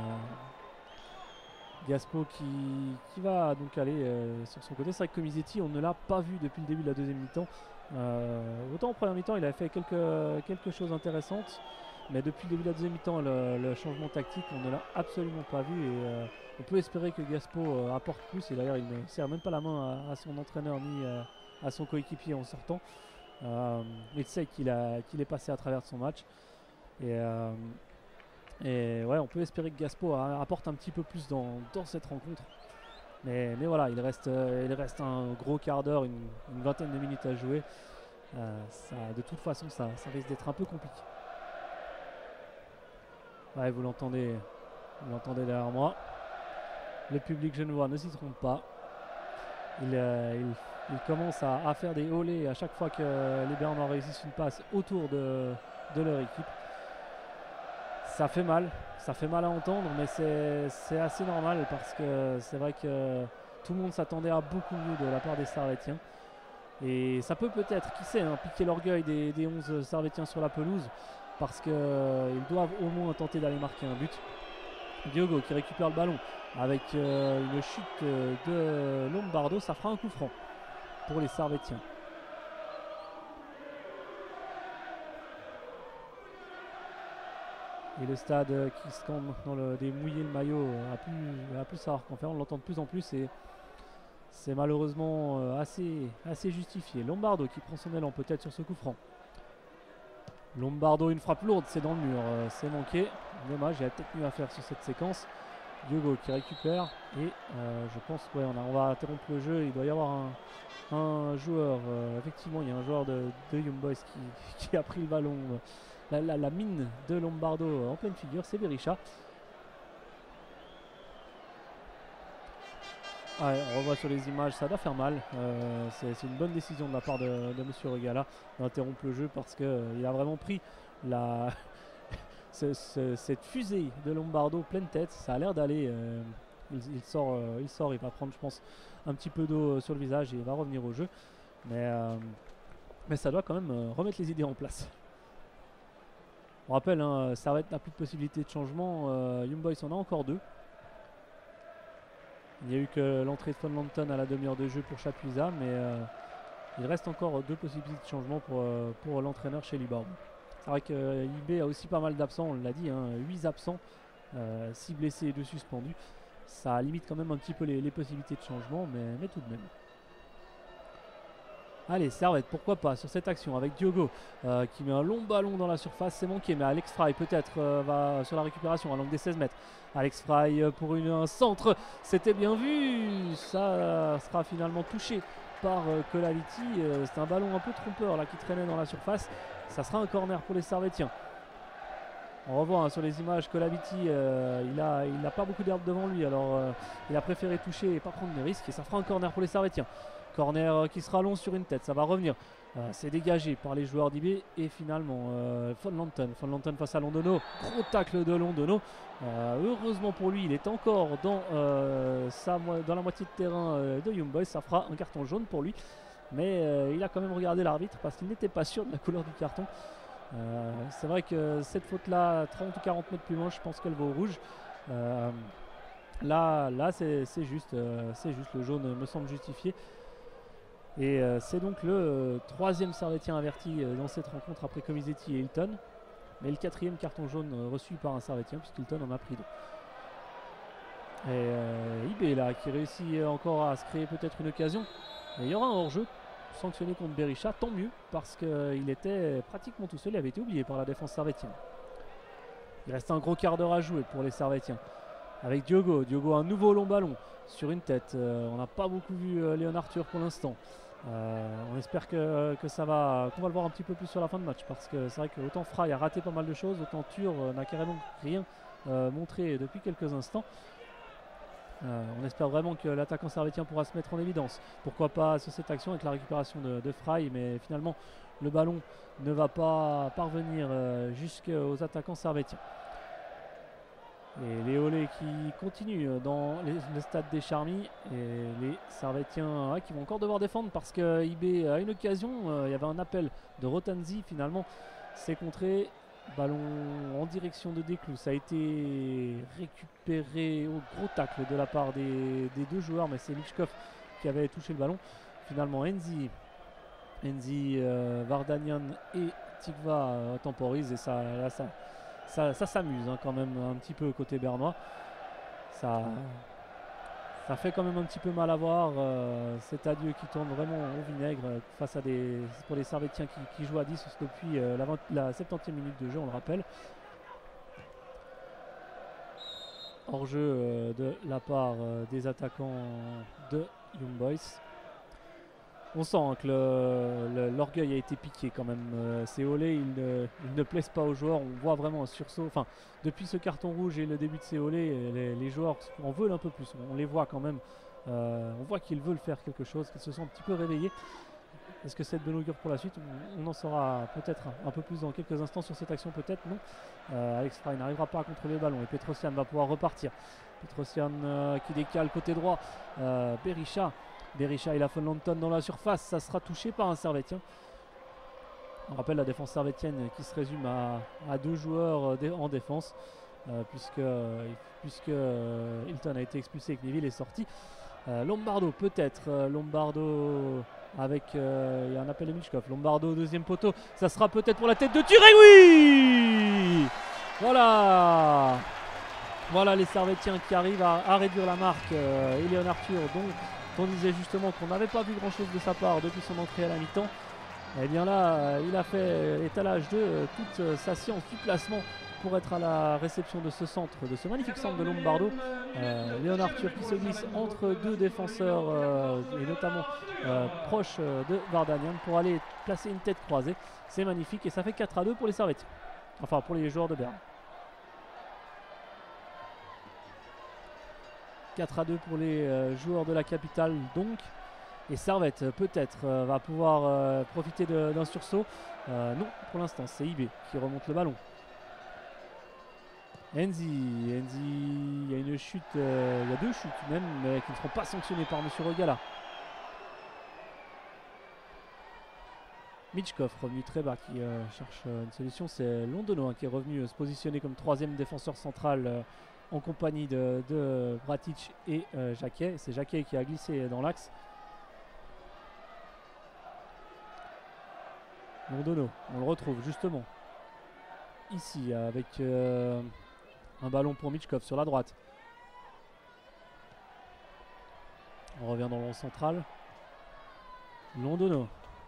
Gaspo qui, qui va donc aller euh, sur son côté. C'est vrai que Comisetti, on ne l'a pas vu depuis le début de la deuxième mi-temps. Euh, autant en première mi-temps, il avait fait quelques, quelques choses intéressantes. Mais depuis le début de la deuxième mi-temps, le, le changement tactique, on ne l'a absolument pas vu. Et euh, on peut espérer que Gaspo euh, apporte plus. Et d'ailleurs, il ne serre même pas la main à, à son entraîneur ni euh, à son coéquipier en sortant. Euh, il sait qu'il a, qu'il est passé à travers de son match. Et, euh, et ouais, on peut espérer que Gaspo a, apporte un petit peu plus dans, dans cette rencontre. Mais, mais voilà, il reste, euh, il reste un gros quart d'heure, une, une vingtaine de minutes à jouer. Euh, ça, de toute façon, ça, ça risque d'être un peu compliqué. Ouais, vous l'entendez, vous l'entendez derrière moi. Le public genevois ne s'y trompe pas. Il, euh, il, il commence à, à faire des olés à chaque fois que les Bernois réussissent une passe autour de, de leur équipe. Ça fait mal, ça fait mal à entendre, mais c'est, c'est assez normal parce que c'est vrai que tout le monde s'attendait à beaucoup mieux de la part des Servétiens. Et ça peut peut-être, qui sait, hein, piquer l'orgueil des, des onze Servétiens sur la pelouse parce qu'ils euh, doivent au moins tenter d'aller marquer un but. Diogo qui récupère le ballon avec euh, une chute de Lombardo, ça fera un coup franc pour les Servétiens. Et le stade qui scande dans le démouiller le maillot a pu, a pu savoir qu'en faire, on l'entend de plus en plus et c'est malheureusement assez, assez justifié. Lombardo qui prend son élan peut-être sur ce coup franc. Lombardo, une frappe lourde, c'est dans le mur, euh, c'est manqué. Dommage, il y a peut-être mieux à faire sur cette séquence. Diogo qui récupère et euh, je pense qu'on ouais, on, on va interrompre le jeu. Il doit y avoir un, un joueur, euh, effectivement il y a un joueur de, de Young Boys qui, qui a pris le ballon, euh, la, la, la mine de Lombardo en pleine figure, c'est Berisha. Ouais, on revoit sur les images, ça doit faire mal. Euh, c'est, c'est une bonne décision de la part de, de Monsieur Regala d'interrompre le jeu parce qu'il euh, a vraiment pris la ce, ce, cette fusée de Lombardo pleine tête. Ça a l'air d'aller. Euh, il, il, sort, euh, il sort, il va prendre, je pense, un petit peu d'eau sur le visage et il va revenir au jeu. Mais, euh, mais ça doit quand même euh, remettre les idées en place. On rappelle, hein, ça va être la plus de possibilité de changement. Euh, Young Boys en a encore deux. Il n'y a eu que l'entrée de Von Lanton à la demi-heure de jeu pour Chapuisat, mais euh, il reste encore deux possibilités de changement pour, euh, pour l'entraîneur chez Libourne. C'est vrai que euh, I B a aussi pas mal d'absents, on l'a dit, hein, huit absents, euh, six blessés et deux suspendus. Ça limite quand même un petit peu les, les possibilités de changement, mais, mais tout de même. Allez, Servette, pourquoi pas sur cette action avec Diogo euh, qui met un long ballon dans la surface, c'est manqué, mais Alex Fry peut-être euh, va sur la récupération à l'angle des seize mètres. Alex Fry euh, pour une, un centre, c'était bien vu, ça euh, sera finalement touché par euh, Colaviti. Euh, c'est un ballon un peu trompeur là qui traînait dans la surface, ça sera un corner pour les Servétiens. On revoit hein, sur les images Colaviti, euh, il n'a il a pas beaucoup d'herbe devant lui, alors euh, il a préféré toucher et pas prendre de risques et ça fera un corner pour les Servétiens. Corner qui sera long sur une tête, ça va revenir. Euh, c'est dégagé par les joueurs d'I B et finalement euh, Von Lanton. Von Lanton face à Londono. Gros tacle de Londono. Euh, heureusement pour lui, il est encore dans, euh, sa, dans la moitié de terrain euh, de Young Boys. Ça fera un carton jaune pour lui. Mais euh, il a quand même regardé l'arbitre parce qu'il n'était pas sûr de la couleur du carton. Euh, c'est vrai que cette faute-là, trente ou quarante mètres plus loin, je pense qu'elle vaut rouge. Euh, là, là c'est, c'est juste, euh, c'est juste. Le jaune me semble justifié. Et euh, c'est donc le euh, troisième Servétien averti euh, dans cette rencontre après Comisetti et Hilton. Mais le quatrième carton jaune euh, reçu par un Servétien puisqu'Hilton en a pris deux. Et euh, I B là qui réussit encore à se créer peut-être une occasion. Et il y aura un hors-jeu sanctionné contre Berisha, tant mieux parce qu'il euh, était pratiquement tout seul, il avait été oublié par la défense servétienne. Il reste un gros quart d'heure à jouer pour les Servétiens. Avec Diogo, Diogo un nouveau long ballon sur une tête. Euh, on n'a pas beaucoup vu euh, Léon Arthur pour l'instant. Euh, on espère que, que ça va, qu'on va le voir un petit peu plus sur la fin de match parce que c'est vrai que autant Fry a raté pas mal de choses, autant Tur euh, n'a carrément rien euh, montré depuis quelques instants. Euh, on espère vraiment que l'attaquant servétien pourra se mettre en évidence. Pourquoi pas sur cette action avec la récupération de, de Fry, mais finalement le ballon ne va pas parvenir euh, jusqu'aux attaquants servétiens. Et les Olés qui continuent dans les, le stade des Charmies et les Servétiens ouais, qui vont encore devoir défendre parce que I B a une occasion, euh, il y avait un appel de Rotanzi, finalement c'est contré, ballon en direction de Desclous, ça a été récupéré au gros tacle de la part des, des deux joueurs, mais c'est Lichkov qui avait touché le ballon. Finalement Enzi, Enzi euh, Vardanian et Tikva euh, temporisent et ça, là, ça ça, ça s'amuse hein, quand même un petit peu côté bernois. Ça, ça fait quand même un petit peu mal à voir euh, cet adieu qui tourne vraiment au vinaigre euh, face à des pour les Servétiens qui, qui jouent à dix depuis euh, la, la septantième minute de jeu, on le rappelle. Hors jeu euh, de la part euh, des attaquants de Young Boys. On sent hein, que l'orgueil a été piqué quand même. Euh, ces olés, ils ne, ils ne plaisent pas aux joueurs. On voit vraiment un sursaut. Enfin, depuis ce carton rouge et le début de ces olés, les, les joueurs en veulent un peu plus. On les voit quand même. Euh, on voit qu'ils veulent faire quelque chose, qu'ils se sont un petit peu réveillés. Est-ce que c'est de bonne augure pour la suite? On, on en saura peut-être un, un peu plus dans quelques instants sur cette action, peut-être non. Euh, Alex Fry n'arrivera pas à contrôler le ballon et Petrosian va pouvoir repartir. Petrosian euh, qui décale côté droit. Euh, Berisha. Berisha et la Funlanton dans la surface, ça sera touché par un Servétien. On rappelle la défense servétienne qui se résume à, à deux joueurs euh, en défense, euh, puisque, euh, puisque euh, Hilton a été expulsé et que Neville est sorti. Euh, Lombardo peut-être, euh, Lombardo avec euh, il y a un appel de Michkov. Lombardo deuxième poteau, ça sera peut-être pour la tête de Turé, oui. Voilà. Voilà les Servétiens qui arrivent à, à réduire la marque. Euh, et Léon Arthur, dont on disait justement qu'on n'avait pas vu grand chose de sa part depuis son entrée à la mi-temps. Et bien là, euh, il a fait étalage de euh, toute euh, sa science du placement pour être à la réception de ce centre, de ce magnifique centre de Lombardo. Euh, Léon Arthur qui se glisse entre deux défenseurs euh, et notamment euh, proche euh, de Vardanian pour aller placer une tête croisée. C'est magnifique et ça fait quatre à deux pour les Servétiens. Enfin pour les joueurs de Berne. quatre à deux pour les euh, joueurs de la capitale donc. Et Servette peut-être euh, va pouvoir euh, profiter d'un sursaut. Euh, non, pour l'instant c'est I B qui remonte le ballon. Enzi, Enzi, il y a une chute, euh, il y a deux chutes même, mais qui ne seront pas sanctionnées par Monsieur Regala. Michkov revenu très bas qui euh, cherche euh, une solution. C'est Londono hein, qui est revenu euh, se positionner comme troisième défenseur central euh, en compagnie de, de Bratic et euh, Jacquet. C'est Jacquet qui a glissé dans l'axe. Londono, on le retrouve justement ici avec euh, un ballon pour Michkov sur la droite. On revient dans le rond central. Londono.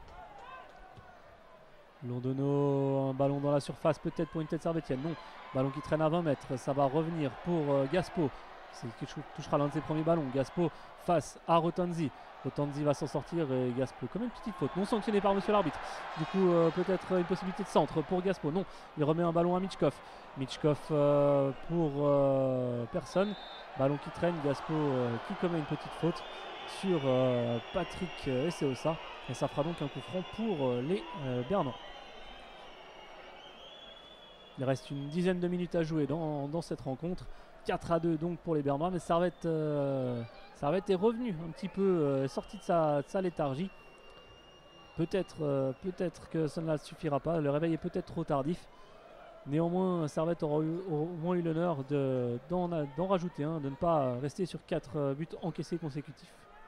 Londono, un ballon dans la surface peut-être pour une tête servétienne. Non, ballon qui traîne à vingt mètres. Ça va revenir pour euh, Gaspo. C'est qui touchera l'un de ses premiers ballons. Gaspo face à Rotanzi. Rotanzi va s'en sortir et Gaspo comme une petite faute. Non sanctionnée par monsieur l'arbitre. Du coup euh, peut-être une possibilité de centre pour Gaspo. Non, il remet un ballon à Michkov. Michkov euh, pour euh, personne. Ballon qui traîne. Gaspo euh, qui commet une petite faute sur euh, Patrick euh, Esseosa. Et ça fera donc un coup franc pour euh, les euh, Bernois. Il reste une dizaine de minutes à jouer dans, dans cette rencontre. quatre à deux donc pour les Bernois. Mais Servette, euh, Servette est revenu un petit peu, euh, sorti de sa, de sa léthargie. Peut-être euh, peut-être que cela ne suffira pas. Le réveil est peut-être trop tardif. Néanmoins, Servette aura eu, au moins eu l'honneur d'en de, d'en rajouter un, de ne pas rester sur quatre buts encaissés consécutifs.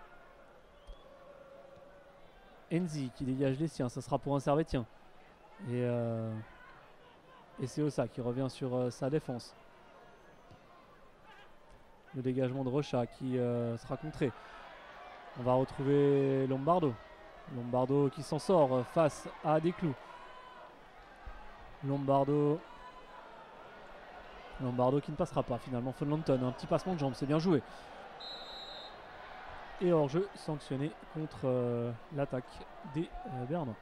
Enzi qui dégage les siens, ça sera pour un Servétien. Et, euh, et c'est Ossa qui revient sur euh, sa défense. Le dégagement de Rocha qui euh, sera contré. On va retrouver Lombardo. Lombardo qui s'en sort euh, face à Desclous. Lombardo. Lombardo qui ne passera pas finalement. Funlanton, un petit passement de jambe, c'est bien joué. Et hors-jeu sanctionné contre euh, l'attaque des euh, Bernois.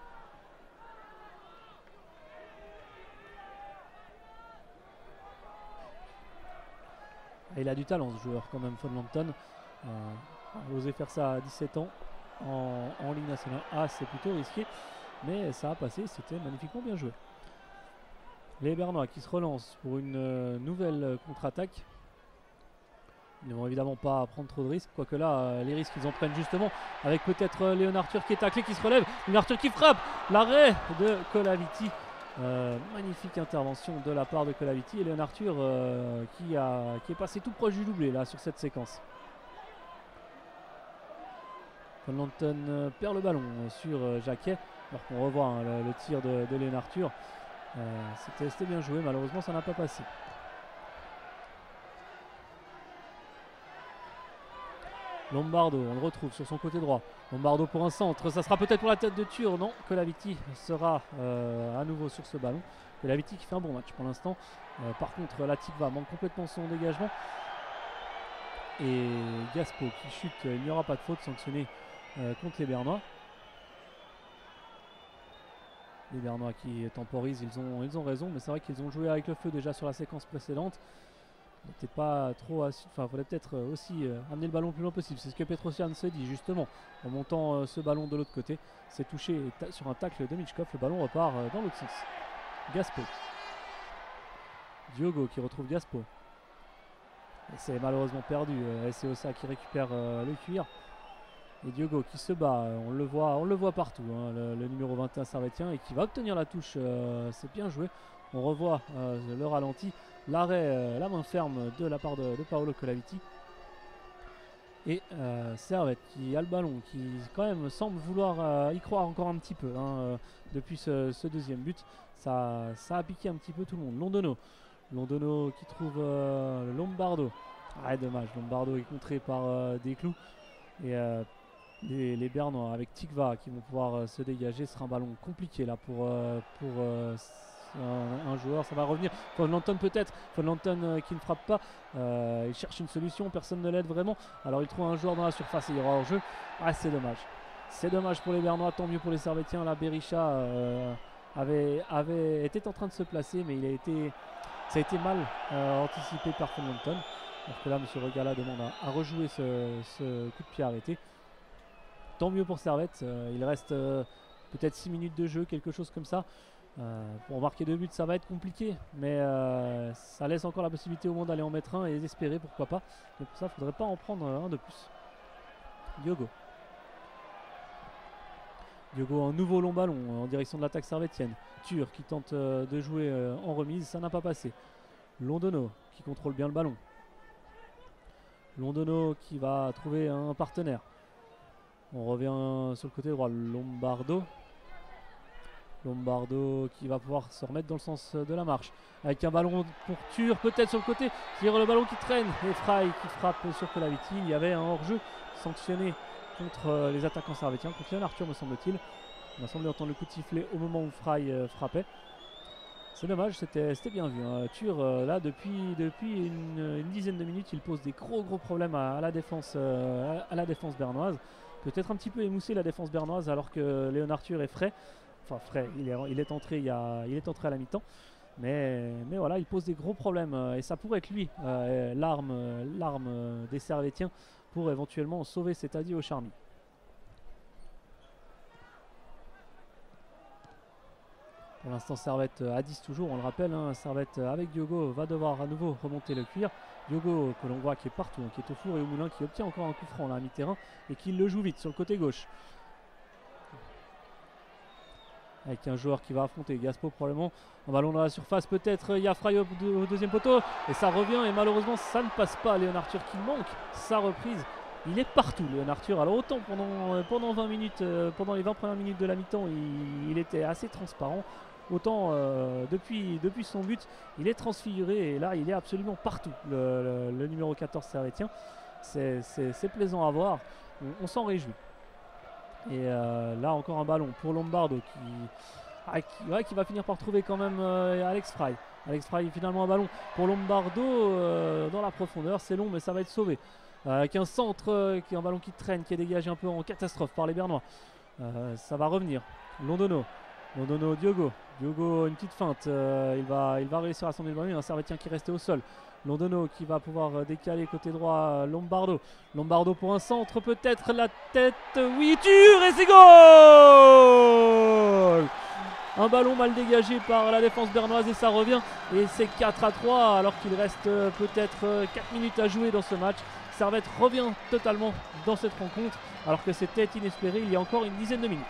Et il a du talent ce joueur quand même, Funlanton. Euh, a osé faire ça à dix-sept ans en, en Ligue nationale. Ah, c'est plutôt risqué, mais ça a passé, c'était magnifiquement bien joué. Les Bernois qui se relancent pour une euh, nouvelle euh, contre-attaque. Ils ne vont évidemment pas prendre trop de risques, quoique là, euh, les risques ils en prennent justement avec peut-être euh, Léon Arthur qui est taclé, qui se relève. Léon Arthur qui frappe, l'arrêt de Colaviti. Euh, magnifique intervention de la part de Colaviti et Léon Arthur euh, qui, a, qui est passé tout proche du doublé là sur cette séquence. Funlanton euh, perd le ballon euh, sur euh, Jacquet, alors qu'on revoit hein, le, le tir de, de Léon Arthur. Euh, C'était bien joué, malheureusement ça n'a pas passé. Lombardo, on le retrouve sur son côté droit. Lombardo pour un centre, ça sera peut-être pour la tête de Tur. Non, Colaviti sera euh, à nouveau sur ce ballon. Colaviti qui fait un bon match pour l'instant. Euh, par contre, la Tikva manque complètement son dégagement. Et Gaspo qui chute, il n'y aura pas de faute sanctionnée euh, contre les Bernois. Les Bernois qui temporisent, ils ont, ils ont raison, mais c'est vrai qu'ils ont joué avec le feu déjà sur la séquence précédente. Peut-être pas trop, enfin, il faudrait peut-être aussi euh, amener le ballon le plus loin possible. C'est ce que Petrosian se dit justement en montant euh, ce ballon de l'autre côté. C'est touché sur un tacle de Michkov. Le ballon repart euh, dans l'autre sens. Gaspo. Diogo qui retrouve Gaspo. C'est malheureusement perdu. Euh, c'est Ossa qui récupère euh, le cuir. Et Diogo qui se bat. Euh, on le voit, on le voit partout. Hein, le, le numéro vingt et un Servetien et qui va obtenir la touche. Euh, c'est bien joué. On revoit euh, le ralenti. L'arrêt, euh, la main ferme de la part de, de Paolo Colaviti. Et euh, Servette qui a le ballon, qui quand même semble vouloir euh, y croire encore un petit peu. Hein, euh, depuis ce, ce deuxième but, ça, ça a piqué un petit peu tout le monde. Londono, Londono qui trouve euh, Lombardo. Ah, dommage, Lombardo est contré par euh, des clous. Et euh, les, les Bernois avec Tikva qui vont pouvoir euh, se dégager. Ce sera un ballon compliqué là pour... Euh, pour euh, Un, un joueur, ça va revenir. Von Lanton peut-être, Von Lanton euh, qui ne frappe pas. Euh, il cherche une solution, personne ne l'aide vraiment. Alors il trouve un joueur dans la surface et il y aura hors-jeu. Ah, c'est dommage. C'est dommage pour les Bernois, tant mieux pour les Servetiens. Là, Berisha euh, avait, avait été en train de se placer, mais il a été, ça a été mal euh, anticipé par Von Lanton. Alors que là, M. Regala demande à, à rejouer ce, ce coup de pied arrêté. Tant mieux pour Servette. Euh, il reste euh, peut-être six minutes de jeu, quelque chose comme ça. Euh, pour marquer deux buts ça va être compliqué, mais euh, ça laisse encore la possibilité au moins d'aller en mettre un et espérer, pourquoi pas, mais pour ça il ne faudrait pas en prendre un de plus. Diogo Diogo un nouveau long ballon en direction de l'attaque servétienne. Tur qui tente euh, de jouer euh, en remise, ça n'a pas passé. Londono qui contrôle bien le ballon. Londono qui va trouver un partenaire. On revient sur le côté droit. Lombardo Lombardo qui va pouvoir se remettre dans le sens de la marche avec un ballon pour Tur peut-être sur le côté, tire le ballon qui traîne et Frey qui frappe sur Colaviti. Il y avait un hors-jeu sanctionné contre les attaquants servétiens, contre Léon Arthur me semble-t-il. On m'a semblé entendre le coup de sifflet au moment où Frey euh, frappait. C'est dommage, c'était bien vu. Hein. Tur euh, là depuis, depuis une, une dizaine de minutes il pose des gros gros problèmes à, à, la, défense, euh, à la défense bernoise. Peut-être un petit peu émoussé la défense bernoise alors que Léon Arthur est frais. Enfin frais, il est, il est entré il, y a, il est entré à la mi-temps, mais, mais voilà, il pose des gros problèmes euh, et ça pourrait être lui, euh, l'arme euh, l'arme euh, des Servétiens pour éventuellement sauver cet Adi au Charmy. Pour l'instant Servette à dix toujours, on le rappelle, hein, Servette avec Diogo va devoir à nouveau remonter le cuir. Diogo que l'on voit qui est partout, hein, qui est au four et au moulin, qui obtient encore un coup franc là à mi-terrain et qui le joue vite sur le côté gauche. Avec un joueur qui va affronter Gaspo probablement, un ballon dans la surface peut-être, il y a Frey au, au deuxième poteau et ça revient et malheureusement ça ne passe pas. Léon Arthur qui manque sa reprise, il est partout Léon Arthur. Alors autant pendant, pendant vingt minutes, euh, pendant les vingt premières minutes de la mi-temps il, il était assez transparent, autant euh, depuis, depuis son but il est transfiguré et là il est absolument partout le, le, le numéro quatorze servétien. C'est plaisant à voir, on, on s'en réjouit. Et euh, là encore un ballon pour Lombardo qui, ah, qui, ouais, qui va finir par trouver quand même euh, Alex Frey. Alex Frey finalement un ballon pour Lombardo euh, dans la profondeur, c'est long mais ça va être sauvé. Euh, avec un centre, euh, qui est un ballon qui traîne, qui est dégagé un peu en catastrophe par les Bernois. Euh, ça va revenir. Londono. Londono, Diogo. Diogo, une petite feinte. Euh, il, va, il va réussir à s'en éloigner. Un Servétien qui est resté au sol. Londono qui va pouvoir décaler côté droit Lombardo. Lombardo pour un centre, peut-être la tête. Oui, Tur et c'est goal! Un ballon mal dégagé par la défense bernoise et ça revient. Et c'est quatre à trois alors qu'il reste peut-être quatre minutes à jouer dans ce match. Servette revient totalement dans cette rencontre alors que c'était inespéré il y a encore une dizaine de minutes.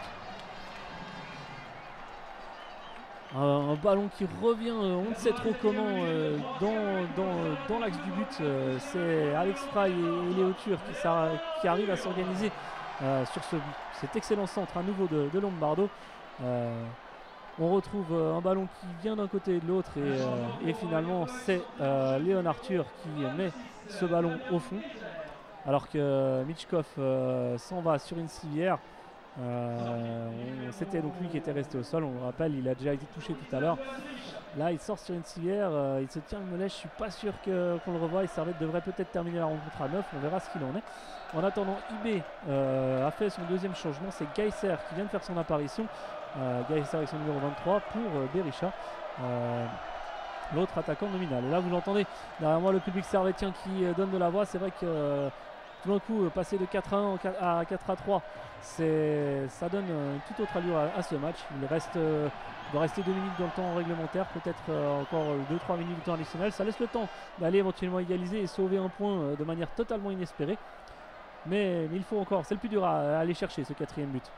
Un, un ballon qui revient, on ne sait trop comment, euh, dans, dans, dans l'axe du but. Euh, c'est Alex Frey et, et Léo Tur qui, qui arrivent à s'organiser euh, sur ce, cet excellent centre à nouveau de, de Lombardo. Euh, On retrouve euh, un ballon qui vient d'un côté et de l'autre et, euh, et finalement c'est euh, Léon Arthur qui met ce ballon au fond alors que Michkov euh, s'en va sur une civière. Euh, C'était donc lui qui était resté au sol, on le rappelle, il a déjà été touché tout à l'heure. Là il sort sur une civière, euh, il se tient le mollet, je suis pas sûr que, qu'on le revoie. Et Servette devrait peut-être terminer la rencontre à neuf, on verra ce qu'il en est. En attendant, Ibé euh, a fait son deuxième changement, c'est Geisser qui vient de faire son apparition. Euh, Geisser avec son numéro vingt-trois pour euh, Berisha, euh, l'autre attaquant nominal. Et là vous l'entendez derrière moi, le public servettien qui euh, donne de la voix. C'est vrai que euh, tout d'un coup, euh, passer de quatre à un à quatre à trois, ça donne euh, une toute autre allure à, à ce match. Il reste, euh, il doit rester deux minutes dans le temps réglementaire, peut-être euh, encore deux trois minutes de temps additionnel. Ça laisse le temps d'aller éventuellement égaliser et sauver un point euh, de manière totalement inespérée. Mais, mais il faut encore, c'est le plus dur à, à aller chercher ce quatrième but.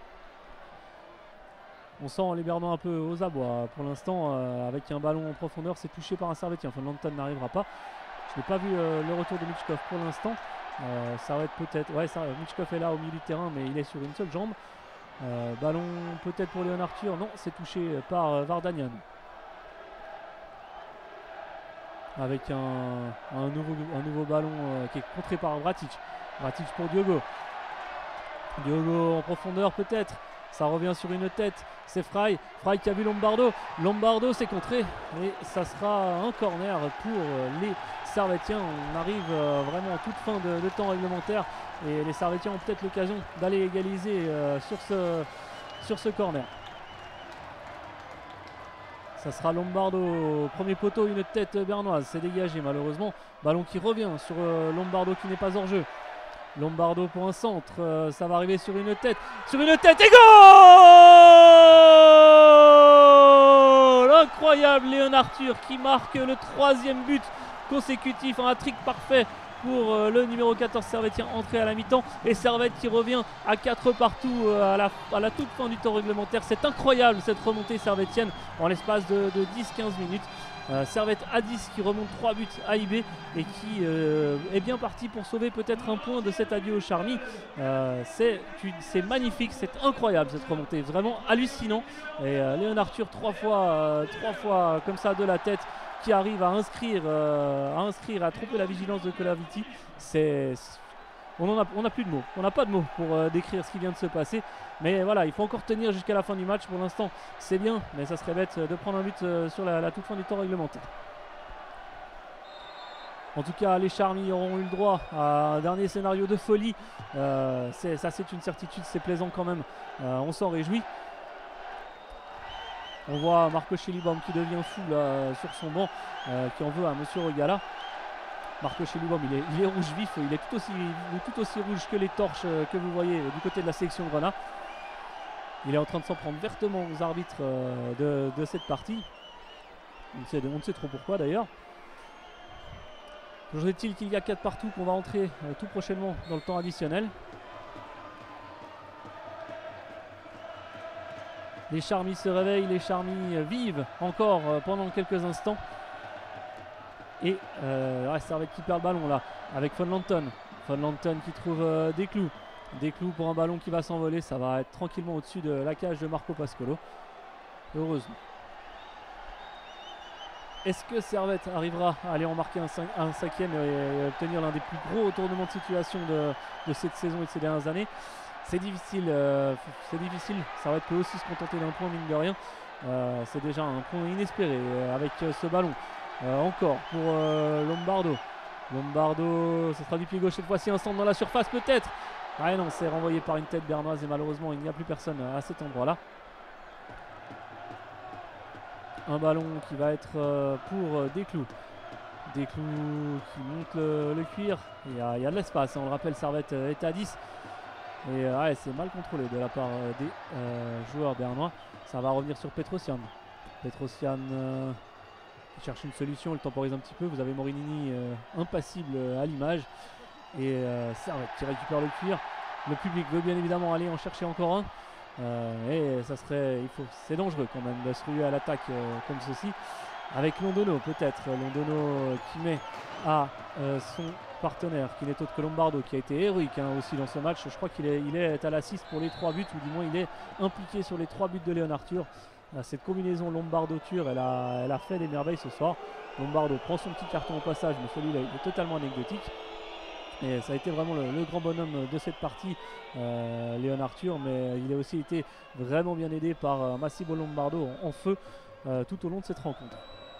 On sent les Bernois un peu aux abois pour l'instant, euh, avec un ballon en profondeur, c'est touché par un Servettien. Enfin, Lanton n'arrivera pas. Je n'ai pas vu euh, le retour de Michkov pour l'instant. Euh, ça va être peut-être. Ouais, ça, Michkov est là au milieu du terrain, mais il est sur une seule jambe. Euh, ballon peut-être pour Léon Arthur. Non, c'est touché par euh, Vardanian. Avec un, un, nouveau, un nouveau ballon euh, qui est contré par Vratic. Vratic pour Diogo. Diogo en profondeur peut-être. Ça revient sur une tête, c'est Fry. Fry qui a vu Lombardo. Lombardo s'est contré et ça sera un corner pour les Servettiens. On arrive euh, vraiment en toute fin de, de temps réglementaire et les Servettiens ont peut-être l'occasion d'aller égaliser euh, sur, ce, sur ce corner. Ça sera Lombardo, premier poteau, une tête bernoise, c'est dégagé malheureusement. Ballon qui revient sur euh, Lombardo qui n'est pas hors jeu. Lombardo pour un centre, euh, ça va arriver sur une tête, sur une tête et goal! Incroyable, Léon Arthur qui marque le troisième but consécutif, un hat-trick parfait pour euh, le numéro quatorze servettien entré à la mi-temps. Et Servette qui revient à quatre partout euh, à, la, à la toute fin du temps réglementaire. C'est incroyable cette remontée servettienne en l'espace de, de dix à quinze minutes. Euh, Servette à dix qui remonte trois buts à I B et qui euh, est bien parti pour sauver peut-être un point de cet adieu au Charmy. Euh, c'est magnifique, c'est incroyable cette remontée, vraiment hallucinant. Et euh, Léon Arthur trois fois, euh, trois fois comme ça de la tête qui arrive à inscrire, euh, à inscrire, à tromper la vigilance de Colaviti. C'est On n'a on a plus de mots, on n'a pas de mots pour euh, décrire ce qui vient de se passer. Mais voilà, il faut encore tenir jusqu'à la fin du match. Pour l'instant, c'est bien, mais ça serait bête de prendre un but euh, sur la, la toute fin du temps réglementaire. En tout cas, les Charmy auront eu le droit à un dernier scénario de folie. Euh, ça, c'est une certitude, c'est plaisant quand même. Euh, on s'en réjouit. On voit Marco Schellibaum qui devient fou là, sur son banc, euh, qui en veut à Monsieur Regala. Marco Schellibaum, il est, il est rouge vif, il est tout aussi, il est tout aussi rouge que les torches euh, que vous voyez euh, du côté de la sélection de Grenat. Il est en train de s'en prendre vertement aux arbitres euh, de, de cette partie. On ne sait, on ne sait trop pourquoi d'ailleurs. Toujours est-il qu'il y a quatre partout, qu'on va entrer euh, tout prochainement dans le temps additionnel. Les Charmy se réveillent, les Charmy vivent encore euh, pendant quelques instants. Et euh, ouais, Servette qui perd le ballon là avec Von Lanton. Von Lanton qui trouve euh, des clous. Des clous pour un ballon qui va s'envoler. Ça va être tranquillement au-dessus de la cage de Marco Pascolo. Heureusement. Est-ce que Servette arrivera à aller en marquer un, cinq, un cinquième et obtenir l'un des plus gros retournements de situation de, de cette saison et de ces dernières années? C'est difficile, euh, c'est difficile. Servette peut aussi se contenter d'un point, mine de rien. Euh, c'est déjà un point inespéré euh, avec euh, ce ballon. Euh, encore pour euh, Lombardo. Lombardo, ce sera du pied gauche cette fois-ci, un centre dans la surface peut-être. Ah non, c'est renvoyé par une tête bernoise et malheureusement il n'y a plus personne à cet endroit-là. Un ballon qui va être euh, pour euh, Desclous. Desclous qui monte le, le cuir. Il y a, il y a de l'espace, hein, on le rappelle, Servette euh, est à dix. Et euh, ouais, c'est mal contrôlé de la part euh, des euh, joueurs bernois. Ça va revenir sur Petrosian. Petrosian euh, qui cherche une solution, il temporise un petit peu. Vous avez Morinini euh, impassible euh, à l'image. Et euh, Servette qui récupère le cuir. Le public veut bien évidemment aller en chercher encore un. Euh, et ça serait, il faut, c'est dangereux quand même de se ruer à l'attaque euh, comme ceci. Avec Londono peut-être. Londono euh, qui met à euh, son partenaire, qui n'est autre que Lombardo, qui a été héroïque hein, aussi dans ce match. Je crois qu'il est, il est à la six pour les trois buts, ou du moins il est impliqué sur les trois buts de Léon Arthur. Euh, cette combinaison Lombardo-Tur, elle a, elle a fait des merveilles ce soir. Lombardo prend son petit carton au passage, mais celui-là il est totalement anecdotique. Et ça a été vraiment le, le grand bonhomme de cette partie, euh, Léon Arthur, mais il a aussi été vraiment bien aidé par euh, Massimo Lombardo en, en feu euh, tout au long de cette rencontre.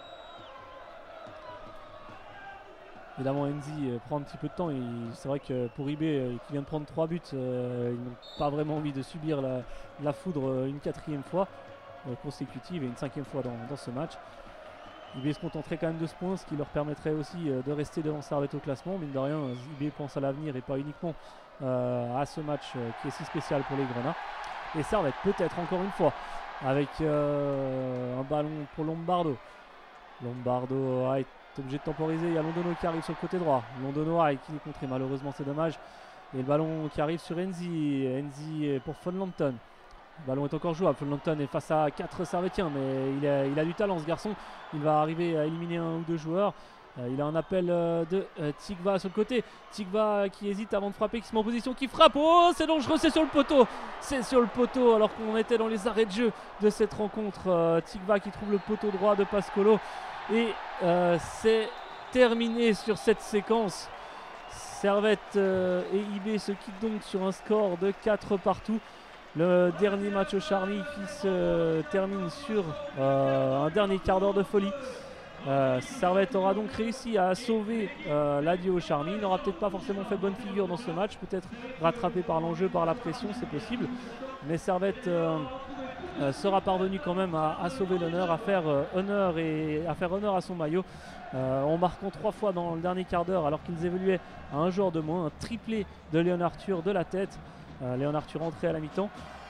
Évidemment, Enzi euh, prend un petit peu de temps. C'est vrai que pour I B, euh, qui vient de prendre trois buts, euh, ils n'ont pas vraiment envie de subir la, la foudre euh, une quatrième fois euh, consécutive et une cinquième fois dans, dans ce match. I B se contenterait quand même de ce point, ce qui leur permettrait aussi euh, de rester devant Servette au classement. Mine de rien, I B pense à l'avenir et pas uniquement euh, à ce match euh, qui est si spécial pour les Grenats. Et Servette peut-être encore une fois avec euh, un ballon pour Lombardo. Lombardo a été obligé de temporiser. Il y a Londono qui arrive sur le côté droit. Londono a qui est contré, malheureusement c'est dommage. Et le ballon qui arrive sur Enzi. Enzi pour Von Lanton. Le ballon est encore jouable. Von Lanton est face à quatre Servettiens, mais il a, il a du talent ce garçon. Il va arriver à éliminer un ou deux joueurs. Euh, il a un appel euh, de euh, Tigva sur le côté. Tigva qui hésite avant de frapper, qui se met en position, qui frappe. Oh, c'est dangereux, c'est sur le poteau. C'est sur le poteau alors qu'on était dans les arrêts de jeu de cette rencontre. Euh, Tigva qui trouve le poteau droit de Pascolo. Et euh, c'est terminé sur cette séquence. Servette euh, et I B se quittent donc sur un score de quatre partout. Le dernier match au Charmy qui se termine sur euh, un dernier quart d'heure de folie. Euh, Servette aura donc réussi à sauver euh, l'adieu au Charmy. Il n'aura peut-être pas forcément fait bonne figure dans ce match, peut-être rattrapé par l'enjeu, par la pression, c'est possible. Mais Servette euh, euh, sera parvenu quand même à, à sauver l'honneur, à faire euh, honneur et à faire honneur à son maillot. Euh, en marquant trois fois dans le dernier quart d'heure alors qu'ils évoluaient à un joueur de moins, un triplé de Léon Arthur de la tête. Euh, Léon Arthur entré à la mi-temps.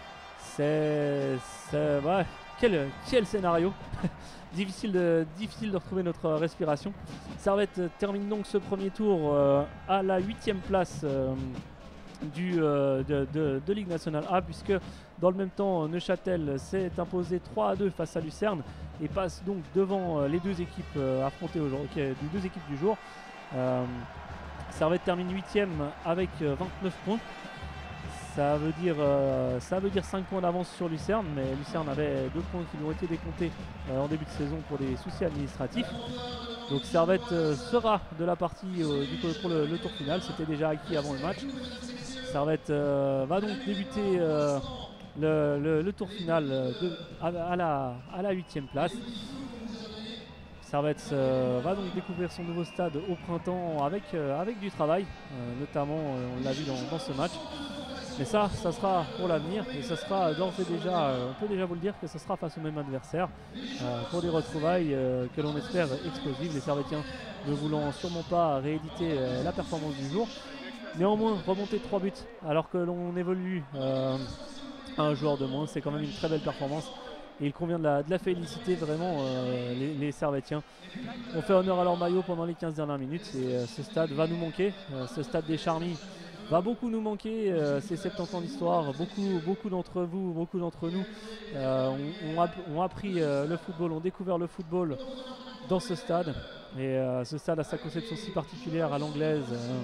C'est, c'est ouais, quel, quel scénario. difficile, de, difficile de retrouver notre respiration. Servette termine donc ce premier tour euh, à la huitième place euh, du, euh, de, de, de Ligue nationale A, puisque dans le même temps Neuchâtel s'est imposé trois à deux face à Lucerne et passe donc devant euh, les deux équipes euh, affrontées aujourd'hui, okay, les deux équipes du jour. Euh, Servette termine huitième avec euh, vingt-neuf points. Ça veut dire, euh, ça veut dire cinq points d'avance sur Lucerne, mais Lucerne avait deux points qui lui ont été décomptés euh, en début de saison pour des soucis administratifs. Donc Servette euh, sera de la partie euh, du, pour le, le tour final, c'était déjà acquis avant le match. Servette euh, va donc débuter euh, le, le, le tour final de, à, à la à la huitième place. Servette euh, va donc découvrir son nouveau stade au printemps avec, euh, avec du travail, euh, notamment euh, on l'a vu dans, dans ce match. Mais ça, ça sera pour l'avenir et ça sera d'ores et déjà, euh, on peut déjà vous le dire que ça sera face au même adversaire euh, pour des retrouvailles euh, que l'on espère explosives. Les Servettiens ne voulant sûrement pas rééditer euh, la performance du jour. Néanmoins, remonter trois buts alors que l'on évolue euh, à un joueur de moins, c'est quand même une très belle performance. Et il convient de la, de la féliciter vraiment euh, les, les Servettiens. On fait honneur à leur maillot pendant les quinze dernières minutes et euh, ce stade va nous manquer. Euh, ce stade des Charmy va beaucoup nous manquer, euh, ces soixante-dix ans d'histoire. Beaucoup, beaucoup d'entre vous, beaucoup d'entre nous euh, ont, ont, app ont appris euh, le football, ont découvert le football dans ce stade. Et euh, ce stade a sa conception si particulière à l'anglaise.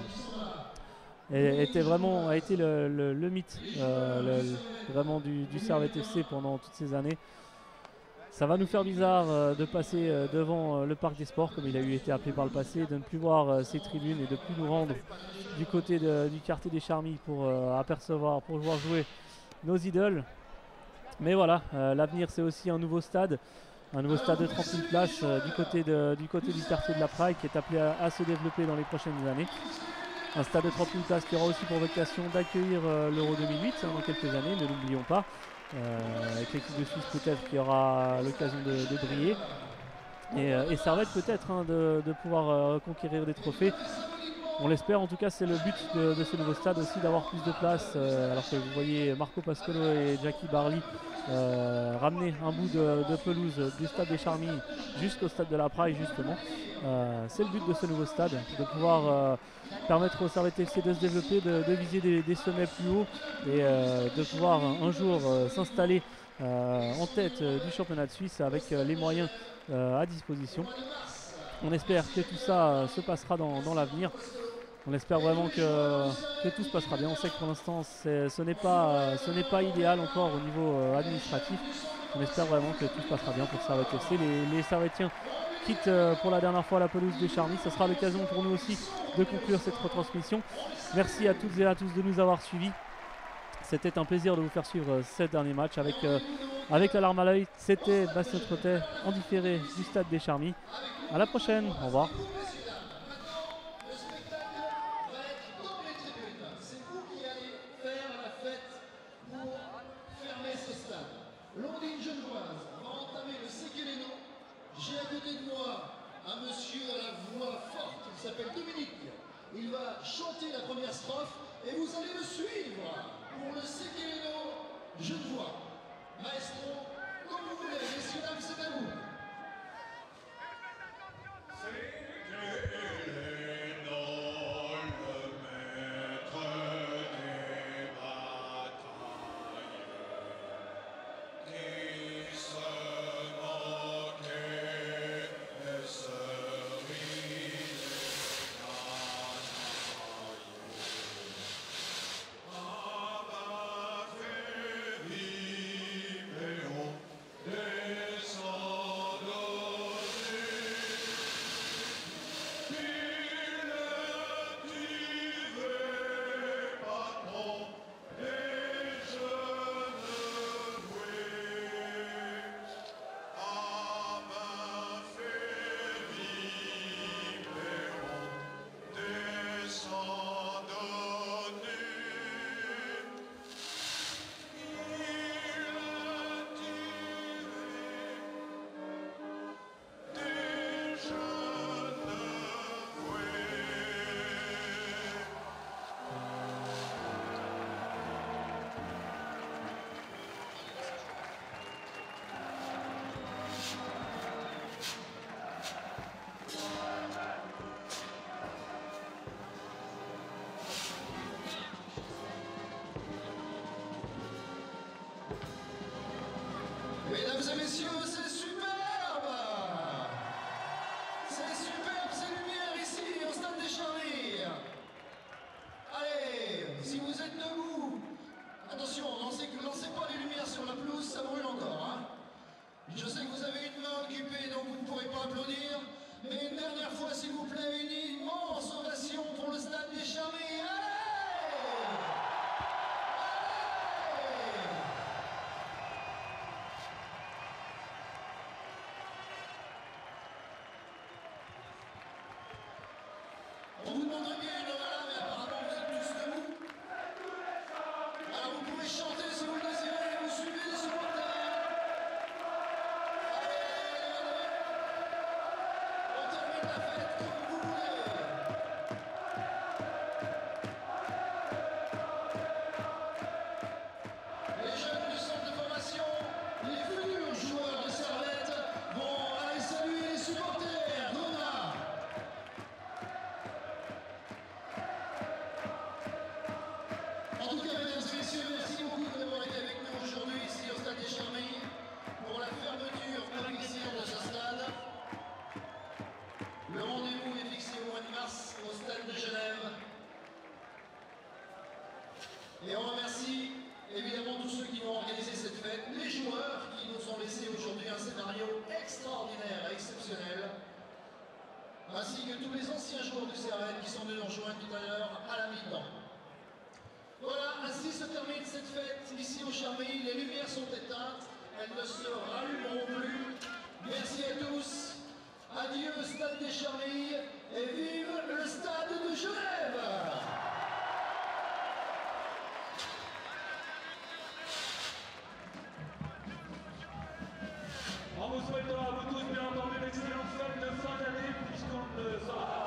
Euh, Et était vraiment, a été le, le, le mythe euh, le, vraiment du, du Servette F C pendant toutes ces années. Ça va nous faire bizarre euh, de passer euh, devant euh, le Parc des Sports, comme il a eu été appelé par le passé, de ne plus voir euh, ces tribunes et de plus nous rendre du côté de, du quartier des Charmy pour euh, apercevoir, pour voir jouer nos idoles. Mais voilà, euh, l'avenir c'est aussi un nouveau stade, un nouveau stade de trente mille places euh, du, côté de, du côté du quartier de la Praille qui est appelé à, à se développer dans les prochaines années. Un stade de trente mille places qui aura aussi pour vocation d'accueillir euh, l'Euro deux mille huit hein, dans quelques années, ne l'oublions pas. Euh, avec l'équipe de Suisse peut-être qui aura l'occasion de, de briller. Et, euh, et Servette peut-être hein, de, de pouvoir euh, conquérir des trophées. On l'espère, en tout cas c'est le but de, de ce nouveau stade aussi, d'avoir plus de place. Euh, alors que vous voyez Marco Pascolo et Jackie Barley euh, ramener un bout de, de pelouse du stade des Charmy jusqu'au stade de la Praille justement. Euh, c'est le but de ce nouveau stade, de pouvoir euh, permettre au Servette F C de se développer, de, de viser des, des sommets plus hauts et euh, de pouvoir un, un jour euh, s'installer euh, en tête euh, du championnat de Suisse avec euh, les moyens euh, à disposition. On espère que tout ça euh, se passera dans, dans l'avenir. On espère vraiment que, que tout se passera bien. On sait que pour l'instant ce n'est pas, euh, ce n'est pas idéal encore au niveau euh, administratif. on espère vraiment que tout se passera bien pour Servette F C. Les, les Servettiens quittent euh, pour la dernière fois la pelouse des Charmy. Ce sera l'occasion pour nous aussi de conclure cette retransmission. Merci à toutes et à tous de nous avoir suivis. C'était un plaisir de vous faire suivre euh, ce dernier match avec, euh, avec la larme à l'œil. C'était Bastien Trottet en différé du stade des Charmy. À la prochaine, au revoir. L'Ondine Genevoise va entamer le Séqueléno. J'ai à côté de moi un monsieur à la voix forte, il s'appelle Dominique. Il va chanter la première strophe et vous allez me suivre pour le Séqueléno Genevois. Maestro, comme vous voulez, messieurs, dames, c'est à vous. Mesdames et messieurs, c'est superbe! C'est superbe, ces lumières ici, au stade des Charmy. Allez, si vous êtes debout, attention, lancez, lancez pas les lumières sur la pelouse, ça brûle encore. Hein. Je sais que vous avez une main occupée, donc vous ne pourrez pas applaudir. Mais une dernière fois, s'il vous plaît, une immense ovation pour le stade des Charmy. Allez! On vous demanderait bien une voilà, mais apparemment vous êtes tous debout. Alors vous pouvez chanter si vous le désirez, vous suivez les supporters. Allez, on termine la fête comme vous voulez. Les jeunes du centre de formation, les futurs joueurs de Servette vont aller saluer les supporters. Donna. En tout cas, mesdames et messieurs, merci beaucoup d'avoir été avec nous aujourd'hui ici au stade des Charmy pour la fermeture officielle de ce stade. Le rendez-vous est fixé au mois de mars au stade de Genève. Et on remercie évidemment tous ceux qui vont organiser cette fête, les joueurs qui nous ont laissé aujourd'hui un scénario extraordinaire et exceptionnel, ainsi que tous les anciens joueurs du Servette qui sont venus nous rejoindre tout à l'heure à la mi-temps. Voilà, ainsi se termine cette fête ici au Charmy. Les lumières sont éteintes, elles ne se rallumeront plus. Merci à tous. Adieu au stade des Charmy et vive le stade de Genève. On vous souhaitera à vous tous bien entendu l'excellente fête de fin d'année puisqu'on ne sera